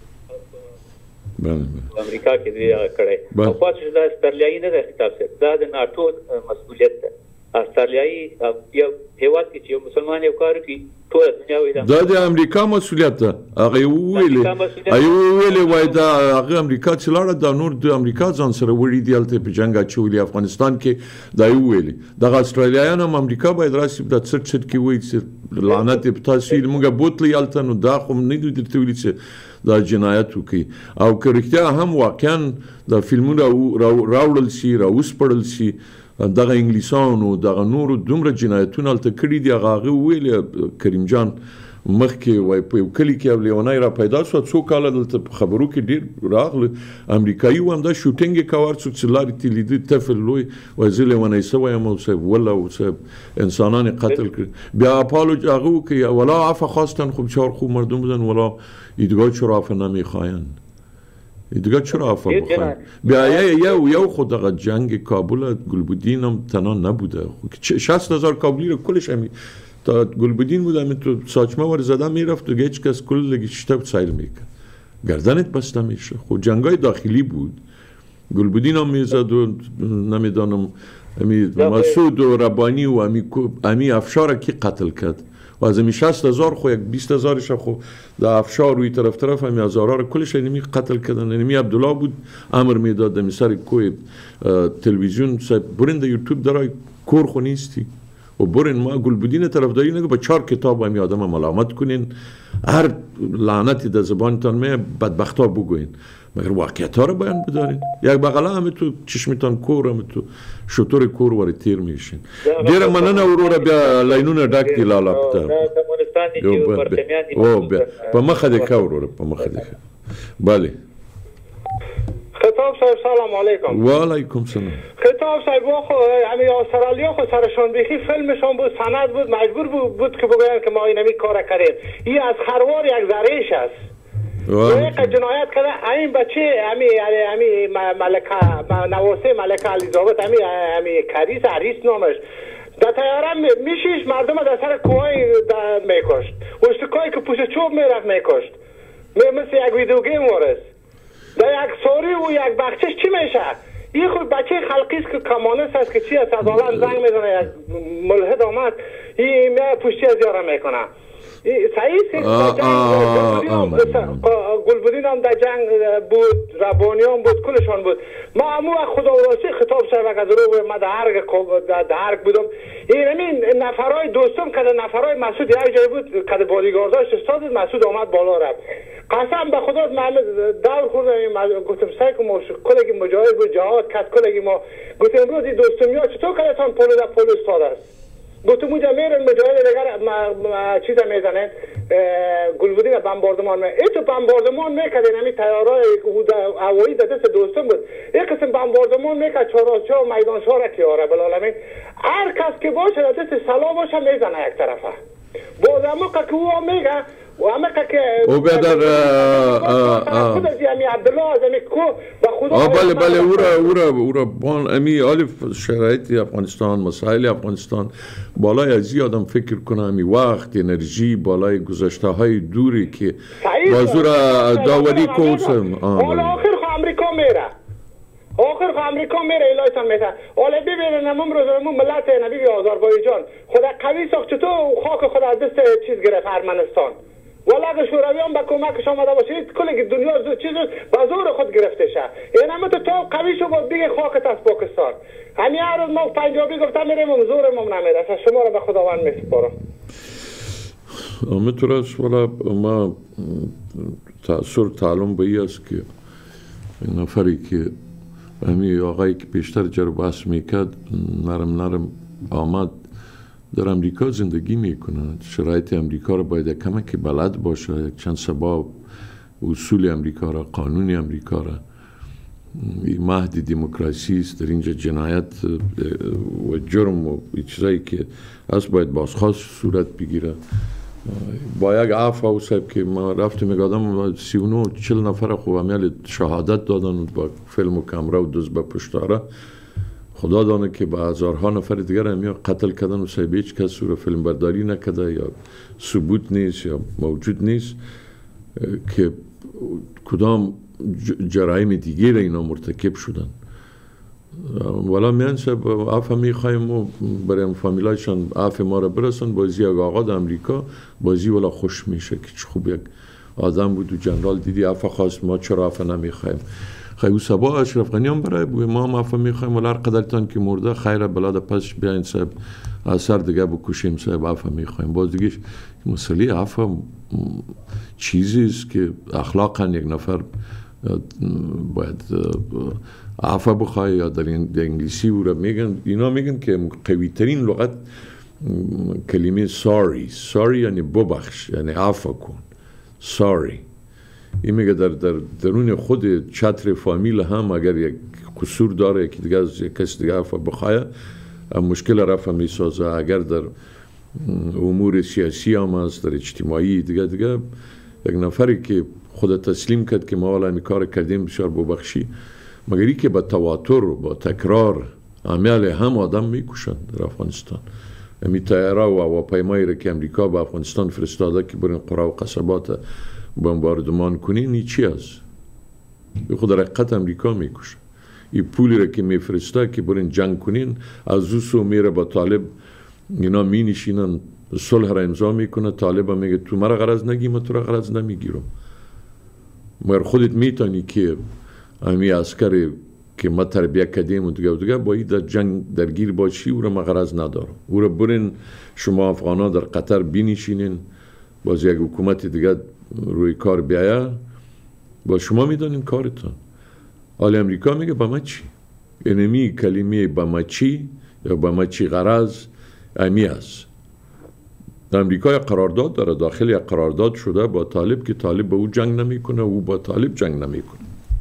امریکا کې دوی هغه کړی. او پاتې شو دا استرالیایي نه ده خطاب صاحب. دا د ناټو مسؤلیت ده. استرالیایي یو هېواد کې چې یو مسلمان یو کار وکړي ټوله دنیا وایي دا د امریکا مسؤلیت ده. هغه یې وویلې هغه یې وویلې وایي دا هغه امریکا چې لاړه دا نور د امریکا ځان سره وړي دي هلته په جنګ اچولي افغانستان کې. دا یې وویلې دغه استرالیایان هم امریکا باید راسي دا څټ څټ کې وایي چې لعنت یې په تاسو وي موږ بوتلئ هلته نو دا خو نه دي درته ویلي چې دا جنایت وکړي. او که رښتیا هم واقعا دا فلمونه راوړل سي راوسپړل سي دغه انګلیسانو دغه نورو دومره جنایتونه هلته کړي دي هغه هغه وویلې کریم جان مخکې وای په یو کلي کې یو لیونی را پیدا شو څو کاله دلته په خبرو کې ډېر راغله امریکایي و همدا شوټینګ یې کوه هر څوک چې لارې تې لیده طفل لوی وایي زه لیونی سوی یم او صاحب والله او صاحب انسانان یې قتل کړي بیا اپالوج هغه وکړي ولا عفو خواستن خب بسیار خوب مردم بودن ولا دیگه چرا عفو نمیخواین دیگه چرا عفو بخواین بیا یو یو خود دغه جنگ کابل گلبدین هم تنها نبوده شصت هزار کابلی رو کلش همی تا گلبدین بود همین تو ساچمه وار زده میرفت و هیچ کس کل لگی شتاب سایل میکرد گردنت بسته میشه خود جنگای داخلی بود گلبدین هم میزد و نمیدانم امی مسعود و ربانی و امی امی افشار کی قتل کرد و از امی شصت هزار خو یک بیست هزارش خو در افشار روی طرف طرف امی هزارها رو کلش اینمی قتل کردن اینمی عبدالله بود امر میداد امی سر کوی تلویزیون برین در یوتیوب درای کور خو نیستی و برین ما گلبدین طرفداری نگو با چهار کتاب امی آدم ملامت کنین هر لعنتی در زبانتان می بدبختا بگوین مگر واقعیت ها رو بیان بدارین یک بغله همه تو چشمتان کور همه تو شطور کور واری تیر میشین دیر منن اورورا بیا لینون ڈاک دی لالا بتا او بیا پا مخده که اورورا پا مخده که بله خطاب صاحب سلام علیکم و علیکم سلام خطاب صاحب خو امی استرالیا خو سرشان بخی فیلمشان بود سند بود مجبور بود که بگوین که ما اینمی کار کردیم این از خروار یک ذریعش است یک جنایت کرده این بچه امی امی ملکه نواسه ملکه الیزابت امی امی کریس عریس نامش در تیاره میشیش مردم در سر کوهای میکشت وشتکایی که پوش چوب میرفت میکشت مثل یک ویدیو گیم ورست در یک سوری و یک بخشش چی میشه این خود بچه خلقیست که کمانست هست که چی هست از آلان زنگ میزنه یک ملحد آمد این پوشتی از یاره میکنه صحیح گلبدین هم در جنگ بود ربانی هم بود کلشان بود ما همو خدا وراستی خطاب شد و گذرو ما در هرگ بودم این همین نفرهای دوستم که نفرهای مسعود یک جای بود که بادیگارداش استاد مسعود آمد بالا رفت قسم به خدا محمد دور خوردم گفتم سعی که ما کلگی مجاهد بود جهاد کت کلگی ما گفتم امروز این دوستم یا چطور کلتان پولو در پولو استاد است گفتم موجه میرن مجاهد دیگر چیز میزنن گلبدین بمباردمان می ایتو بمباردمان میکردین همین تیارای هوایی در دست دوستم بود یک قسم بمباردمان میکرد چهارراه و میدانشاه را که آره بالعالمین هر کس که باشه در دست سلا باشه میزنه یک طرفه باز اما که او میگه و اما که او بیادر خود از یمی عبدالله از یمی کو و خدا آه بله بله او را او را او را بان امی آلیف شرایط افغانستان مسائل افغانستان بالای از این آدم فکر کنه امی وقت انرژی بالای گذشته های دوری که بازو را داوری کنسم حالا آخر خو امریکا میره آخر خو امریکا میره الهیتان میره حالا ببینن همون روز همون ملت نبی آذربایجان خدا قوی ساخت چطور خاک خود از دست چیز گرفت ارمنستان ولی اگه شورویان به کمکش آمده باشید کل دنیا چیز به زور خود گرفته شه این همه تو تو قوی شو بود بگه خاکت از پاکستان همین هر روز ما پنجابی گفتم میریم و زورمون نمیره شما رو به خداوند میسپارم همینطور است ولی ما تأثیر تعلم به این است که نفری که همین آقایی که بیشتر جرب بحث میکرد نرم نرم آمد در امریکا زندگی میکنه شرایط امریکا رو باید کمکی بلد باشه یک چند سبا اصول امریکا را قانون امریکا را مهد دموکراسی است در اینجا جنایت و جرم و چیزایی که از باید بازخواست صورت بگیره با یک عفو صاحب که ما رفتیم یک آدم سی و نو چل نفر خوب امیال شهادت دادن با فیلم و کامرا و دوز به پشتاره خدا دانه که با هزارها نفر دیگر همیا قتل کردن و صاحب هیچ کس رو فیلم برداری نکده یا ثبوت نیست یا موجود نیست که کدام جرایم دیگر اینا مرتکب شدن ولی میان صاحب عفو میخوایم و برای فامیلایشان عفو ما را برسن بازی یک آقا در امریکا بازی ولی خوش میشه که چه خوب یک آدم بود و جنرال دیدی عفو خواست ما چرا عفو نمیخوایم خیلی سبا اشرف غنی هم برای بوی ما هم عفو میخوایم ولی هر قدرتان که مرده خیر بلاد پس بیاین صاحب اثر دیگه بکشیم صاحب عفو میخوایم باز دیگه مسئله عفو چیزی است که اخلاقا یک نفر باید عفو بخواه یا در انگلیسی او را میگن اینا میگن که قوی ترین لغت کلمه ساری ساری یعنی ببخش، یعنی عفو کن. ساری این میگه در, در درون خود چتر فامیل هم اگر یک قصور داره که دیگه از یک کس دیگه عفو بخواه مشکل رفع میسازه. اگر در امور سیاسی هم هست، در اجتماعی دیگه دیگه یک نفری که خود تسلیم کرد که ما والا می کار کردیم بسیار ببخشی، مگر ای که با تواتر با تکرار عمل هم آدم میکشند. در افغانستان امی تایره و هواپیمایی را که امریکا به افغانستان فرستاده که برین قرى و قصبات بمباردمان کنین، این چی است؟ خود رقت امریکا میکشه. این پولی را که میفرسته که برین جنگ کنین، از او سو میره با طالب اینا می نشینن صلح را امضا میکنه. طالب میگه تو مرا غرض نگی، من تو را غرض نمیگیرم. مگر خودت میتونی که امی عسکر که ما تربیت کردیم و دیگه و دیگه باید در جنگ درگیر باشی، او را ما غرض ندارم. او را برین شما افغانا در قطر بینشینین، باز یک حکومت دیگه روی کار بیایه، با شما میدانین کارتان. حالا امریکا میگه با ما چی؟ اینمی کلمه با ما چی یا با ما چی غرض امی است. امریکا یک قرارداد داره، داخل یک قرارداد شده با طالب که طالب با او جنگ نمیکنه و او با طالب جنگ نمیکنه.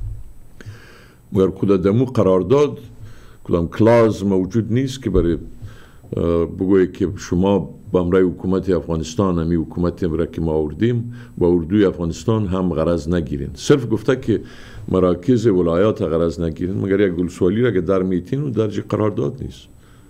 مگر کدام دمو قرارداد کدام کلاز موجود نیست که برای بگویی که شما با امرای حکومت افغانستان همی حکومت امرای که ما آوردیم با اردوی افغانستان هم غرض نگیرین. صرف گفته که مراکز ولایات غرض نگیرین، مگر یک گلسوالی را که در میتین و درج قرارداد نیست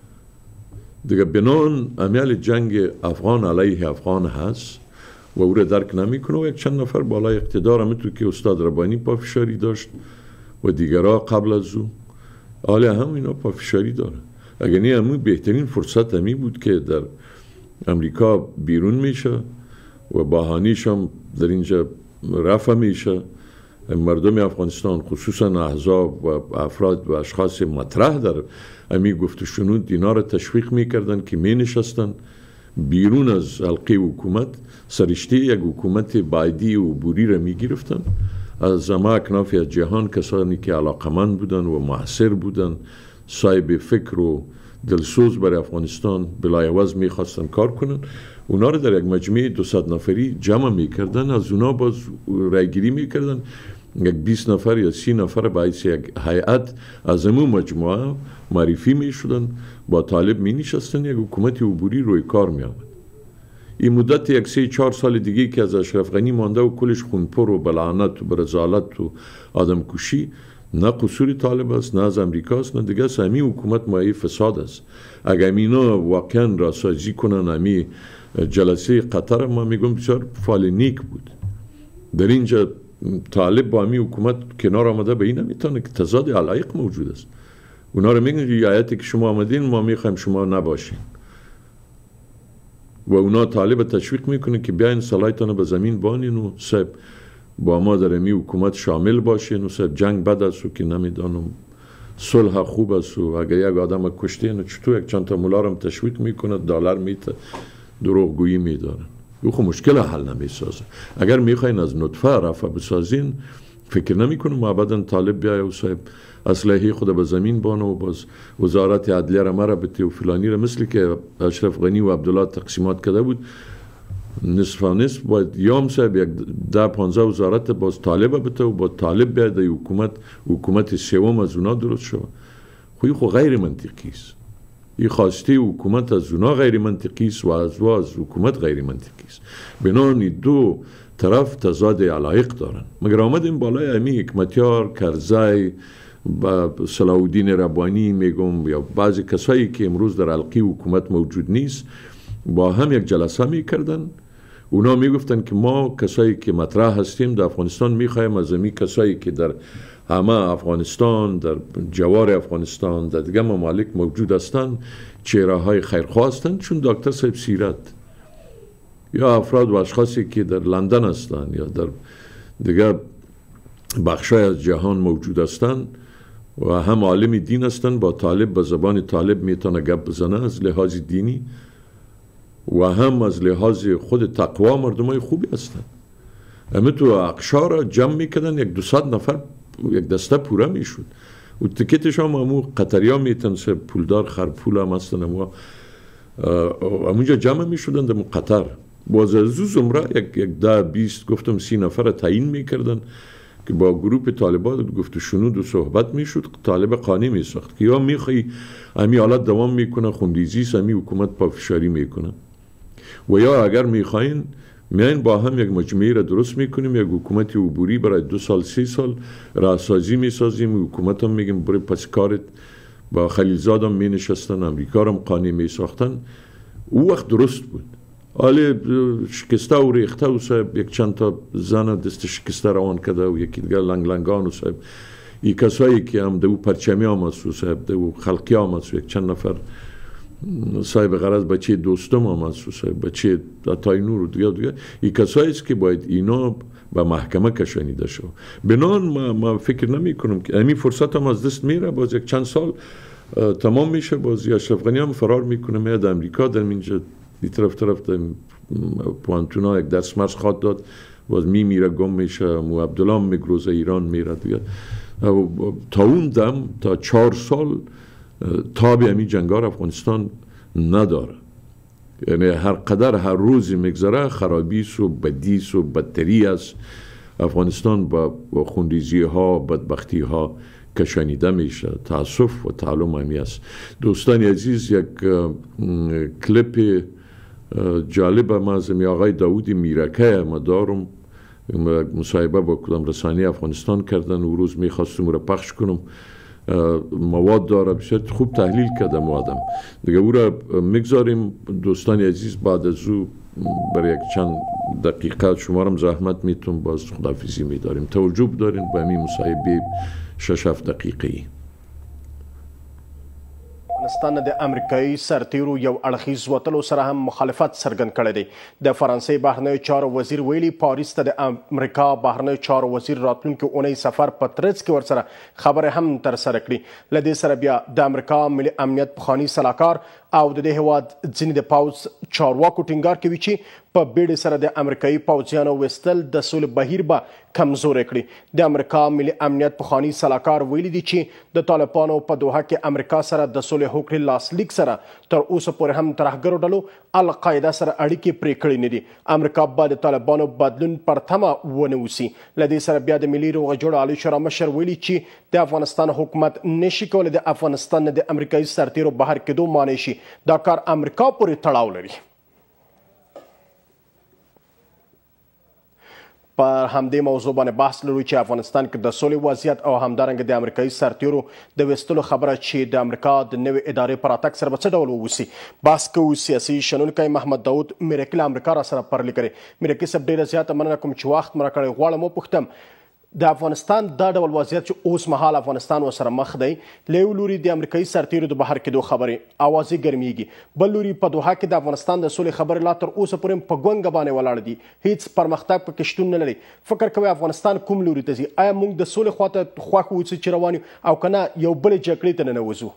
دیگه. بنان عمل جنگ افغان علیه افغان هست و او را درک نمیکنه و یک چند نفر بالای اقتدار همونطور که استاد ربانی پافشاری داشت و دیگرها قبل از او، حالا هم اینا پافشاری داره. اگر نه همون بهترین فرصت همی بود که در امریکا بیرون میشه و بهانیش هم در اینجا رفع میشه. مردم افغانستان خصوصا احزاب و افراد و اشخاص مطرح در امی گفت و شنود اینا را تشویق میکردن که می نشستن بیرون از حلقه حکومت، سرشته یک حکومت بایدی و عبوری را می گرفتن. از زمان اکناف از جهان کسانی که علاقمند بودن و معاصر بودن، صاحب فکر و دلسوز برای افغانستان بلایواز می خواستن کار کنن، اونا را در یک مجموعه دوصد نفری جمع می کردن. از اونا باز رایگیری می کردن، یک بیست نفر یا سی نفر باعث یک هیئت از امون مجموعه معرفی می شدن، با طالب می نشستن، یک حکومت عبوری روی کار می آمد. این مدت یک سه چهار سال دیگه که از اشرف غنی مانده و کلش خونپر و بلعنت و برزالت و آدم کشی، نه قصور طالب است، نه از امریکاست، نه دیگه است. همی حکومت مایه فساد است. اگر اینا واقعا راسازی کنن، همی جلسه قطر ما میگم بسیار فعال نیک بود. در اینجا طالب با همی حکومت کنار آمده به این نمیتونه که تضاد علایق موجود است. اونا رو میگن که آیتی که شما آمدین ما میخوایم شما نباشین و اونا طالب تشویق میکنه که بیاین سلایتان به زمین بانین و صاحب با ما در امی حکومت شامل باشین و صاحب جنگ بد است و که نمیدانم صلح خوب است و اگر یک آدم کشتین چطور یک چند تا مولارم تشویق میکنه دلار میته دروغ گویی میدارن. او خب مشکل حل نمیسازه. اگر میخواین از نطفه رفع بسازین فکر نمیکنم معبدن طالب بیای و صاحب اسلحه خود به زمین بانه و باز وزارت عدلیه را مربطه و فلانی را مثل که اشرف غنی و عبدالله تقسیمات کرده بود نصف نصف باید یام صاحب یک ده پانزه وزارت باز طالب بته و با طالب بیاید حکومت حکومت سوم از اونا درست شد. خوی خو غیر منطقی است. این خواسته حکومت از اونا غیر منطقی است و از واز حکومت غیر منطقی است. بنابراین دو طرف تضاد علایق دارن. مگر آمدیم بالای امی حکمتیار کرزای با صلاح الدین ربانی میگم یا بعضی کسایی که امروز در حلقه حکومت موجود نیست با هم یک جلسه میکردن. اونا میگفتن که ما کسایی که مطرح هستیم در افغانستان میخوایم از امی کسایی که در همه افغانستان، در جوار افغانستان، در دیگه ممالک موجود هستند چهره های خیرخواه هستند، چون دکتر صاحب سیرت یا افراد و اشخاصی که در لندن هستند یا در دیگه بخشای از جهان موجود هستند و هم عالم دین هستند، با طالب به زبان طالب میتونه گپ بزنه از لحاظ دینی و هم از لحاظ خود تقوا مردمای خوبی هستند. همه تو اقشار را جمع میکردن، یک دوصد نفر یک دسته پوره میشد و تکتش هم همو قطری ها میتن سه پولدار خرپول هم هستن و همونجا جمع می شدن در قطر. باز از او زمره یک یک ده بیست گفتم سی نفر تعیین می کردن که با گروپ طالبان گفت و شنود و صحبت می شد. طالب قانع می ساخت که یا می خواهی امی حالت دوام می کنه خوندیزی امی حکومت پافشاری می کنه و یا اگر می خواهین میاین با هم یک مجموعه را درست میکنیم، یک حکومت عبوری برای دو سال سه سال راهسازی میسازیم. حکومت هم میگیم برای پس کارت با خلیلزاد هم می نشستن، امریکا هم قانع می ساختن. او وقت درست بود. حالا شکسته و ریخته و صاحب یک چند تا زن دست شکسته روان کرده و یکی دیگر لنگ لنگان و صاحب ای کسایی که هم دو پرچمی آمد و صاحب دو خلقی آمد و یک چند نفر صاحب غرض بچه دوستم آمد و صاحب بچه عطای نور و دیگه دیگه ای کسایی است که باید اینا به محکمه کشانیده شو. بنان ما, ما فکر نمی کنم که امی فرصت هم از دست میره. باز یک چند سال تمام میشه، باز اشرف غنی هم فرار میکنه میاد امریکا، در اینجا دی طرف طرف پوانتونا یک درس مرس خواد داد، باز می میره گم میشه. مو عبدالله میگروزه ایران میره دیگه. تا اون دم تا چهار سال تاب امی جنگار افغانستان نداره. یعنی هر قدر هر روزی میگذره خرابیس و بدیس و بدتری است. افغانستان با خوندیزی ها بدبختی ها کشانیده میشه. تاسف و تعلم همی است. دوستان عزیز، یک کلیپ جالب ما از آقای داود میرکه ما دارم، مصاحبه با کدام رسانه افغانستان کردن و روز میخواستم رو پخش کنم. مواد داره، بسیار خوب تحلیل کردم آدم دیگه. او را میگذاریم دوستان عزیز. بعد از او برای یک چند دقیقه شما هم زحمت میتون باز خداحافظی میداریم. توجه دارین با همین مصاحبه شش هفت دقیقه‌ای. افغانستان د امریکایي سرتیرو یو اړخیز وتلو سره هم مخالفت څرګند کړی دی. د فرانسې بهرنیو چارو وزیر ویلي پاریس ته د امریکا بهرنیو چارو وزیر راتلونکي اونۍ سفر په ترڅ کې ورسره خبرې هم ترسره کړي. له دې سره بیا د امریکا ملي امنیت پخواني سلاکار او د دې هیواد ځینې د پوځ چارواکو ټینګار کوي چې په بیړې سره د امریکایي پوځیانو ویستل د سولې بهیر به کمزوری کړي. د امریکا ملي امنیت پخواني سلاکار ویلي دي چې د طالبانو په دوحه کې امریکا سره د سولې هوکړې لاسلیک سره تر اوسه پورې هم ترهګرو ډلو القاعده سره اړیکې پرې کړې نه دي. امریکا به د طالبانو بدلون پر تمه ونه وسي. له دې سره بیا د ملي روغه جوړ عالی شورا مشر ویلي چې د افغانستان حکومت نشي کولی د افغانستان نه د امریکایي سرتیرو بهر کېدو مانع شي. دا کار امریکا پورې تړاو لري. پر همدې موضوع باندې بحث لرو چې افغانستان کې د سولې وضعیت او همدارنګه د امریکایي سرتیرو د ویستلو خبره چې د امریکا د نوې ادارې پر راتګ سره به څه ډول ووسي. بحث کوو. سیاسي شنونکی محمد داود میرکي له امریکا را سره پرلې کړې. میرکي صاحب ډېره زیاته مننه کوم چې وخت مو راکړی. غواړم وپوښتم د افغانستان دا ډول وضعیت چې اوس مهال افغانستان ورسره مخ دی، له یو لوري د امریکایي سرتیرو د بهر کېدو خبرې اوازې ګرمیږي، بل لوري په دوحه کې د افغانستان د سولې خبرې لا تر اوسه پورې په ګونګه باندې ولاړ دي، هیڅ پرمختګ پکې شتون نه لري. فکر کوئ افغانستان کوم لوري ته ځي؟ آیا موږ د سولې خواته خوښ اوسو چې روان یو او که نه یو بلې جګړې ته ننوځو؟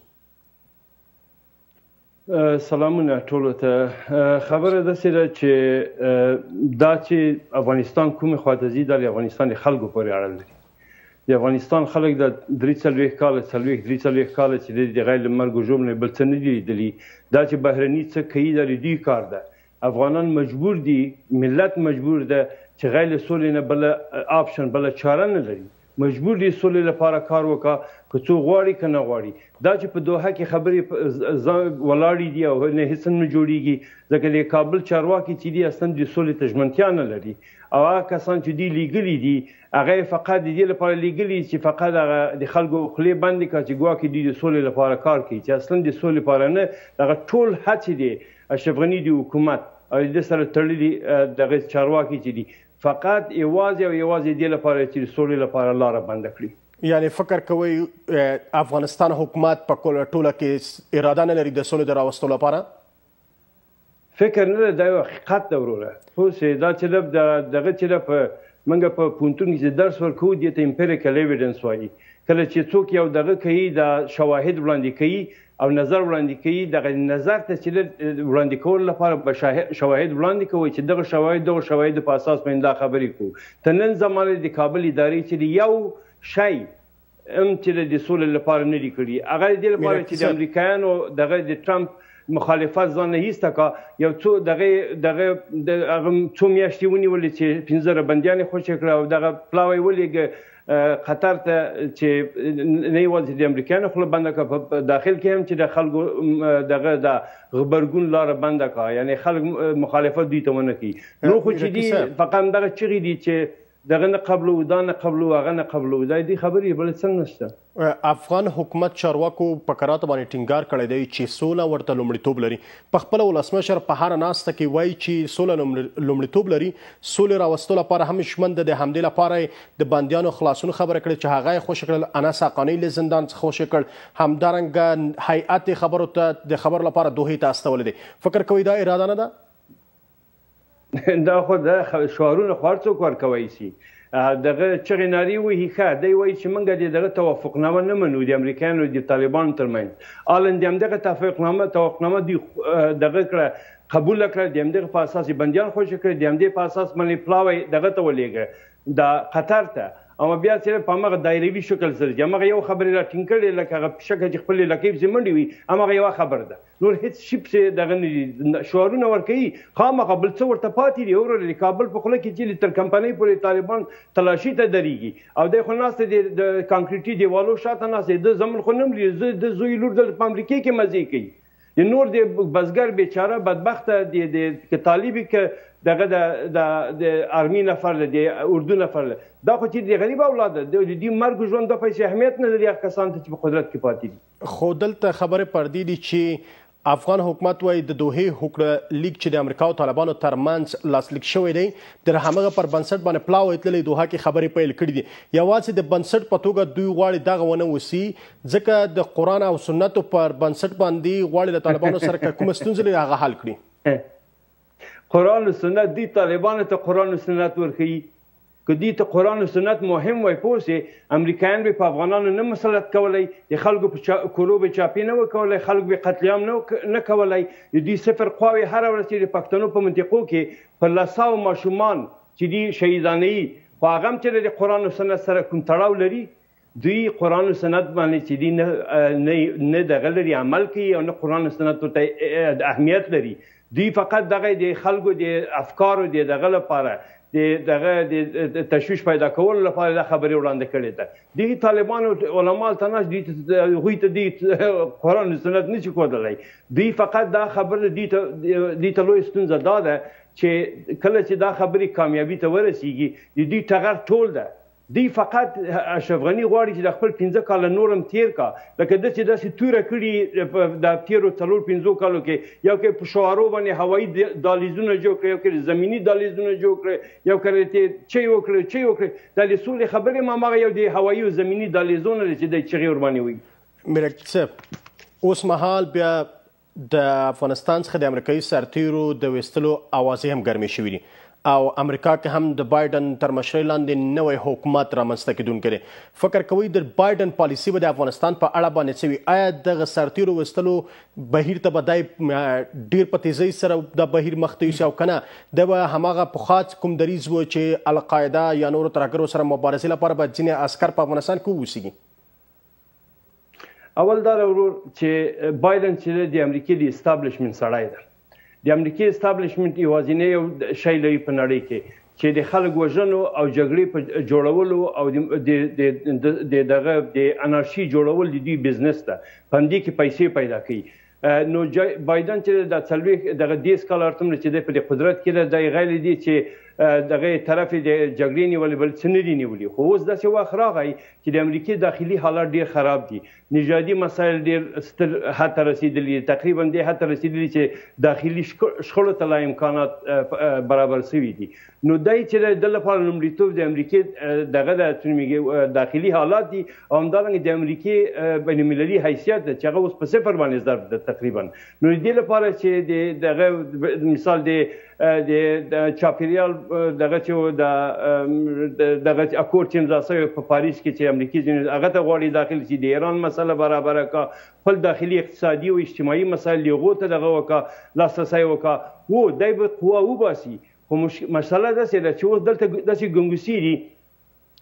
سلامونه ټولو ته. خبره داسې ده چې دا چې افغانستان کومې خواته ځي دا د افغانستان د خلکو پورې اړه لري. د افغانستان خلک د درې څلوېښت کاله څلوېښت درې څلوېښت کاله چې د غیر له مرګ و ژوبل نه بل څه نه دي لیدلي. دا چې بهرني څه کوي دا د دوی کار ده. افغانان مجبور دي، ملت مجبور ده چې غیر له سولې نه بله آپشن بله چاره نه لري. مجبور دي سولې لپاره کار وکړه، که څوک غواړي که نه غواړي. دا چې په دوحه کې خبرې ولاړې دي او نه هېڅ نه جوړېږي، ځکه د کابل چارواکي چې دي اصلا د سولې ته ژمنتیا نه لري. او هغه کسان چې دوی لیږلي دي هغه یې فقط د دې لپاره لیږلي چې فقط هغه د خلکو خولې بندې کړه چې ګواکې دوی د سولې لپاره کار کوي، چې اصلا د سولې لپاره نه. دغه ټول هڅې دي اشرف غني د حکومت او د سره تړلي دغه چارواکي چې دي فقط یوازې او یوازې دې لپاره چې د سولې لپاره لاره بنده کړي. یعنی فکر کوئ افغانستان حکومت په ټوله کې اراده نه لري د سولې د راوستلو لپاره؟ فکر نه ده، دا یو حقیقت ده وروره. پوه شئ دا چې لږ دغه چې په موږ په پوهنتون کې چې درس ورکوو دې ته امپیریکل ایویډنس وایي. کله چې څوک یو دغه کوي د شواهد وړاندې کوي او نظر وړاندې کوي، دغه نظر ته چې وړاندې کولو لپاره به شواهد وړاندې کوي چې دغه شواهد دغه شواهدو په اساس باندې دا خبرې کوو. ته نن زمانه د کابل ادارې چې یو شی هم چې د سولې لپاره نه دي کړي. هغه د دې لپاره چې د امریکایانو دغه د ټرمپ مخالفت ځان نه هیسته کا یو څو دغه دغه د هغه څو میاشتې ونیولې چې پنځه زره بندیان خوشې کړه او دغه پلاوی ولېږه قطر ته چې نه یوازې د امریکایانو خوله بنده کړه په داخل کې هم چې د خلکو دغه د غبرګون لاره بنده کړه، یعنی خلک مخالفت دوی ته ونه کړي. نو خو چې دي فقط همدغه چغې دي چې دغه نه قبلو دا نه قبلو هغه نه قبلو، دا دې خبرې بل څه نشته. افغان حکومت چارواکو په کراتو باندې ټینګار کړی دی چې سوله ورته لومړیتوب لري. په خپله ولسمشر په هره ناسته کې وایي چې سوله لومړیتوب لري. سولې راوستو لپاره هم شمن د همدې لپاره د بندیانو خلاصون خبره کړې چې هغه یې خوشې کړل، انس حقاني له زندان څخه خوشې کړ، همدارنګه هیئت خبرو ته د خبر لپاره دوحې ته استولی دی. فکر کوئ دا اراده نه ده؟ دا خو د شعارونو خو هر څوک ورکوی شي. دغه چغې نارې وهي ښه دی وایي چې موږ د دغه توافقنامه نه منو د امریکایانو د طالبانو ترمنځ. الان د همدغه توافقنامه توافقنامه دوی دغه کړه قبوله کړه، د همدغه په اساس بندیان خوشې کړي، د همدې په اساس باندې پلاوی دغه ته ولېږه د قطر ته. اما بیا چې په همغه دایروي شکل سره چې همغه یو خبرې را ټینګ کړې لکه هغه پشکه چې خپلې لکۍ پسې منډې وي همغه یوه خبره ده، نور هېڅ شي پسې دغه نه دي. شعارونه ورکوي خامخا بل څه ورته پاتې دي. وروره د کابل په خوله کې چې تر کمپنۍ پورې طالبان تلاشي ته درېږي او دی خو ناست دی د کانکریټي دیوالو شاته ناست دی، د زمون خو نه مري، زه د زوی لور دلته په امریکې کې مزې کوي. د نور د بزګر بیچاره بدبخته د طالبي که دغه د ارمي نفر له د اردو نفر له دا خو چې د غریب اولاد د دې مرګ ژوند د پیسې اهمیت نه لري هغه کسان ته چې په قدرت کې پاتې دي. خو دلته خبرې پردي دي چې افغان حکومت وایي د دوحې هوکړه لیک چې د امریکا او طالبانو ترمنځ لاسلیک شوی دی د همغه پر بنسټ باندې پلاوی تللی دوحه کې خبرې پیل کړي دي. یوازې د بنسټ په توګه دوی غواړي دغه ونه وسي ځکه د قرآن او سنتو پر بنسټ باندې غواړي د طالبانو سره کومه ستونزه لري هغه حل کړي. قرآن و سنت دی طالبانو ته قرآن و سنت ورښیي. که دوی ته قرآن و سنت مهم وای پوه سې امریکایان به په افغانانو نه مسلط کولی، د خلکو په کورو به چاپي نه وکولی، خلک به قتلیام نه کولی. د دوی صفر قواوې هره ورځ چې د پښتنو په منطقو کې په لساو ماشومان چې دي شهیدانوي، خو هغه هم چې د قرآن و سنت سره کوم تړاو لري. دوی قرآن و سنت باندې چې دي نه دغه لري عمل کوي او نه قرآن و سنت ورته اهمیت لري. دوی فقط دغه د خلکو د افکارو د دغه لپاره دغه د تشویش پیدا کولو لپاره دا خبرې وړاندې کړې ده. دغه طالبانو علما التناس هغوی ته د قرآن و سنت نشي کولی. دوی فقط دا خبره دوی ته لویه ستونزه دا ده چې کله چې دا خبرې کامیابي ته ورسیږي د دوی ټغر ټول ده. دوی فقط اشرف غني غواړي چې د خپل پنځه کاله نور هم تیر کا لکه ده چې داسې توره کړي د تیرو څلور پنځو کالو کې یو کې په شعارو باندې هوایي دهلیزونه جوړ کړي، یو کې زمیني دهلیزونه جوړ کړي، یو کې چې وکړي چې وکړي دا د سولې خبرې ما هغه یو د هوایي او زمیني دهلیزونه دي چې د چغې ورباندې وي. میرک صاحب اوس مهال بیا د افغانستان څخه د امریکایي سرتیرو د ویستلو اوازې هم ګرمې شوي دي او امریکا کې هم د بایدن تر مشرۍ لاندې نوی حکومت رامنځته کېدونکی دی. فکر کوئ د بایدن پالیسي به د افغانستان په اړه باندې څه وي؟ آیا دغه سرتیرو ویستلو بهیر ته به دی ډېر په تیزۍ سره دا بهیر مخته یوسي او که نه دی به هماغه پخوا کوم دریځ و چې القاعده یا نورو ترهګرو سره مبارزې لپاره به ځینې عسکر په افغانستان کې واوسیږي؟ اول دا ورور چې بایدن چې د امریکې د اسټابلیشمنټ سړی ده. د امریکای اسټابلیشمنټ یوازینی یو شی لري په نړۍ کې چې د خلک وژنو او جګړې په جوړولو او د دغه د انارشي جوړول د دوی بزنس ده، په همدې کې پیسې پیدا کوي. نو بایدن چې د څلوېښت دغه دېرش کاله ارتم چې دی په دې قدرت کې ده دی غیر دي چې دغه طرف د جګړې نیولې بل څه نه دي نیولي. خو اوس داسې وخت راغی چې د امریکې داخلي حالات ډېر خراب دي، نژادي مسایل ډېر ستر حد ته رسېدلي، تقریبا دې حد ته رسېدلي چې داخلي شخړو ته لا امکانات برابر شوي دي. نو دی چې د لپاره لومړیتوب د امریکې دغه د څه داخلي حالات دي او همدارنګه د امریکې بین المللي حیثیت ده چې هغه اوس په صفر باندې ضرب ده تقریبا. نو دې لپاره چې د دغه مثال د چاپیریال دغه چې د دغه اکورډ چې امضا شوی په پاریس کې چې امریکې هغه ته غواړي داخل شي، د ایران مسله برابره کا، خپل داخلي اقتصادي او اجتماعي مسایل هغو ته دغه وکړه لاسرسی وکړه. هو دی به قوه وباسي، خو مسله داسې ده چې اوس دلته داسې ګنګوسي دي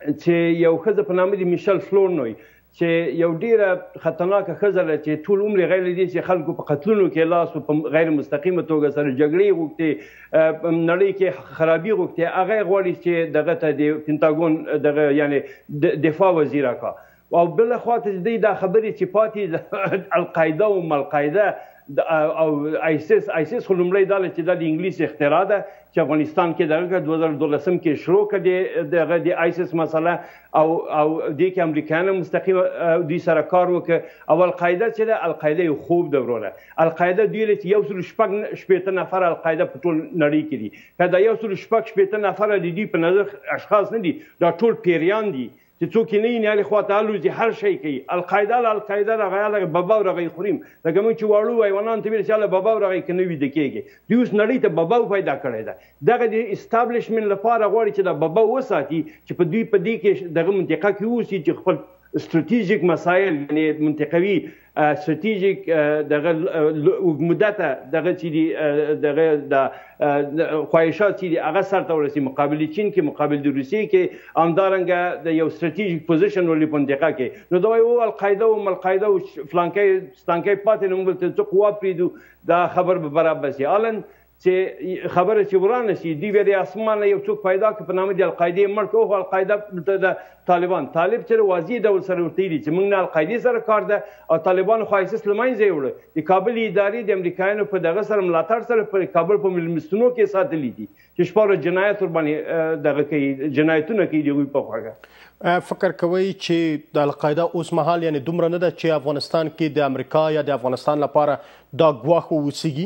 چې یو ښځه په نامه د میشل فلورنوی چې یو ډیره خطرناکه ښځه ده چې ټول عمر غیر دي چې خلکو په قتلونو کې لاس په غیر مستقیمه توګه سره جګړې غوښتې نړۍ کې خرابي غوښتې هغه غواړي چې دغه ته د پینټاګون دغه یعنی دفاع وزیر کا او بل خواته دوی دا خبرې چې پاتې القاعده او ملقاعده او آیسیس آیسیس خو لومړی دا چې دا د انګلیس اختراع ده چې افغانستان کې دغه دوه زره دولسم کې شروع کړه دغه د آیسیس مسله او او د کې امریکایانو مستقیم دوی سره کار وکړ او القاعده چې ده القاعده یو خوب ده ورونه القاعده دوی چې یو سل شپږ شپېته نفر القاعده په ټول نړۍ کې دي که دا یو سل شپږ شپېته نفر د دوی په نظر اشخاص نه دي دا ټول پیریان دي چې څوک یې نه یې نیالې خواته الوځي هر شی کوي القاعده له القاعده رغی هلته ببا او رغی خوریم لکه موږ چې واړو حیوانان ته ویل چې هله ببا او رغی که نه ویده کېږي دوی اوس نړۍ ته ببا پیدا کړی ده دغه د اسټابلیشمنټ لپاره غواړي چې دا ببا وساتي چې په دوی په دې کې دغه منطقه کې اوسي چې خپل استراتیژیک مسایل یعنی منطقوي استراتیژیک دغه مدته دغه چې دي دغه د خواهشات چې دي هغه سرته ورسي مقابل چین کې مقابل د روسیې کې همدارنګه د یو استراتیژیک پوزیشن ولې په منطقه کې نو دا وایي او القاعده او ملقاعده او فلانکۍ ستانکۍ پاتې نه موږ ته څه قوا پرېږدو دا خبر به برابر شي الان چې خبره چې ورانه شي دوی بیا د اسمانه یو څوک پیدا کړي په نامه د القاعدې مړ کړو خو القاعده د طالبان طالب چې واضح ډول سره ورته دي چې موږ نه القاعدې سره کار ده او طالبان خو آیسیس له منځه یې وړه د کابل ادارې د امریکایانو په دغه سره ملاتړ سره په کابل په مېلمستونو کې ساتلي دي چې شپږ جنایت ورباندې دغه کوي جنایتونه کوي د هغوی په خواږه فکر کوئ چې د القاعده اوس مهال یعنې دومره نه ده چې افغانستان کې د امریکا یا د افغانستان لپاره دا ګواښ واوسیږي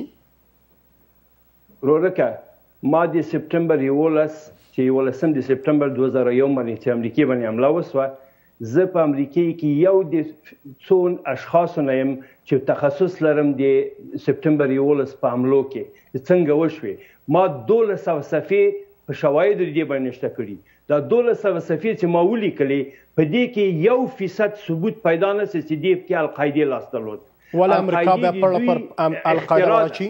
ورورکه ما د سپټمبر یولس چې یولسم د سپټمبر دوه زره یو باندې چې امریکې باندې حمله وسوه زه په امریکې کې یو د څو اشخاصو نه یم چې تخصص لرم د سپټمبر یولس په حملو کې څنګه وشوې ما دولس سوه صفحې په شواهدو د دې باندې نشته کړي دا دولس سوه صفحې چې ما ولیکلې په دې کې یو فیصد ثبوت پیدا نه سي چې دې کې القاعدې لاس درلود ولې امریکا بیا پړه پر القاعده واچي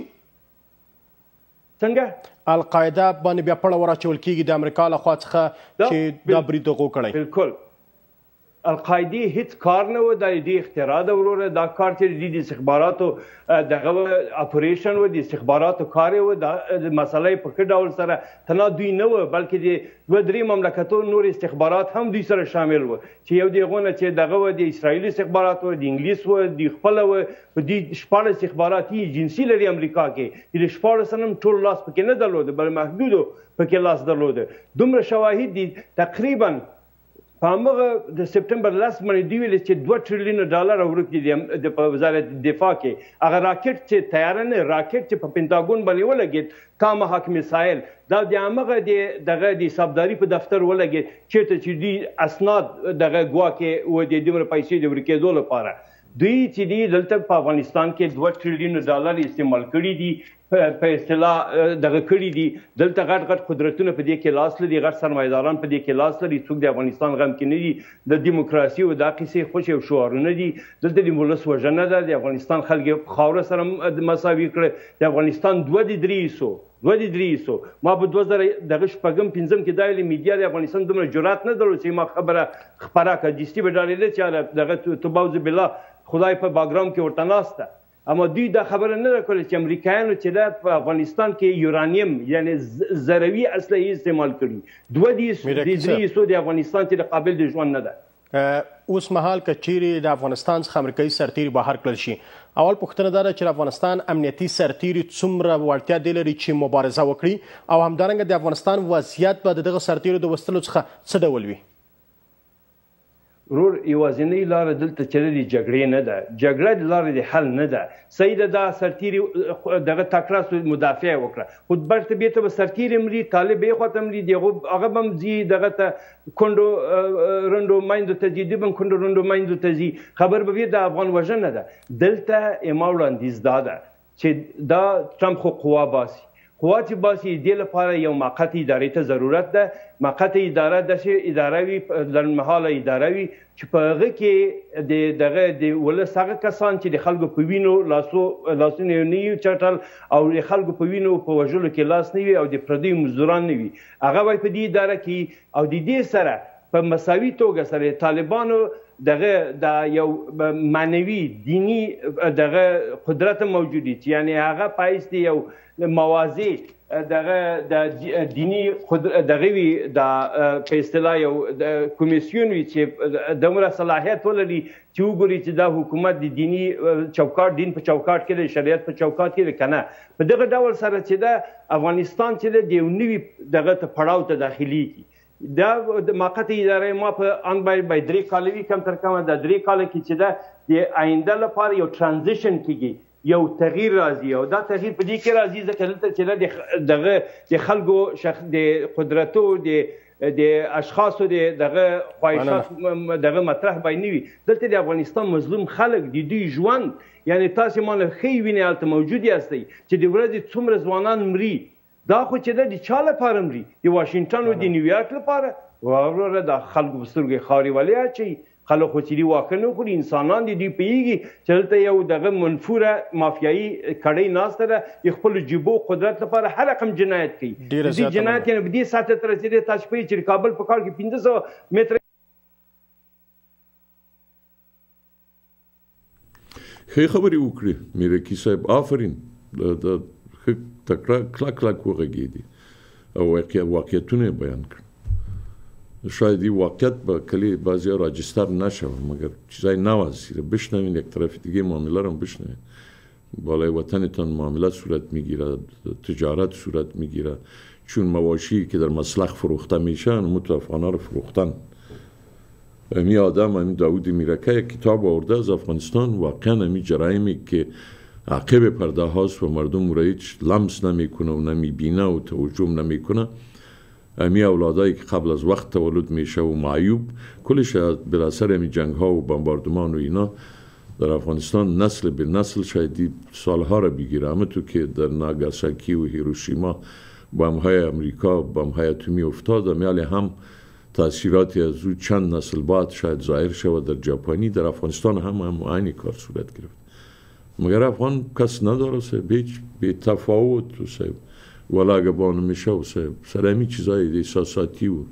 څنګه القاعده باندې بیا پړه ور اچول کېږي د امریکا لخوا څخه چې دا برید دغو کړی بالکل القاعدې هیڅ کار نه و دا دې اختراع ده وروره دا کار چې د استخباراتو دغه اپریشن و د استخباراتو کار و دا مسله په ښه ډول سره تنها دوی نه و بلکې د دوه درې مملکتو نور استخبارات هم دوی سره شامل و چې یو د هغو نه چې دغه و د اسرائیلي استخبارات و د انګلیس و د خپله و په دې شپاړس استخبارات یې جنسي لري امریکا کې چې د شپاړسو نه هم ټول لاس پکې نه درلوده بل محدودو پکې لاس درلوده دومره شواهد دي تقریبا په همغه د سپټمبر لس باندې دوی ویل چې دوه ټریلیونه ډالر ورک دي د وزارت دفاع کې هغه راکټ چې تیاره نه راکټ چې په پینټاګون باندې ولګېد تامهاک میسایل دا د همغه د دغه د حسابداري په دفتر ولګېد چېرته چې دوی اسناد دغه ګواکې و د دومره پیسې د ورکېدو لپاره دوی چې دي دلته په افغانستان کې دوه ټریلیونه ډالر استعمال کړي دي په اصطلاح دغه کړي دي دلته غټ غټ قدرتونه په دې کې لاس لري غټ سرمایه‌داران په دې کې لاس لري څوک د افغانستان غم کې نه دي د دیموکراسي او د قصې خوش او شعارونه دي دلته د ولس وژنه ده د افغانستان خلک خاوره سره مساوي کړي د افغانستان دوه د درې سو دوه د درې سو ما په دوه زره دغه شپږم پنځم کې دا ویلي میډیا د افغانستان دومره جرأت نه درلود چې ما خبره خپره کړه جستي به ډالېده چې دغه توباوز بالله خدای په باګراوند کې ورته ناسته اما دوی دا خبره نه راکړه چې امریکایانو چې دا په افغانستان کې یورانیم یعنی ضروي اسلحې استعمال کړي دوه د درې سو د افغانستان چې د قابل د ژوند نه ده اوس مهال که چیرې د افغانستان څخه امریکایي سرتیري بهر کړل شي اول پوښتنه دا ده چې د افغانستان امنیتي سرتیري څومره وړتیا دی لري چې مبارزه وکړي او همدارنګه د افغانستان وضعیت به د دغه سرتیرو د وستلو څخه څه ډول وي رور یوازینۍ لاره دلته چلې د جګړې نه ده جګړه د لارې د حل نه ده صحیح ده دا سرتیري دغه تکړه مدافع وکړه خو بیرته بېرته به سرتیري مري طالب یې خواته مري د هغه به هم ځي دغه ته کونډو رنډو میندو ته ځي دوی به هم کونډو رنډو میندو ته ځي خبر به وي د افغان وژنه ده دلته اما وړاندیز دا ده چې دا ټرمپ خو قوا باسي قوا چې باسي دې لپاره یو موقتې ادارې ته ضرورت ده موقتې اداره داسې اداره وي لنډمهاله اداره وي چې په هغه کې د دغه د ولس هغه کسان چې د خلکو په وینو لاسو لاسونه نه وي چټل او د خلکو په وینو په وژلو کې لاس نه وي او د پردیو مزدوران نه وي هغه باید په دې اداره کې او د دې سره په مساوي توګه سره طالبانو دغه د یو معنوي دینی دغه قدرت موجودی چې یعنی هغه پایست یو موازی دغه د دینی دغه وی د په اصطلاح یو کمیسیون وی چې دغه صلاحیت ولري چې وګوري چې دا حکومت د دینی چوکاټ دین په چوکاټ کې د شریعت په چوکاټ کې کنه په دغه ډول سره چې د افغانستان چې د یو نوي دغه ته پړاو ته داخلي کی دا د موقته ادارې ما په ان بای بای درې کال وی کم تر کمه د درې کال کې چې دا د آینده لپاره یو ترانزیشن کیږي یو تغییر راځي او دا تغییر په دې کې راځي ځکه چې دغه د خلکو شخص د قدرتو د د اشخاصو د دغه خواهشات دغه مطرح باندې وي دلته د افغانستان مظلوم خلک د دوی ژوند یعنی تاسو مال خې ویني الته موجود یاستئ چې د ورځې څومره ځوانان مري دا خو چې د چا لپاره مري د واشنگټن او د نیویارک لپاره وروره د خلکو په سترګې خاورې ولې اچوي خلک خو چې دي واقع نه خوري انسانان دي دوی پوهېږي چې دلته یو دغه منفوره مافیایي کړۍ ناسته ده د خپلو جیبو قدرت لپاره هر رقم جنایت کوي دې جنایت یعنې په دې سطح ته رسېدی تاسو پوهېږئ چې د کابل په کال کې پنځه سوه متره ښې خبرې وکړې میرکي صاحب آفرین د ښه تکړه کلک کلک وغږېدي او واقعیتونه یې بیان کړل شاید این واقعیت با کلی بعضی ها راجستر نشود مگر چیزای نو است بشنوین یک طرف دیگه معامله رو بشنوین بالای وطنتان معامله صورت میگیره تجارت صورت میگیره چون مواشی که در مسلخ فروخته میشن متوفانه رو فروختن امی آدم امی داود میرکه یک کتاب آورده از افغانستان واقعا امی جرائمی که عقب پرده هاست و مردم رو هیچ لمس نمیکنه و نمیبینه و توجه نمیکنه امی اولادایی که قبل از وقت تولد میشه و معیوب کلش بر اثر امی جنگ ها و بمباردمان و اینا در افغانستان نسل به نسل شاید سالها را بگیره همه تو که در ناگاساکی و هیروشیما بمب‌های امریکا بمب‌های اتمی افتاد امیال هم تاثیراتی از او چند نسل بعد شاید ظاهر شود در ژاپنی در افغانستان هم هم عینی کار صورت گرفت مگر افغان کس نداره صاحب هیچ بی تفاوت صاحب ولا گبان میشه و سر همی چیزای احساساتی و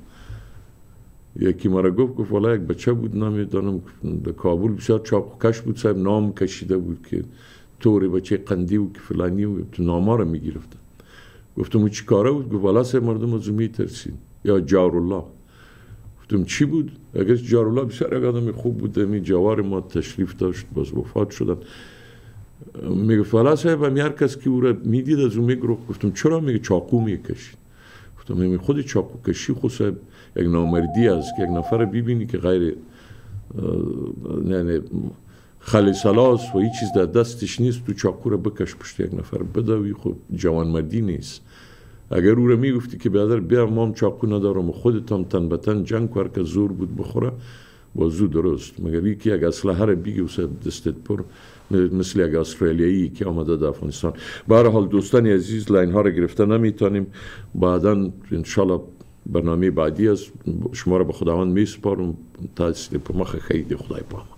یکی مرا گفت گفت والا یک بچه بود نمیدانم در کابل بسیار چاقوکش بود صاحب نام کشیده بود که طوری بچه قندی و که فلانی و تو نامه را میگرفتن گفتم او چی کاره بود گفت والا صاحب مردم از میترسید یا جارالله گفتم چی بود اگر جارالله بسیار یک آدم خوب بود می جوار ما تشریف داشت باز وفات شدن میگفت والا صاحب همی هر کس که او را میدید از اون میگرفت گفتم چرا میگه چاقو میکشید گفتم همی خود چاقو کشی خود صاحب یک نامردی است که یک نفر ببینی که غیر یعنی خلیصلاس و هیچ چیز در دستش نیست تو چاقو را بکش پشت یک نفر بدوی خب جوانمردی نیست اگر او را میگفتی که بیادر بیا ما هم چاقو ندارم و خودت هم تن به تن جنگ کار که زور بود بخوره بازو درست مگر یکی یک اسلحه را بگی و صاحب دستت پر مثل یک استرالیایی که آمده در افغانستان به هر حال دوستان عزیز لاین ها را گرفته نمیتونیم بعدا انشالله برنامه بعدی از شما را به خداوند می سپارم تا پرمخ خیلی خدای پامان